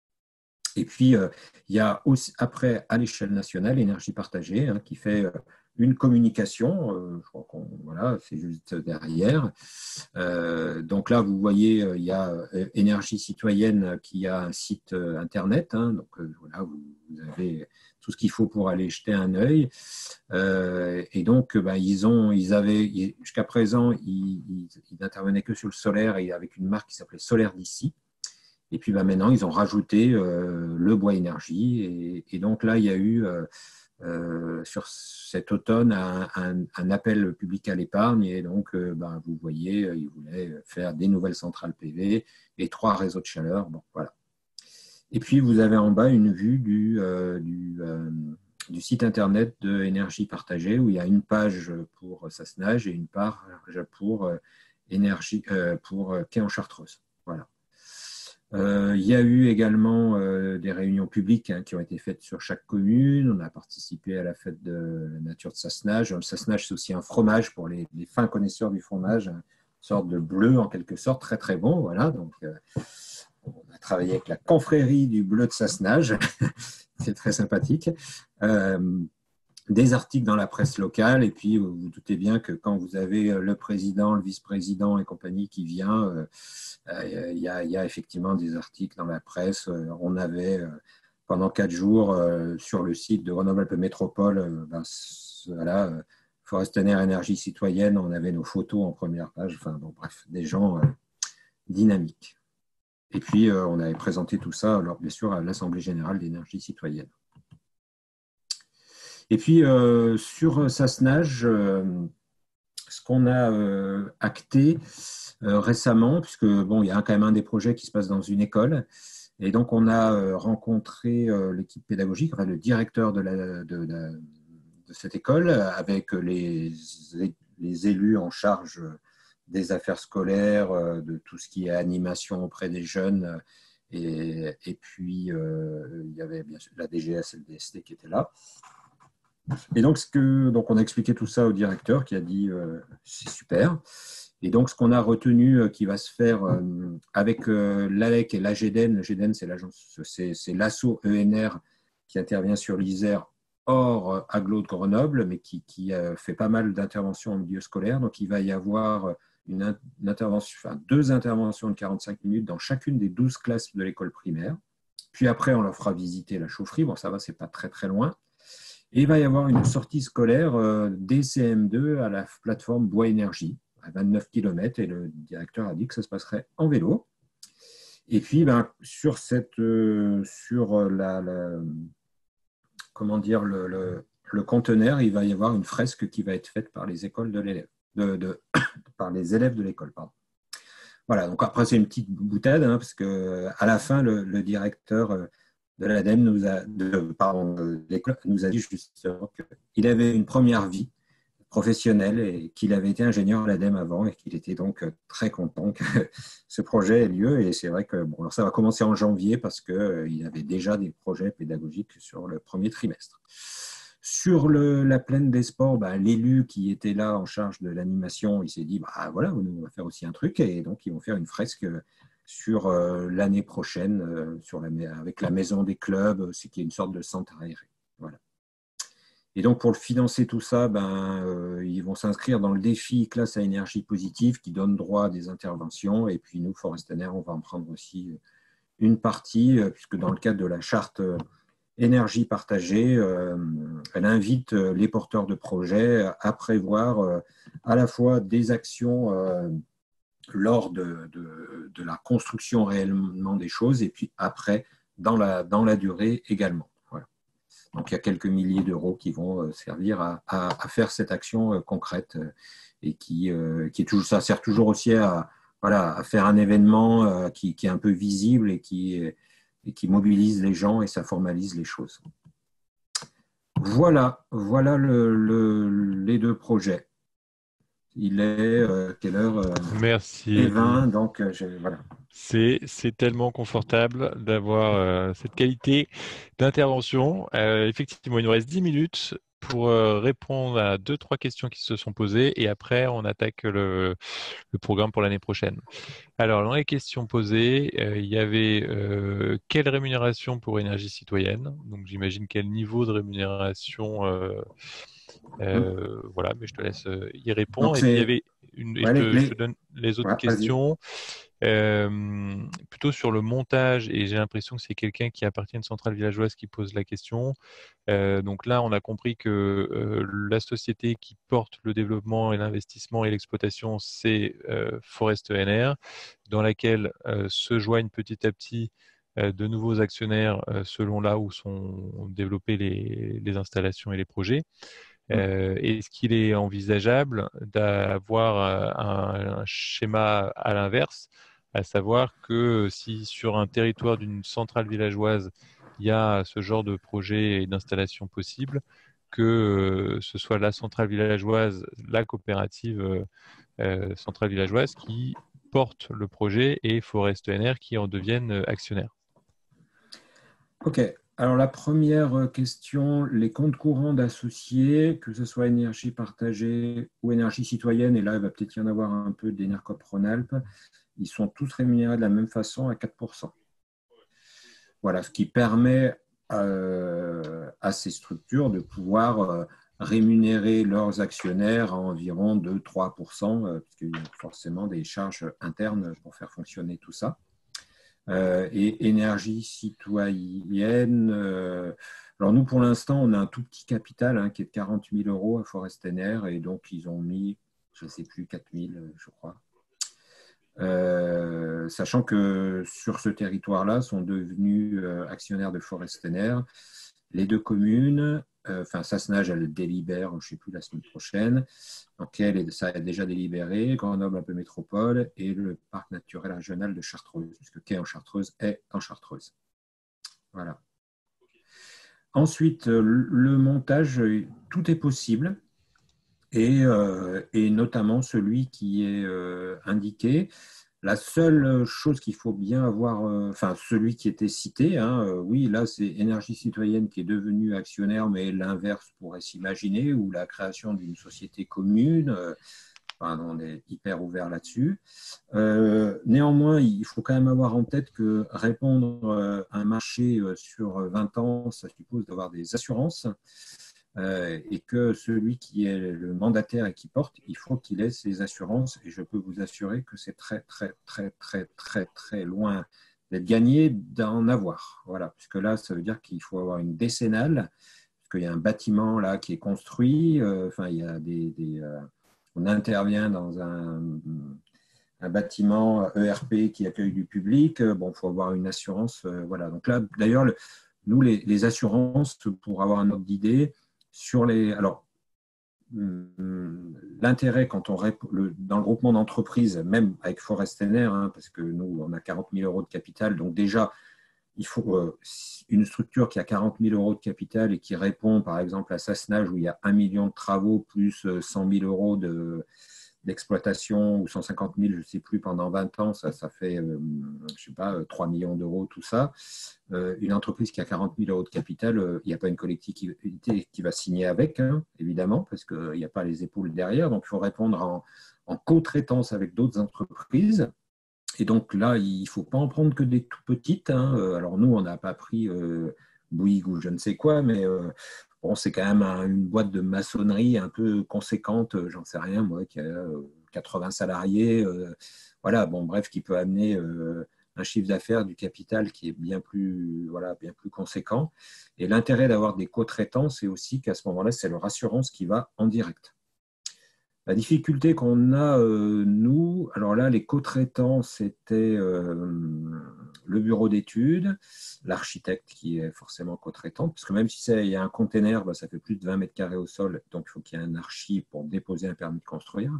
Et puis, euh, il y a aussi, après, à l'échelle nationale, Énergie Partagée, hein, qui fait euh, une communication. Euh, je crois qu'on, voilà, c'est juste derrière. Euh, donc là, vous voyez, euh, il y a euh, Énergie Citoyenne qui a un site euh, internet. Hein, donc euh, voilà, vous, vous avez tout ce qu'il faut pour aller jeter un œil. Euh, et donc, ben, ils ont, ils avaient, jusqu'à présent, ils, ils, ils n'intervenaient que sur le solaire et avec une marque qui s'appelait Solaire d'ici. Et puis ben, maintenant, ils ont rajouté euh, le bois énergie. Et, et, donc là, il y a eu euh, euh, sur cet automne un, un, un appel public à l'épargne. Et donc, euh, ben, vous voyez, ils voulaient faire des nouvelles centrales P V et trois réseaux de chaleur. Bon, voilà. Et puis, vous avez en bas une vue du, euh, du, euh, du site internet de Énergie Partagée où il y a une page pour Sassenage et une page pour euh, énergie euh, pour Quai en Chartreuse. Voilà. Euh, il y a eu également euh, des réunions publiques hein, qui ont été faites sur chaque commune. On a participé à la fête de la nature de Sassenage. Le Sassenage, c'est aussi un fromage pour les, les fins connaisseurs du fromage, une sorte de bleu en quelque sorte, très très bon. Voilà, donc euh, on a travaillé avec la confrérie du bleu de Sassenage. C'est très sympathique. Euh, des articles dans la presse locale, et puis vous vous doutez bien que quand vous avez le président, le vice-président et compagnie qui vient, euh, il y a, il y a effectivement des articles dans la presse. On avait euh, pendant quatre jours euh, sur le site de Grenoble Métropole, euh, ben, voilà, euh, Forestener Énergie Citoyenne, on avait nos photos en première page. Enfin bon, bref, des gens euh, dynamiques. Et puis, euh, on avait présenté tout ça, alors, bien sûr, à l'Assemblée générale d'énergie citoyenne. Et puis, euh, sur Sassenage, euh, ce qu'on a euh, acté euh, récemment, puisque bon, il y a quand même un des projets qui se passe dans une école, et donc on a euh, rencontré euh, l'équipe pédagogique, enfin, le directeur de, la, de, la, de cette école, avec les, les élus en charge des affaires scolaires, de tout ce qui est animation auprès des jeunes, et, et puis euh, il y avait bien sûr la D G S et le D S T qui étaient là. Et donc, ce que, donc, on a expliqué tout ça au directeur qui a dit euh, c'est super. Et donc, ce qu'on a retenu euh, qui va se faire euh, avec euh, l'A L E C et l'A G D E N, l'A G D E N, c'est l'agence, c'est, c'est l'asso E N R qui intervient sur l'Isère hors euh, agglo de Grenoble, mais qui, qui euh, fait pas mal d'interventions en milieu scolaire. Donc, il va y avoir une, une intervention, enfin, deux interventions de quarante-cinq minutes dans chacune des douze classes de l'école primaire. Puis après, on leur fera visiter la chaufferie. Bon, ça va, c'est pas très, très loin. Et il va y avoir une sortie scolaire euh, des C M deux à la plateforme Bois Énergie, à vingt-neuf kilomètres, et le directeur a dit que ça se passerait en vélo. Et puis, ben, sur, cette, euh, sur la, la, comment dire, le, le, le conteneur, il va y avoir une fresque qui va être faite par les écoles de l'élève, de, de, par les élèves de l'école, pardon. Voilà, donc après, c'est une petite boutade, hein, parce qu'à la fin, le, le directeur de l'ADEME nous a, de, pardon, de l'école nous a dit justement qu'il avait une première vie professionnelle et qu'il avait été ingénieur à l'ADEME avant et qu'il était donc très content que ce projet ait lieu. Et c'est vrai que bon, alors ça va commencer en janvier parce qu'il euh, avait déjà des projets pédagogiques sur le premier trimestre. Sur le, la plaine des sports, bah, l'élu qui était là en charge de l'animation, il s'est dit, bah, voilà, on va faire aussi un truc. Et donc, ils vont faire une fresque sur euh, l'année prochaine euh, sur la, avec la maison des clubs, ce qui est une sorte de centre aéré. Voilà. Et donc, pour le financer tout ça, ben, euh, ils vont s'inscrire dans le défi classe à énergie positive qui donne droit à des interventions. Et puis, nous, Forestener, on va en prendre aussi une partie, euh, puisque dans le cadre de la charte euh, énergie partagée, euh, elle invite euh, les porteurs de projets à prévoir euh, à la fois des actions euh, lors de, de, de la construction réellement des choses et puis après, dans la, dans la durée également. Voilà. Donc, il y a quelques milliers d'euros qui vont servir à, à, à faire cette action concrète et qui, qui est toujours, ça sert toujours aussi à, voilà, à faire un événement qui, qui est un peu visible et qui, et qui mobilise les gens et ça formalise les choses. Voilà, voilà le, le, les deux projets. Il est euh, quelle heure euh, Merci, et Elie. vingt, donc euh, je, voilà. C'est, c'est tellement confortable d'avoir euh, cette qualité d'intervention. Euh, effectivement, il nous reste dix minutes pour euh, répondre à deux, trois questions qui se sont posées et après, on attaque le, le programme pour l'année prochaine. Alors, dans les questions posées, euh, il y avait euh, quelle rémunération pour énergie citoyenne? Donc, j'imagine quel niveau de rémunération. Euh, euh, voilà, mais je te laisse euh, y répondre. Donc Et puis, il y c'est avait une, et je ouais, les, te, je te les... donne les autres Ouais, vas-y. questions. Euh, plutôt sur le montage, et j'ai l'impression que c'est quelqu'un qui appartient à une centrale villageoise qui pose la question. Euh, donc là, on a compris que euh, la société qui porte le développement et l'investissement et l'exploitation, c'est euh, Forest E N R, dans laquelle euh, se joignent petit à petit euh, de nouveaux actionnaires euh, selon là où sont développées les, les installations et les projets. Euh, Est-ce qu'il est envisageable d'avoir euh, un, un schéma à l'inverse, à savoir que si sur un territoire d'une centrale villageoise, il y a ce genre de projet et d'installation possible, que euh, ce soit la centrale villageoise, la coopérative euh, euh, centrale villageoise qui porte le projet et Forest E N R qui en deviennent euh, actionnaires. Ok. Alors la première question, les comptes courants d'associés, que ce soit énergie partagée ou énergie citoyenne, et là il va peut-être y en avoir un peu d'Enercop Rhône-Alpes, ils sont tous rémunérés de la même façon à quatre pour cent. Voilà, ce qui permet euh, à ces structures de pouvoir euh, rémunérer leurs actionnaires à environ deux à trois pour cent, euh, parce qu'il y a forcément des charges internes pour faire fonctionner tout ça. Euh, et énergie citoyenne, euh, alors nous pour l'instant on a un tout petit capital hein, qui est de quarante mille euros à Forestener et donc ils ont mis, je ne sais plus, quatre mille je crois. Euh, Euh, sachant que sur ce territoire-là sont devenus euh, actionnaires de Forestener les deux communes, euh, enfin Sassenage, elle délibère, je ne sais plus, la semaine prochaine, donc elle, ça a déjà délibéré, Grenoble un peu métropole, et le parc naturel régional de Chartreuse, puisque Quai en Chartreuse est en Chartreuse. Voilà. Ensuite, le montage, tout est possible, et, euh, et notamment celui qui est euh, indiqué. La seule chose qu'il faut bien avoir, euh, enfin celui qui était cité, hein, euh, oui, là c'est Énergie Citoyenne qui est devenue actionnaire, mais l'inverse pourrait s'imaginer, ou la création d'une société commune. Euh, enfin, on est hyper ouvert là-dessus. Euh, néanmoins, il faut quand même avoir en tête que répondre euh, à un marché euh, sur vingt ans, ça suppose d'avoir des assurances. Euh, et que celui qui est le mandataire et qui porte, il faut qu'il ait ses assurances. Et je peux vous assurer que c'est très, très, très, très, très, très loin d'être gagné d'en avoir. Voilà, puisque là, ça veut dire qu'il faut avoir une décennale, parce qu'il y a un bâtiment là qui est construit. Euh, enfin, il y a des, des euh, on intervient dans un, un bâtiment E R P qui accueille du public. Bon, il faut avoir une assurance. Euh, voilà. Donc là, d'ailleurs, le, nous, les, les assurances, pour avoir un ordre d'idée, sur les. Alors, l'intérêt quand on le, dans le groupement d'entreprises, même avec Forestener, hein, parce que nous, on a quarante mille euros de capital, donc déjà, il faut euh, une structure qui a quarante mille euros de capital et qui répond, par exemple, à Sassenage, où il y a un million de travaux plus cent mille euros de, d'exploitation, ou cent cinquante mille, je ne sais plus, pendant vingt ans, ça, ça fait, euh, je sais pas, trois millions d'euros, tout ça. Euh, une entreprise qui a quarante mille euros de capital, euh, il n'y a pas une collectivité qui va signer avec, hein, évidemment, parce qu'il n'y a pas les épaules derrière. Donc, il faut répondre en, en co-traitance avec d'autres entreprises. Et donc là, il ne faut pas en prendre que des tout petites. Hein. Alors nous, on n'a pas pris euh, Bouygues ou je ne sais quoi, mais euh, bon, c'est quand même un, une boîte de maçonnerie un peu conséquente, euh, j'en sais rien, moi, qui a euh, quatre-vingts salariés. Euh, voilà, bon, bref, qui peut amener euh, un chiffre d'affaires, du capital qui est bien plus, voilà, bien plus conséquent. Et l'intérêt d'avoir des co-traitants, c'est aussi qu'à ce moment-là, c'est leur assurance qui va en direct. La difficulté qu'on a, euh, nous, alors là, les co-traitants, c'était euh, le bureau d'études, l'architecte qui est forcément co-traitant, parce que même si il y a un container, bah, ça fait plus de vingt mètres carrés au sol, donc il faut qu'il y ait un archi pour déposer un permis de construire.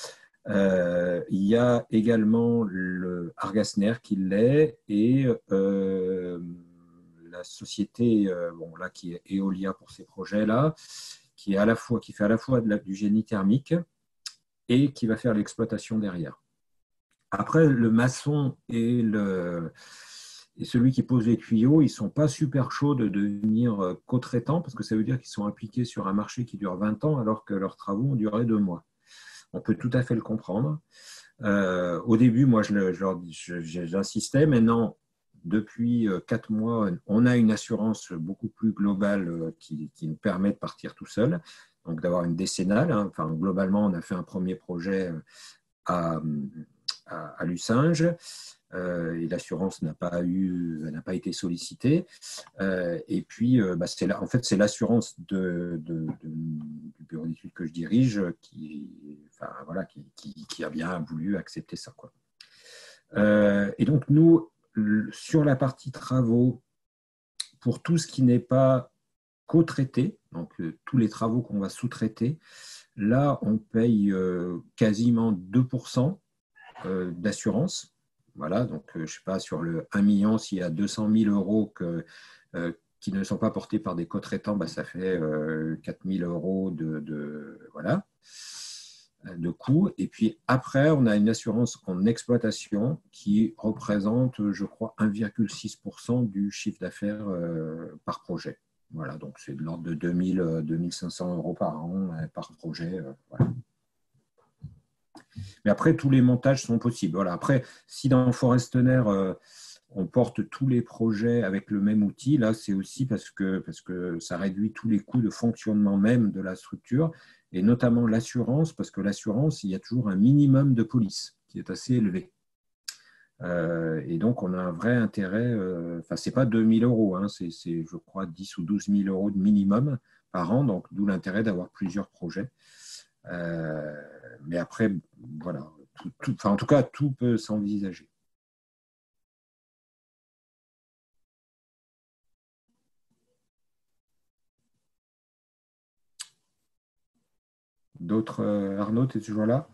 Euh, il y a également le Argasner qui l'est, et euh, la société euh, bon, là, qui est Eolia pour ces projets-là, qui, est à la fois, qui fait à la fois de la, du génie thermique, et qui va faire l'exploitation derrière. Après, le maçon et, le, et celui qui pose les tuyaux, ils ne sont pas super chauds de devenir co-traitants, parce que ça veut dire qu'ils sont impliqués sur un marché qui dure vingt ans, alors que leurs travaux ont duré deux mois. On peut tout à fait le comprendre. Euh, au début, moi, je, je, je, j'insistais. Maintenant, depuis quatre mois, on a une assurance beaucoup plus globale qui, qui nous permet de partir tout seul, donc d'avoir une décennale. Hein. Enfin, globalement, on a fait un premier projet à, à, à Lucinge, euh, et l'assurance n'a pas eu, n'a pas été sollicitée. Euh, et puis, euh, bah, c'est la, en fait, c'est l'assurance de, de, de, du bureau d'études que je dirige qui, enfin, voilà, qui, qui, qui a bien voulu accepter ça, quoi. Euh, et donc, nous, sur la partie travaux, pour tout ce qui n'est pas co-traité, donc euh, tous les travaux qu'on va sous-traiter, là, on paye euh, quasiment deux pour cent euh, d'assurance. Voilà, donc euh, je ne sais pas, sur le un million, s'il y a deux cent mille euros que, euh, qui ne sont pas portés par des co-traitants, bah, ça fait euh, quatre mille euros de, de, voilà, de coûts. Et puis après, on a une assurance en exploitation qui représente, je crois, un virgule six pour cent du chiffre d'affaires euh, par projet. Voilà, donc c'est de l'ordre de deux mille, deux mille cinq cents euros par an, euh, par projet. Euh, voilà. Mais après, tous les montages sont possibles. Voilà. Après, si dans Forestener, euh, on porte tous les projets avec le même outil, là, c'est aussi parce que, parce que ça réduit tous les coûts de fonctionnement même de la structure, et notamment l'assurance, parce que l'assurance, il y a toujours un minimum de police qui est assez élevé. Euh, et donc, on a un vrai intérêt, euh, enfin, ce n'est pas deux mille euros, hein, c'est, c'est, je crois, dix ou douze mille euros de minimum par an, donc d'où l'intérêt d'avoir plusieurs projets. Euh, mais après, voilà, tout, tout, enfin, en tout cas, tout peut s'envisager. D'autres, euh, Arnaud, tu es toujours là?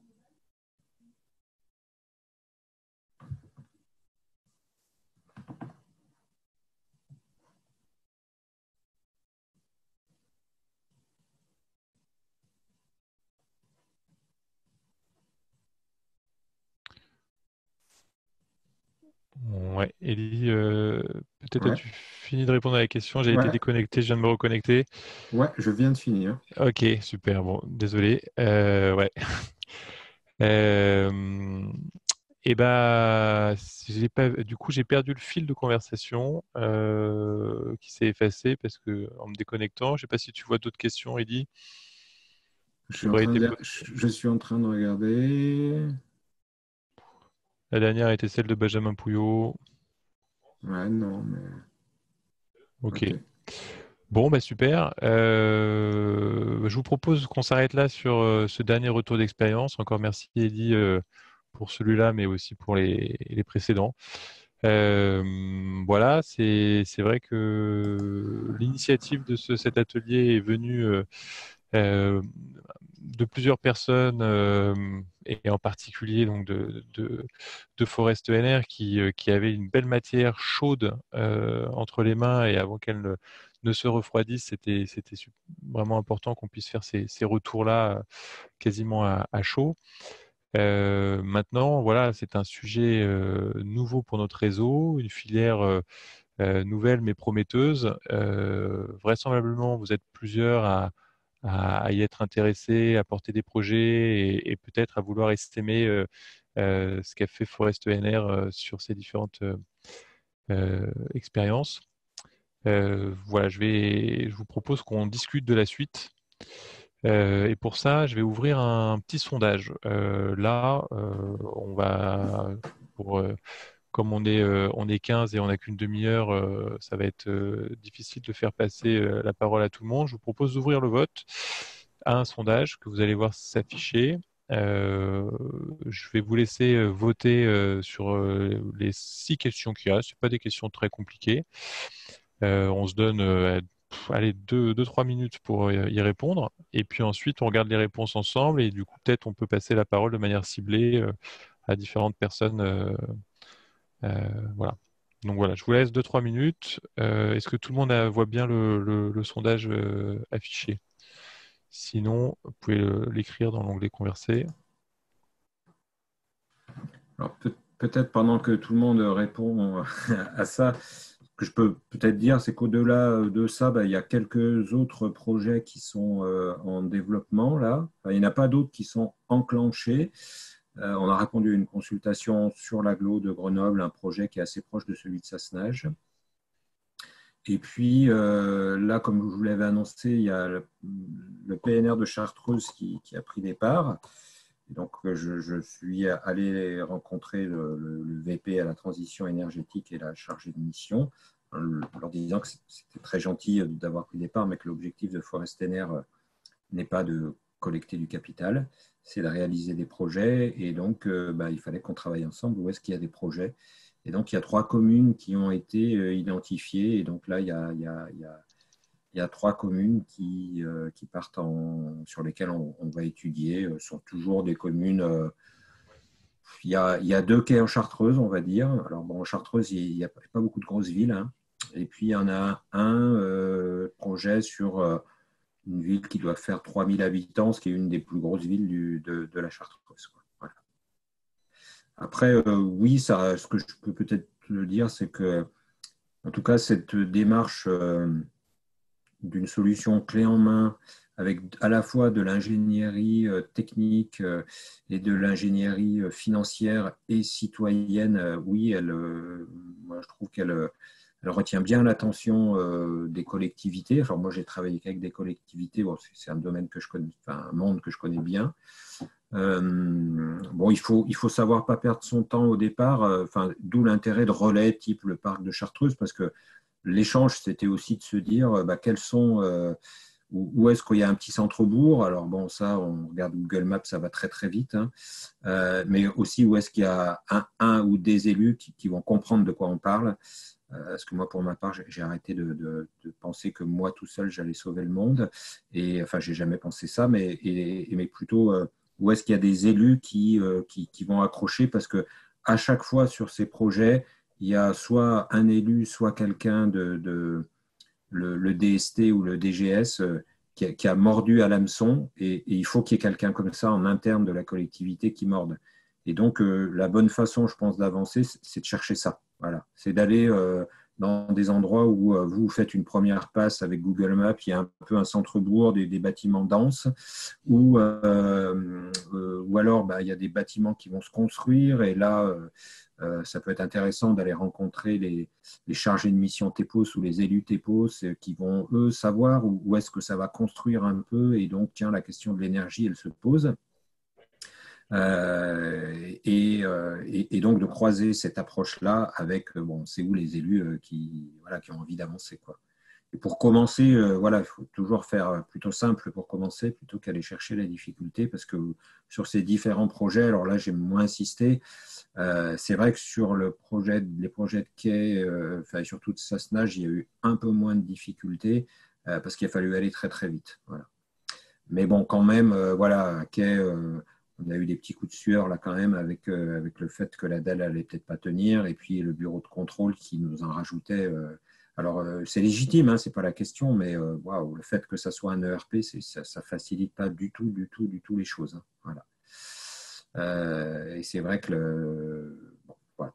Ouais, Elie, euh, peut-être Ouais, as-tu fini de répondre à la question. J'ai été ouais, déconnecté, je viens de me reconnecter. ouais, je viens de finir. Ok, super, bon, désolé. Euh, ouais. Euh, et bah, j'ai pas, du coup, j'ai perdu le fil de conversation euh, qui s'est effacé parce que en me déconnectant, je sais pas si tu vois d'autres questions, Elie, Je qui suis en auraient train été de, posées. je suis en train de regarder. La dernière était celle de Benjamin Pouillot. Ouais, non, mais Ok. ok. Bon, bah super. Euh, je vous propose qu'on s'arrête là sur euh, ce dernier retour d'expérience. Encore merci, Elie, euh, pour celui-là, mais aussi pour les, les précédents. Euh, voilà, c'est c'est vrai que l'initiative de ce, cet atelier est venue euh, euh, de plusieurs personnes euh, et en particulier donc de, de, de Forest E N R qui, euh, qui avaient une belle matière chaude euh, entre les mains et avant qu'elle ne, ne se refroidisse, c'était c'était su- vraiment important qu'on puisse faire ces, ces retours-là euh, quasiment à, à chaud. Euh, maintenant, voilà, c'est un sujet euh, nouveau pour notre réseau, une filière euh, euh, nouvelle mais prometteuse. Euh, vraisemblablement, vous êtes plusieurs à, à, à y être intéressés, à porter des projets et, et peut-être à vouloir estimer euh, euh, ce qu'a fait Forest E N R euh, sur ces différentes euh, euh, expériences. Euh, voilà, je vais, je vous propose qu'on discute de la suite. Euh, et pour ça, je vais ouvrir un petit sondage. Euh, là, euh, on va, pour, euh, comme on est, euh, on est quinze et on n'a qu'une demi-heure, euh, ça va être euh, difficile de faire passer euh, la parole à tout le monde. Je vous propose d'ouvrir le vote à un sondage que vous allez voir s'afficher. Euh, je vais vous laisser euh, voter euh, sur euh, les six questions qu'il y a. Ce pas des questions très compliquées. Euh, on se donne euh, pff, allez, deux, deux, trois minutes pour euh, y répondre. Et puis ensuite, on regarde les réponses ensemble. Et du coup, peut-être on peut passer la parole de manière ciblée euh, à différentes personnes. Euh, euh, voilà. Donc voilà, je vous laisse deux, trois minutes. Euh, est-ce que tout le monde a- voit bien le, le- le sondage euh, affiché? Sinon, vous pouvez le- l'écrire dans l'onglet Converser. Alors peut- peut-être pendant que tout le monde répond à ça, ce que je peux peut-être dire, c'est qu'au-delà de ça, bah, il y a quelques autres projets qui sont euh, en développement là. Enfin, il n'y en a pas d'autres qui sont enclenchés. Euh, on a répondu à une consultation sur l'agglo de Grenoble, un projet qui est assez proche de celui de Sassenage. Et puis euh, là, comme je vous l'avais annoncé, il y a le, le P N R de Chartreuse qui, qui a pris des parts. Et donc, je, je suis allé rencontrer le, le, le V P à la transition énergétique et la chargée de mission, en leur disant que c'était très gentil d'avoir pris des parts, mais que l'objectif de Forest N R n'est pas de collecter du capital, c'est de réaliser des projets. Et donc, euh, bah, il fallait qu'on travaille ensemble. Où est-ce qu'il y a des projets? Et donc, il y a trois communes qui ont été euh, identifiées. Et donc là, il y a, il y a, il y a il y a trois communes qui, euh, qui partent en, sur lesquelles on, on va étudier. Ce sont toujours des communes. Euh, il, y a, il y a deux quais en Chartreuse, on va dire. Alors, bon, en Chartreuse, il n'y a pas beaucoup de grosses villes, hein. Et puis, il y en a un euh, projet sur euh, une ville qui doit faire trois mille habitants, ce qui est une des plus grosses villes du, de, de la Chartreuse, quoi. Voilà. Après, euh, oui, ça, ce que je peux peut-être le dire, c'est que, en tout cas, cette démarche. Euh, d'une solution clé en main avec à la fois de l'ingénierie euh, technique euh, et de l'ingénierie euh, financière et citoyenne, euh, oui, elle, euh, moi, je trouve qu'elle euh, elle retient bien l'attention euh, des collectivités. Enfin, moi, j'ai travaillé avec des collectivités. Bon, c'est un domaine que je connais, enfin, un monde que je connais bien. Euh, bon, il faut, il faut savoir pas perdre son temps au départ. Euh, enfin, d'où l'intérêt de relais type le parc de Chartreuse, parce que l'échange, c'était aussi de se dire euh, bah, quels sont, euh, où, où est-ce qu'il y a un petit centre-bourg. Alors bon, ça, on regarde Google Maps, ça va très très vite, hein. Euh, mais aussi où est-ce qu'il y a un, un ou des élus qui, qui vont comprendre de quoi on parle. Euh, parce que moi, pour ma part, j'ai arrêté de, de, de penser que moi, tout seul, j'allais sauver le monde. Et enfin, j'ai jamais pensé ça, mais, et, mais plutôt euh, où est-ce qu'il y a des élus qui, euh, qui, qui vont accrocher, parce que à chaque fois sur ces projets, il y a soit un élu, soit quelqu'un de, de le, le D S T ou le D G S euh, qui, a, qui a mordu à l'hameçon, et, et il faut qu'il y ait quelqu'un comme ça en interne de la collectivité qui morde. Et donc, euh, la bonne façon, je pense, d'avancer, c'est de chercher ça. Voilà. C'est d'aller euh, dans des endroits où euh, vous faites une première passe avec Google Maps, il y a un peu un centre-bourg, des, des bâtiments denses, ou, euh, euh, ou alors bah, il y a des bâtiments qui vont se construire, et là, euh, euh, ça peut être intéressant d'aller rencontrer les, les chargés de mission TEPOS ou les élus TEPOS euh, qui vont, eux, savoir où, où est-ce que ça va construire un peu, et donc, tiens, la question de l'énergie, elle se pose. Euh, et, euh, et, et, donc de croiser cette approche-là avec, bon, c'est où les élus euh, qui, voilà, qui ont envie d'avancer, quoi. Et pour commencer, euh, voilà, il faut toujours faire plutôt simple pour commencer plutôt qu'aller chercher la difficulté, parce que sur ces différents projets, alors là j'ai moins insisté, euh, c'est vrai que sur le projet, les projets de quai, euh, enfin, surtout de Sassenage, il y a eu un peu moins de difficultés euh, parce qu'il a fallu aller très très vite. Voilà. Mais bon, quand même, euh, voilà, quai, euh, on a eu des petits coups de sueur là quand même avec, euh, avec le fait que la dalle allait peut-être pas tenir, et puis le bureau de contrôle qui nous en rajoutait. Euh, alors euh, c'est légitime, hein, c'est pas la question, mais euh, waouh, le fait que ça soit un E R P, ça, ça facilite pas du tout, du tout, du tout les choses, hein. Voilà. Euh, et c'est vrai que le, bon, voilà.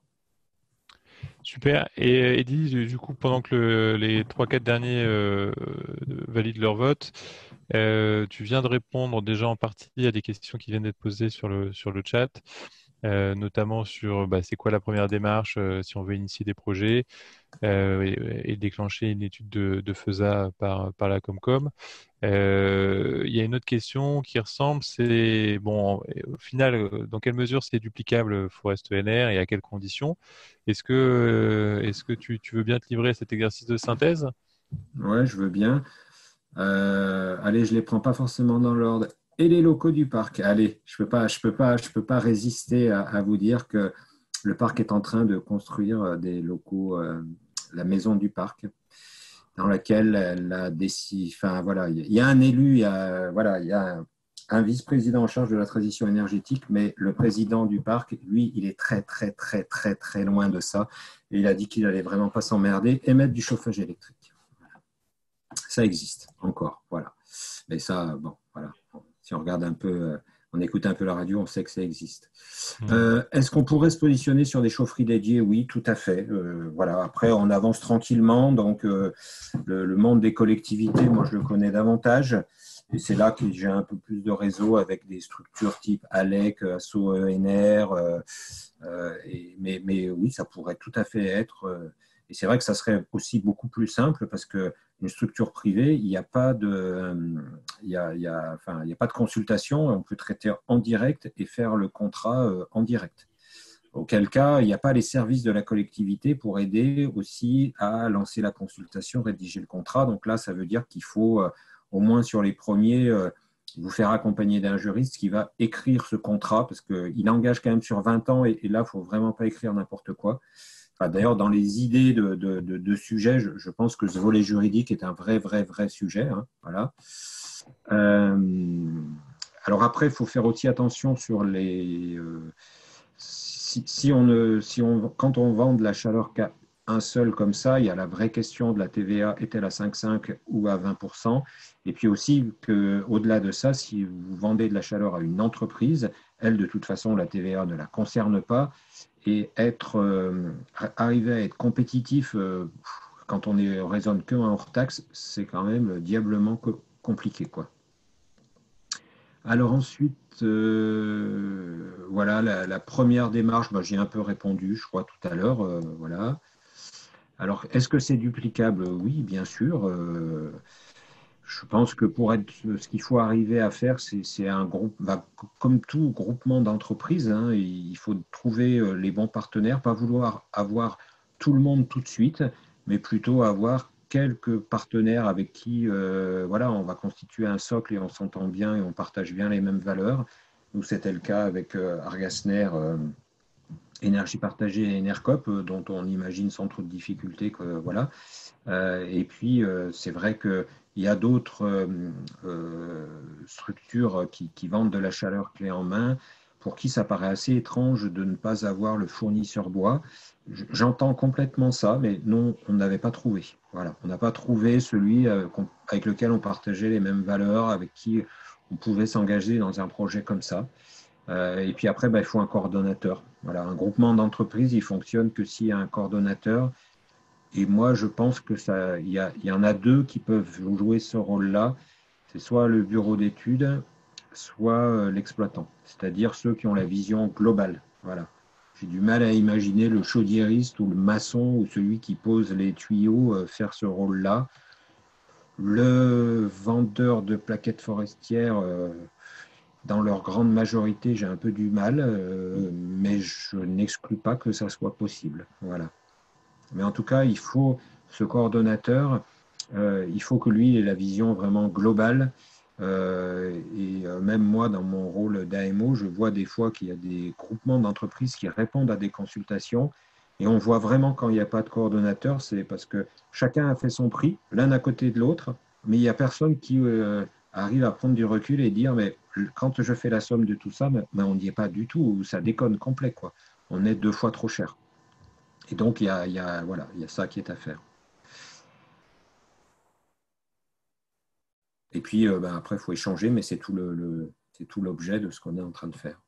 Super. Et euh, Eddy, du du coup, pendant que le- les trois, quatre derniers euh, valident leur vote, euh, tu viens de répondre déjà en partie à des questions qui viennent d'être posées sur le, sur le chat, euh, notamment sur bah, c'est quoi la première démarche euh, si on veut initier des projets euh, et, et déclencher une étude de, de FESA par, par la Comcom. Euh, il y a une autre question qui ressemble, c'est bon, au final, euh, dans quelle mesure c'est duplicable Forest E N R et à quelles conditions? Est-ce que, euh, est-ce que tu, tu veux bien te livrer à cet exercice de synthèse? Ouais, je veux bien. Euh, allez, je les prends pas forcément dans l'ordre. Et les locaux du parc. Allez, je peux pas, je peux pas, je peux pas résister à, à vous dire que le parc est en train de construire des locaux, euh, la maison du parc, dans laquelle elle a décidé. Enfin voilà, il y a un élu, il y a voilà, il y a un, un vice-président en charge de la transition énergétique, mais le président du parc, lui, il est très très très très très loin de ça. Et il a dit qu'il allait vraiment pas s'emmerder et mettre du chauffage électrique. Ça existe encore, voilà. Mais ça, bon, voilà. Si on regarde un peu, on écoute un peu la radio, on sait que ça existe. Hmm. Euh, Est-ce qu'on pourrait se positionner sur des chaufferies dédiées? Oui, tout à fait. Euh, voilà. Après, on avance tranquillement. Donc, euh, le, le monde des collectivités, moi, je le connais davantage. Et c'est là que j'ai un peu plus de réseau avec des structures type ALEC, ASSO E N R. Euh, euh, et, mais, mais oui, ça pourrait tout à fait être. Euh, et c'est vrai que ça serait aussi beaucoup plus simple parce que une structure privée, il n'y a pas de, il y a, il y a, enfin, il n'y a pas de consultation. On peut traiter en direct et faire le contrat euh, en direct. Auquel cas, il n'y a pas les services de la collectivité pour aider aussi à lancer la consultation, rédiger le contrat. Donc là, ça veut dire qu'il faut, euh, au moins sur les premiers, euh, vous faire accompagner d'un juriste qui va écrire ce contrat, parce qu'il engage quand même sur vingt ans, et, et là, il ne faut vraiment pas écrire n'importe quoi. Enfin, d'ailleurs, dans les idées de, de, de, de sujets, je, je, pense que ce volet juridique est un vrai, vrai, vrai sujet, hein, voilà. Euh, alors après, il faut faire aussi attention sur les... Euh, si, si on ne, si on, quand on vend de la chaleur qu'à un seul comme ça, il y a la vraie question de la T V A, est-elle à cinq virgule cinq ou à vingt pour cent? Et puis aussi, que, au-delà de ça, si vous vendez de la chaleur à une entreprise, elle, de toute façon, la T V A ne la concerne pas. Et être, euh, arriver à être compétitif euh, quand on ne raisonne que en hors taxe, c'est quand même diablement co- compliqué, quoi. Alors ensuite, euh, voilà, la, la première démarche, bah, j'ai un peu répondu, je crois, tout à l'heure. Euh, voilà. Alors, est-ce que c'est duplicable? Oui, bien sûr. Euh, je pense que pour être, ce qu'il faut arriver à faire, c'est c'est un groupe, bah, comme tout groupement d'entreprises, hein, il faut trouver euh, les bons partenaires, pas vouloir avoir tout le monde tout de suite, mais plutôt avoir quelques partenaires avec qui euh, voilà, on va constituer un socle et on s'entend bien et on partage bien les mêmes valeurs. Nous, c'était le cas avec euh, Argasner, euh, Énergie partagée et Enercop, euh, dont on imagine sans trop de difficultés que voilà. Euh, et puis, euh, c'est vrai qu'il y a d'autres euh, euh, structures qui, qui vendent de la chaleur clé en main, pour qui ça paraît assez étrange de ne pas avoir le fournisseur bois. J'entends complètement ça, mais non, on n'avait pas trouvé. Voilà, on n'a pas trouvé celui euh, avec lequel on partageait les mêmes valeurs, avec qui on pouvait s'engager dans un projet comme ça. Euh, et puis après, bah, il faut un coordonnateur. Voilà, un groupement d'entreprises, il fonctionne que s'il y a un coordonnateur. Et moi, je pense que ça, il y, a, il y en a deux qui peuvent jouer ce rôle-là. C'est soit le bureau d'études, soit euh, l'exploitant, c'est-à-dire ceux qui ont la vision globale. Voilà. J'ai du mal à imaginer le chaudiériste ou le maçon ou celui qui pose les tuyaux euh, faire ce rôle-là. Le vendeur de plaquettes forestières, euh, dans leur grande majorité, j'ai un peu du mal, euh, mais je n'exclus pas que ça soit possible. Voilà. Mais en tout cas, il faut ce coordonnateur, euh, il faut que lui ait la vision vraiment globale. Euh, et euh, même moi, dans mon rôle d'A M O, je vois des fois qu'il y a des groupements d'entreprises qui répondent à des consultations. Et on voit vraiment quand il n'y a pas de coordonnateur, c'est parce que chacun a fait son prix, l'un à côté de l'autre, mais il n'y a personne qui euh, arrive à prendre du recul et dire, mais quand je fais la somme de tout ça, mais, mais on n'y est pas du tout, ça déconne complet, quoi. On est deux fois trop cher. Et donc, il y a, il y a, voilà, il y a ça qui est à faire. Et puis, euh, ben, après, il faut échanger, mais c'est tout le, le- c'est tout l'objet de ce qu'on est en train de faire.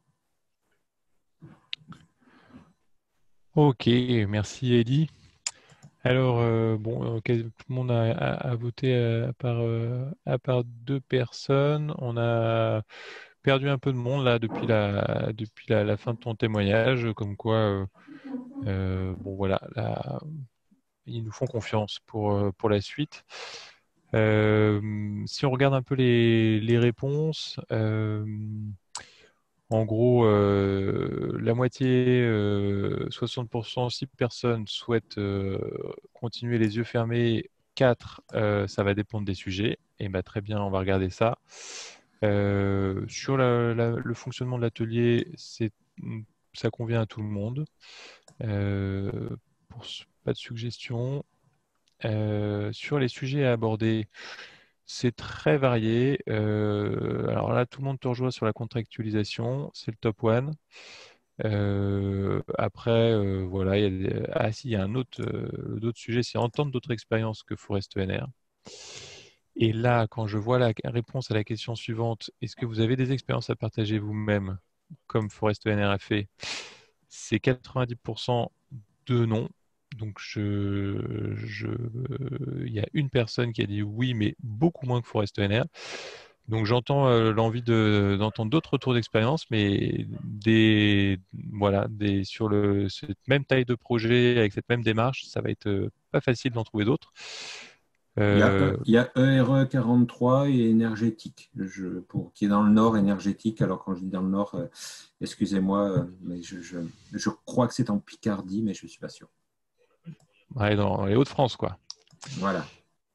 Ok, merci Ellie. Alors, euh, bon, euh, quasi- tout le monde a, a- a voté euh, à part, euh, à part deux personnes. On a perdu un peu de monde là depuis la, depuis la, la fin de ton témoignage, comme quoi, euh, euh, bon voilà, là, ils nous font confiance pour, euh, pour la suite. Euh, si on regarde un peu les, les réponses, euh, en gros, euh, la moitié, euh, soixante pour cent, six personnes souhaitent euh, continuer les yeux fermés. Quatre, euh, ça va dépendre des sujets. Et bah, très bien, on va regarder ça. Euh, sur la- la- le fonctionnement de l'atelier, c'est, ça convient à tout le monde. Euh, pour, pas de suggestions. Euh, sur les sujets à aborder, c'est très varié. Euh, alors là, tout le monde te rejoint sur la contractualisation, c'est le top one. Euh, après, euh, voilà, il y a des- ah si, il y a un autre, euh, d'autres sujets, c'est entendre d'autres expériences que Forest E N R. Et là, quand je vois la réponse à la question suivante, est-ce que vous avez des expériences à partager vous-même, comme Forest E N R a fait? C'est quatre-vingt-dix pour cent de non. Donc, je, je, il y a une personne qui a dit oui, mais beaucoup moins que Forest E N R. Donc, j'entends euh, l'envie de, d'entendre d'autres retours d'expérience, mais des, voilà, des, sur le, cette même taille de projet, avec cette même démarche, ça va être euh, pas facile d'en trouver d'autres. Il y a, E- Euh, il y a E R E quarante-trois et énergétique, je, pour, qui est dans le nord énergétique. Alors, quand je dis dans le nord, euh, excusez-moi, euh, mais je, je, je crois que c'est en Picardie, mais je ne suis pas sûr. ouais, dans les Hauts-de-France, quoi. Voilà.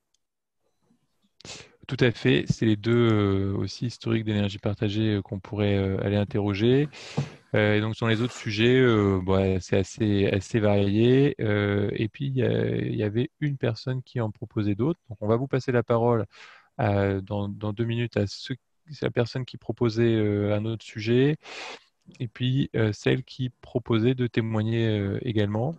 Tout à fait, c'est les deux euh, aussi historiques d'énergie partagée euh, qu'on pourrait euh, aller interroger. Euh, et donc sur les autres sujets, euh, bah, c'est assez, assez varié. Euh, et puis il y, a- il y avait une personne qui en proposait d'autres. Donc on va vous passer la parole à- dans, dans deux minutes à ceux, c'est la personne qui proposait euh, un autre sujet, et puis euh, celle qui proposait de témoigner euh, également.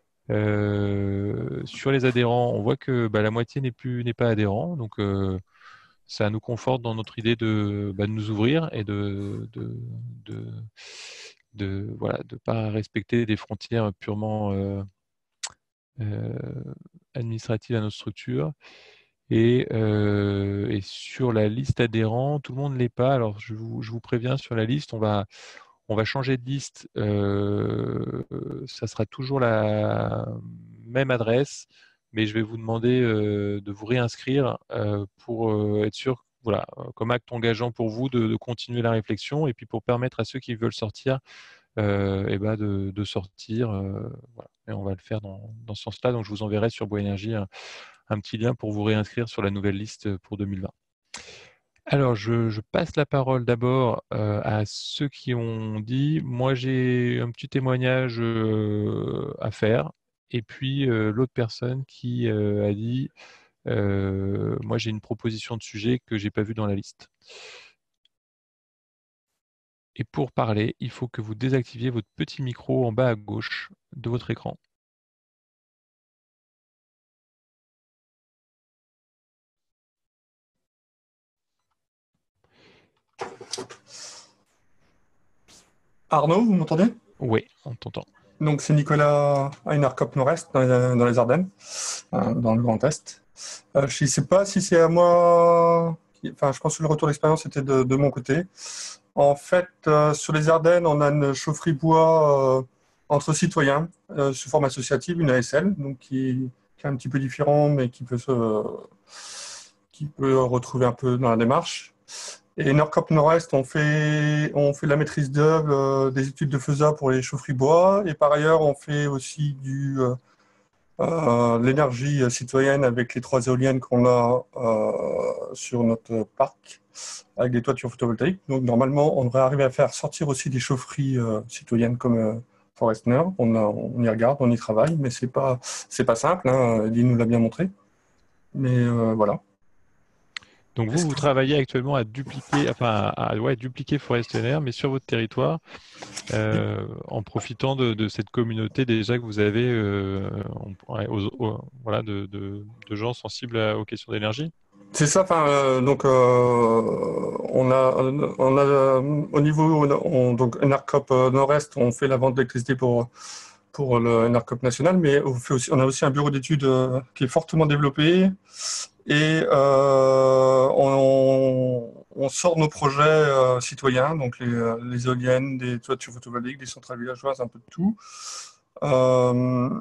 Euh, sur les adhérents, on voit que bah, la moitié n'est plus n'est pas adhérent, donc euh, ça nous conforte dans notre idée de, bah, de nous ouvrir et de, de, de, de, voilà, de pas respecter des frontières purement euh, euh, administratives à notre structure. Et, euh, et sur la liste adhérents, tout le monde ne l'est pas. Alors je vous, je vous préviens, sur la liste, on va, on va changer de liste. Euh, ça sera toujours la même adresse, mais je vais vous demander euh, de vous réinscrire euh, pour euh, être sûr, voilà, euh, comme acte engageant pour vous de, de continuer la réflexion et puis pour permettre à ceux qui veulent sortir euh, eh ben de, de sortir. Euh, voilà. Et on va le faire dans, dans ce sens-là. Donc je vous enverrai sur Bois Énergie un, un petit lien pour vous réinscrire sur la nouvelle liste pour deux mille vingt. Alors, je, je passe la parole d'abord euh, à ceux qui ont dit, moi j'ai un petit témoignage euh, à faire, et puis euh, l'autre personne qui euh, a dit, euh, moi j'ai une proposition de sujet que j'ai pas vue dans la liste. Et pour parler, il faut que vous désactiviez votre petit micro en bas à gauche de votre écran. Arnaud, vous m'entendez? Oui, on t'entend. Donc, c'est Nicolas à Enercop Nord-Est, dans les, dans les Ardennes, euh, dans le Grand Est. Euh, je ne sais pas si c'est à moi. qui- Enfin, je pense que le retour d'expérience était de, de mon côté. En fait, euh, sur les Ardennes, on a une chaufferie bois euh, entre citoyens, euh, sous forme associative, une A S L, donc qui, qui est un petit peu différent, mais qui peut se, qui peut retrouver un peu dans la démarche. Et Nordcop Nord-Est, on fait, on fait la maîtrise d'œuvre, euh, des études de faisabilité pour les chaufferies bois. Et par ailleurs, on fait aussi du, euh, euh, l'énergie citoyenne avec les trois éoliennes qu'on a euh, sur notre parc, avec des toitures photovoltaïques. Donc normalement, on devrait arriver à faire sortir aussi des chaufferies euh, citoyennes comme euh, Forestner. On, a- on y regarde, on y travaille, mais c'est pas, c'est pas simple. Hein. Eddie nous l'a bien montré. Mais euh, voilà. Donc vous, Est-ce vous que- travaillez actuellement à dupliquer, enfin à, à- ouais, dupliquer Forest-N R, mais sur votre territoire, euh, en profitant de, de cette communauté déjà que vous avez, euh, en- ouais, aux- aux- voilà, de, de- de gens sensibles à- aux questions d'énergie. C'est ça, enfin, euh, donc, euh, on a, on a, euh, au niveau, on, on- donc, Enercop euh, Nord-Est, on fait la vente d'électricité pour, pour le Enercop national, mais on fait aussi, on a aussi un bureau d'études euh, qui est fortement développé et euh, on, on sort nos projets euh, citoyens, donc les, euh, les éoliennes, des toitures photovoltaïques, des centrales villageoises, un peu de tout. Euh,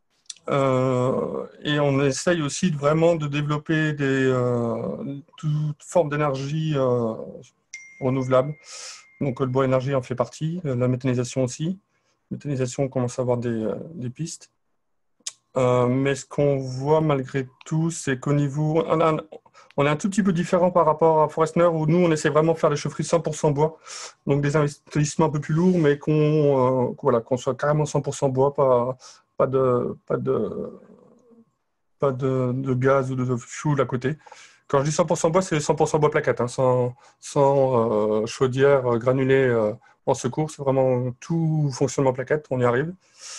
euh, et on essaye aussi de vraiment de développer des, euh, toute forme d'énergie euh, renouvelable. Donc le bois énergie en fait partie, euh, la méthanisation aussi. Méthanisation, on commence à avoir des, euh, des pistes. Euh, mais ce qu'on voit malgré tout, c'est qu'au niveau... On, a, on est un tout petit peu différent par rapport à Forestner, où nous, on essaie vraiment de faire des chaufferies cent pour cent bois. Donc des investissements un peu plus lourds, mais qu'on euh, voilà, qu'on soit carrément cent pour cent bois, pas, pas de... Pas de pas de, de gaz ou de fuel à côté. Quand je dis cent pour cent bois, c'est cent pour cent bois plaquette, hein, sans, sans euh, chaudière euh, granulée euh, en secours. C'est vraiment tout fonctionnement plaquette, on y arrive.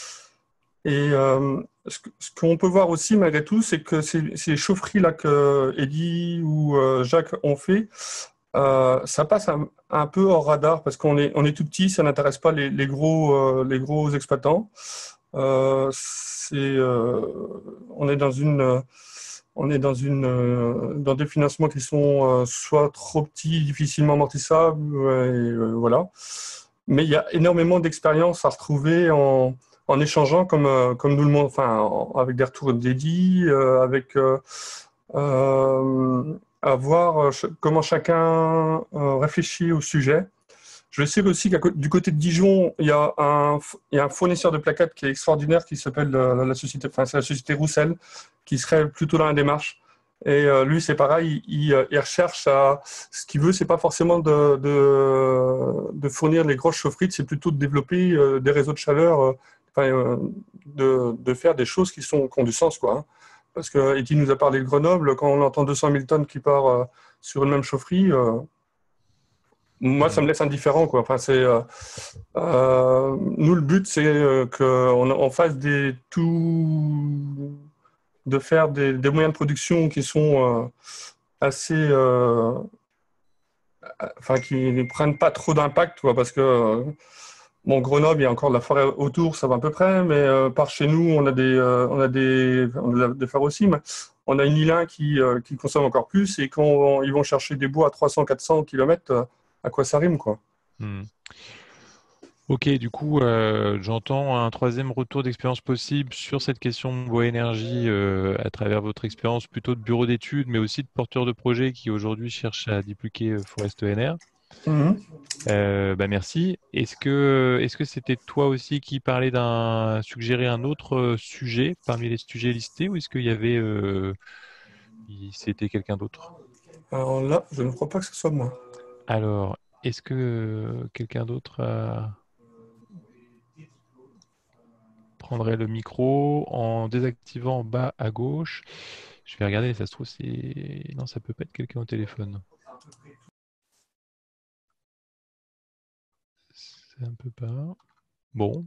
Et euh, ce que- ce qu'on peut voir aussi, malgré tout, c'est que ces, ces chaufferies-là que Eddy ou euh, Jacques ont fait, euh, ça passe un, un peu hors radar parce qu'on est, on est tout petit, ça n'intéresse pas les, les gros, euh, les gros exploitants. Euh, c'est, euh, on est dans une, on est dans une, euh, dans des financements qui sont euh, soit trop petits, difficilement amortissables, ouais, et, euh, voilà. Mais il y a énormément d'expériences à retrouver en, en échangeant, comme, euh, comme nous le montre, enfin, en- avec des retours dédits, euh, avec euh, euh, à voir euh, ch- comment chacun euh, réfléchit au sujet. Je sais aussi qu'à co- du côté de Dijon, il y a un, f- il y a un fournisseur de plaquettes qui est extraordinaire, qui s'appelle euh, la, la société, enfin, c'est la société Roussel, qui serait plutôt dans la démarche. Et euh, lui, c'est pareil, il, il, euh, il recherche à. Ce qu'il veut, c'est pas forcément de, de, de fournir les grosses chaufferies, c'est plutôt de développer euh, des réseaux de chaleur, euh, enfin, euh, de, de faire des choses qui, sont, qui ont du sens, quoi. Hein. Parce que Eti nous a parlé de Grenoble, quand on entend deux cent mille tonnes qui part euh, sur une même chaufferie. Euh, moi, ça Hmm. me laisse indifférent, quoi. Enfin, c'est euh, euh, nous le but, c'est euh, qu'on on fasse des tout, de faire des, des moyens de production qui sont euh, assez, euh, enfin, qui ne prennent pas trop d'impact, quoi, parce que euh, bon, Grenoble, il y a encore de la forêt autour, ça va à peu près, mais euh, par chez nous, on a des, euh, on a des, on a des forêts aussi, mais on a une île un qui, euh, qui consomme encore plus, et quand ils vont chercher des bois à trois cents, quatre cents kilomètres, euh, à quoi ça rime, quoi. Hmm. Ok, du coup, euh, j'entends un troisième retour d'expérience possible sur cette question de bois énergie euh, à travers votre expérience plutôt de bureau d'études, mais aussi de porteurs de projets qui aujourd'hui cherchent à dupliquer euh, Forest N R. Mhm. Euh, bah merci. Est-ce que est-ce que c'était toi aussi qui parlais d'un suggérer un autre euh, sujet parmi les sujets listés ou est-ce qu'il y avait euh, si c'était quelqu'un d'autre. Alors là, je ne crois pas que ce soit moi. Alors, est-ce que quelqu'un d'autre a- prendrait le micro en désactivant en bas à gauche? Je vais regarder, ça se trouve, c'est... Non, ça peut pas être quelqu'un au téléphone. C'est un peu pas... Bon.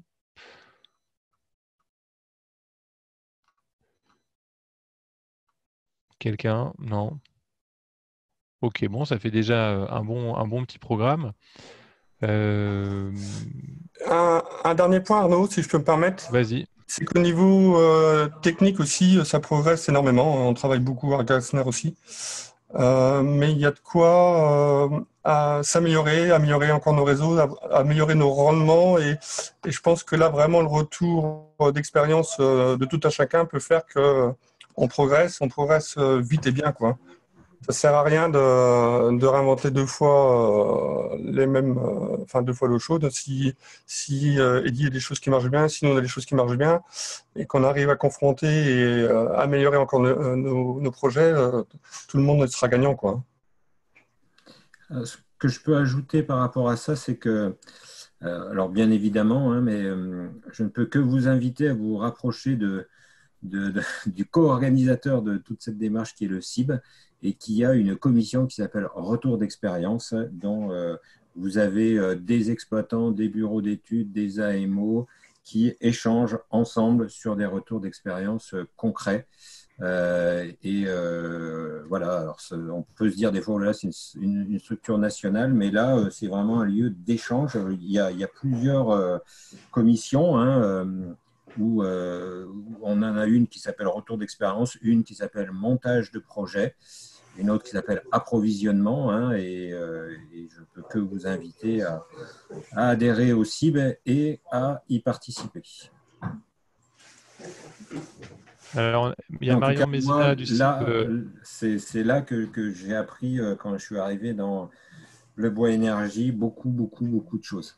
Quelqu'un? Non. Ok, bon, ça fait déjà euh, un bon, un bon petit programme. Euh, Un, un dernier point, Arnaud, si je peux me permettre, Vas-y. c'est qu'au niveau euh, technique aussi, ça progresse énormément. On travaille beaucoup avec Gartner aussi. Euh, mais il y a de quoi euh, à s'améliorer, améliorer encore nos réseaux, à- améliorer nos rendements. Et, et je pense que là, vraiment, le retour d'expérience euh, de tout à chacun peut faire que on progresse, on progresse euh, vite et bien, quoi. Ça sert à rien de, de réinventer deux fois euh, les mêmes, euh, enfin deux fois l'eau chaude. Si, si euh, Eddy a des choses qui marchent bien, si nous on a des choses qui marchent bien, et qu'on arrive à confronter et euh, améliorer encore nos, nos, nos projets, euh, tout le monde sera gagnant, quoi. Euh, Ce que je peux ajouter par rapport à ça, c'est que, euh, alors bien évidemment, hein, mais euh, je ne peux que vous inviter à vous rapprocher de, de- de- du co-organisateur de toute cette démarche qui est le C I B et qui a une commission qui s'appelle Retour d'expérience, dont euh, vous avez euh, des exploitants, des bureaux d'études, des A M O qui échangent ensemble sur des retours d'expérience euh, concrets. Euh, et euh, voilà, alors on peut se dire des fois, oh là, c'est une, une, structure nationale, mais là, euh, c'est vraiment un lieu d'échange. Il y a, il y a plusieurs euh, commissions, hein, euh, où, euh, où on en a une qui s'appelle Retour d'expérience, une qui s'appelle Montage de projet, une autre qui s'appelle Approvisionnement, hein, et, euh, et je peux que vous inviter à, à adhérer au C I B et à y participer. Alors, il y a En tout Marion cas, moi, Mézina du C I B. là, euh, c'est là que, que j'ai appris, euh, quand je suis arrivé dans le bois énergie, beaucoup, beaucoup, beaucoup de choses.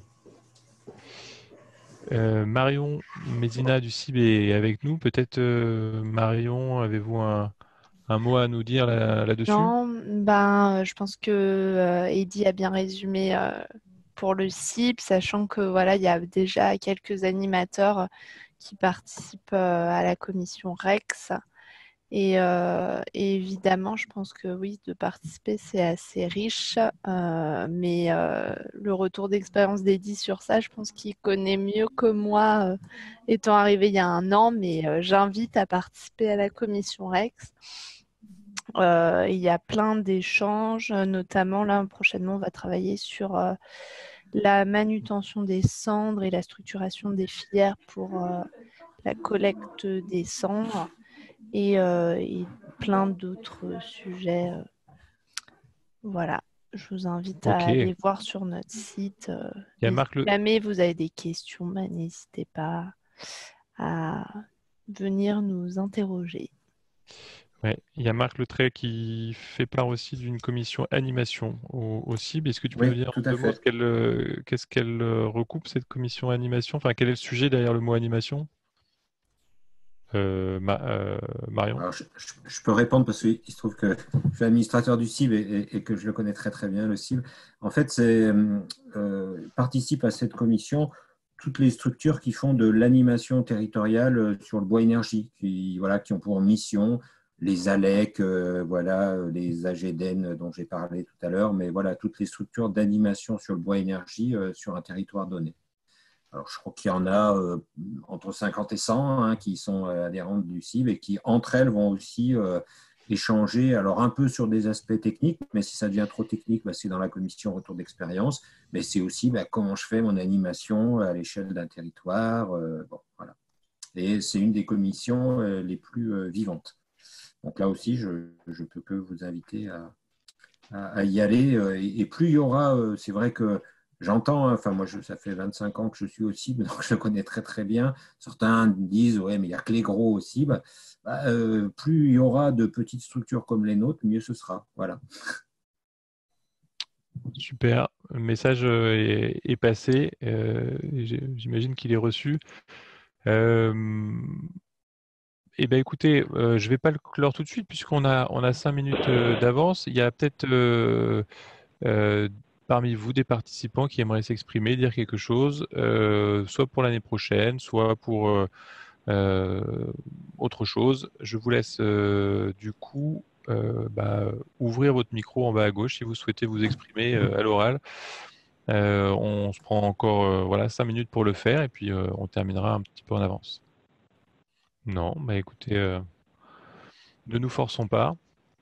euh, Marion Mézina du C I B est avec nous. Peut-être, euh, Marion, avez-vous un, un mot à nous dire là, là-dessus? Non, ben, je pense que euh, Eddy a bien résumé euh, pour le C I B, sachant que voilà, il y a déjà quelques animateurs qui participent euh, à la commission REX. Et, euh, et évidemment, je pense que oui, de participer, c'est assez riche. Euh, mais euh, le retour d'expérience d'Eddy sur ça, je pense qu'il connaît mieux que moi, euh, étant arrivé il y a un an. Mais euh, j'invite à participer à la commission REX. Euh, il y a plein d'échanges, notamment là prochainement on va travailler sur euh, la manutention des cendres et la structuration des filières pour euh, la collecte des cendres et, euh, et plein d'autres sujets. euh. Voilà, je vous invite à Ok. Il aller voir sur notre site. euh, y a et si Marc Le... jamais vous avez des questions, bah, n'hésitez pas à venir nous interroger. Ouais, il y a Marc Letray qui fait part aussi d'une commission animation au, au C I B. Est-ce que tu peux nous Oui, dire tout en à deux mots ce fait. qu'elle, euh, qu'est-ce qu'elle euh, recoupe, cette commission animation? Enfin, quel est le sujet derrière le mot animation? Euh, Ma- euh, Marion? Alors, je, je, je peux répondre parce qu'il se trouve que je suis administrateur du C I B et, et, et que je le connais très très bien, le C I B. En fait, c'est euh, participe à cette commission toutes les structures qui font de l'animation territoriale sur le bois énergie, qui, voilà, qui ont pour mission les A L E C, euh, voilà, les A G D E N dont j'ai parlé tout à l'heure, mais voilà, toutes les structures d'animation sur le bois énergie euh, sur un territoire donné. Alors, je crois qu'il y en a euh, entre cinquante et cent hein, qui sont euh, adhérentes du C I B et qui, entre elles, vont aussi euh, échanger, alors un peu sur des aspects techniques, mais si ça devient trop technique, bah, c'est dans la commission retour d'expérience, mais c'est aussi bah, comment je fais mon animation à l'échelle d'un territoire. Euh, bon, voilà. Et c'est une des commissions euh, les plus euh, vivantes. Donc là aussi, je ne peux que vous inviter à, à, à y aller. Euh, et, et plus il y aura, euh, c'est vrai que j'entends, hein, enfin moi je, ça fait vingt-cinq ans que je suis au C I B, donc je le connais très très bien. Certains disent, ouais, mais il n'y a que les gros au C I B. Bah, euh, plus il y aura de petites structures comme les nôtres, mieux ce sera. Voilà. Super. Le message euh, est, est passé. Euh, et j'ai- j'imagine qu'il est reçu. Euh, eh ben, écoutez, euh, je ne vais pas le clore tout de suite puisqu'on a, on a cinq minutes euh, d'avance. Il y a peut-être euh, euh, parmi vous des participants qui aimeraient s'exprimer, dire quelque chose, euh, soit pour l'année prochaine, soit pour euh, euh, autre chose. Je vous laisse euh, du coup euh, bah, ouvrir votre micro en bas à gauche si vous souhaitez vous exprimer euh, à l'oral. Euh, on se prend encore euh, voilà, cinq minutes pour le faire et puis euh, on terminera un petit peu en avance. Non, bah écoutez, euh, ne nous forçons pas.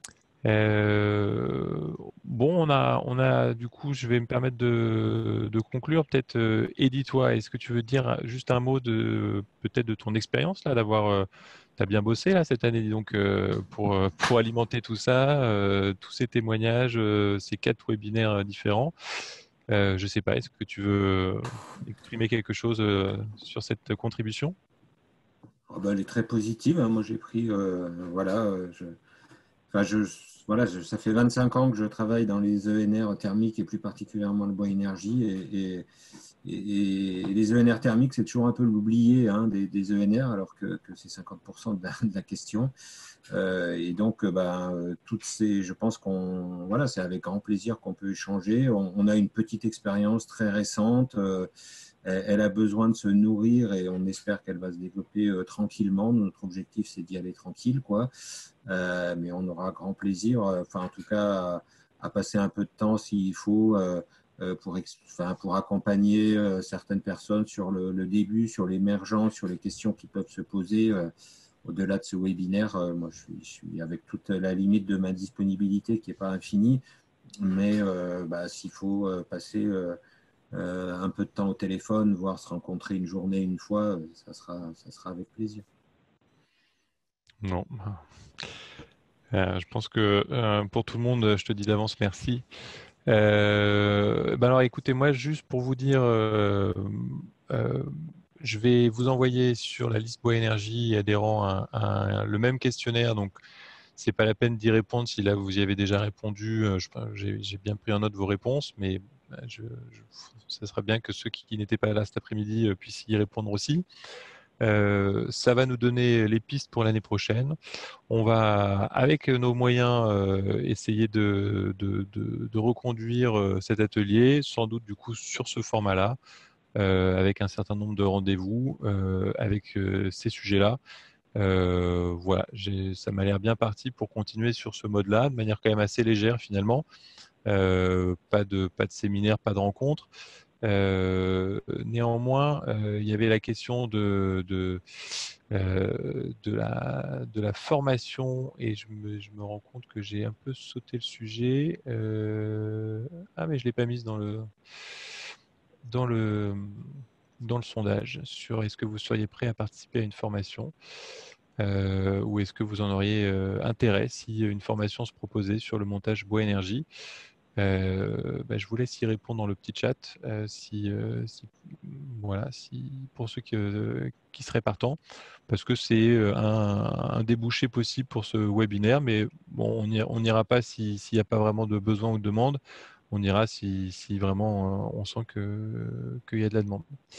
Euh, bon, on a, on a, du coup, je vais me permettre de, de conclure. Peut-être, euh, Eddy, toi, est-ce que tu veux dire juste un mot de, peut-être de ton expérience là, d'avoir, euh, t'as bien bossé là cette année, dis donc, euh, pour, euh, pour alimenter tout ça, euh, tous ces témoignages, euh, ces quatre webinaires euh, différents. Euh, je sais pas, est-ce que tu veux exprimer quelque chose euh, sur cette contribution? Oh, ben, elle est très positive, hein. Moi, j'ai pris, euh, voilà, euh, je, enfin, je, voilà, je- ça fait vingt-cinq ans que je travaille dans les E N R thermiques et plus particulièrement le bois énergie. Et, et, et- et les E N R thermiques, c'est toujours un peu l'oublié, hein, des, des E N R, alors que, que c'est cinquante pour cent de la, de la question. Euh, et donc, euh, ben, euh, toutes ces, je pense qu'on, voilà, c'est avec grand plaisir qu'on peut échanger. On, on a une petite expérience très récente. Euh, elle, elle a besoin de se nourrir et on espère qu'elle va se développer euh, tranquillement. Notre objectif, c'est d'y aller tranquille, quoi. Euh, mais on aura grand plaisir, euh, enfin, en tout cas, à, à passer un peu de temps s'il faut. Euh, euh, pour, ex- enfin, pour accompagner euh, certaines personnes sur le, le début, sur l'émergence, sur les questions qui peuvent se poser. Euh, au-delà de ce webinaire, euh, moi, je suis, je suis avec toute la limite de ma disponibilité qui n'est pas infinie, mais euh, bah, s'il faut euh, passer euh, euh, un peu de temps au téléphone, voire se rencontrer une journée, une fois, euh, ça sera, ça sera avec plaisir. Non. Euh, je pense que euh, pour tout le monde, je te dis d'avance merci. Euh, bah alors écoutez, moi juste pour vous dire, euh, euh, je vais vous envoyer sur la liste Bois Énergie adhérent un, un- le même questionnaire, donc c'est pas la peine d'y répondre si là vous y avez déjà répondu. euh, je- J'ai j'ai bien pris en note vos réponses, mais euh, je, je, ça serait bien que ceux qui, qui n'étaient pas là cet après-midi euh, puissent y répondre aussi. Euh, ça va nous donner les pistes pour l'année prochaine. On va, avec nos moyens, euh, essayer de, de, de, de reconduire euh, cet atelier, sans doute du coup sur ce format-là, euh, avec un certain nombre de rendez-vous, euh, avec euh, ces sujets-là. Euh, voilà, j'ai- ça m'a l'air bien parti pour continuer sur ce mode-là, de manière quand même assez légère finalement. Euh, pas de, pas de séminaire, pas de rencontre. Euh, néanmoins, euh, il y avait la question de, de, euh, de, la, de la formation et je me, je me rends compte que j'ai un peu sauté le sujet. Euh, ah, mais je ne l'ai pas mise dans le, dans le, dans le sondage sur est-ce que vous seriez prêt à participer à une formation euh, ou est-ce que vous en auriez euh, intérêt si une formation se proposait sur le montage bois énergie. Euh, bah, je vous laisse y répondre dans le petit chat euh, si, euh, si, voilà, si, pour ceux qui, euh, qui seraient partants, parce que c'est euh, un, un débouché possible pour ce webinaire, mais bon, on n'ira pas si- s'il n'y a pas vraiment de besoin ou de demande, on ira si, si vraiment euh, on sent que, qu'il y a de la demande.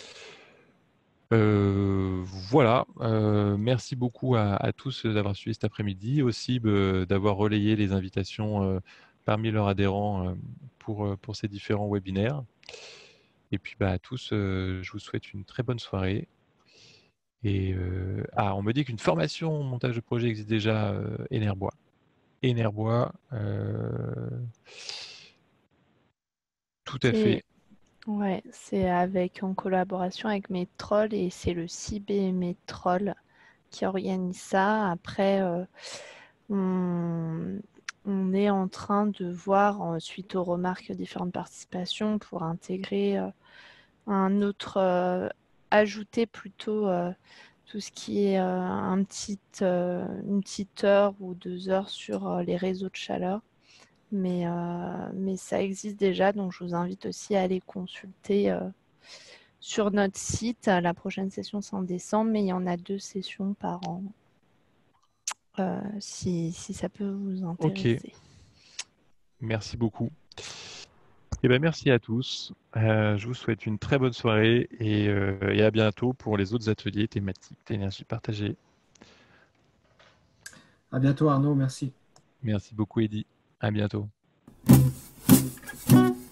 Euh, voilà, euh, merci beaucoup à, à tous d'avoir suivi cet après-midi, aussi euh, d'avoir relayé les invitations euh, parmi leurs adhérents euh, pour, euh, pour ces différents webinaires. Et puis bah, à tous, euh, je vous souhaite une très bonne soirée. Et euh, ah, on me dit qu'une formation montage de projet existe déjà, euh, Enerbois. Enerbois, euh, tout à C'est fait. ouais, c'est avec en collaboration avec Métrol et c'est le C B Métrol qui organise ça. Après, euh, on, on est en train de voir, euh, suite aux remarques de différentes participations, pour intégrer euh, un autre, euh, ajouter plutôt euh, tout ce qui est euh, un petit, euh, une petite heure ou deux heures sur euh, les réseaux de chaleur. Mais, euh, mais ça existe déjà, donc je vous invite aussi à aller consulter euh, sur notre site. La prochaine session, c'est en décembre, mais il y en a deux sessions par an, euh, si, si ça peut vous Ok, intéresser. merci beaucoup. Eh ben, merci à tous. Euh, je vous souhaite une très bonne soirée et, euh, et à bientôt pour les autres ateliers thématiques d'énergie partagée. À bientôt Arnaud, merci. Merci beaucoup, Eddy. À bientôt.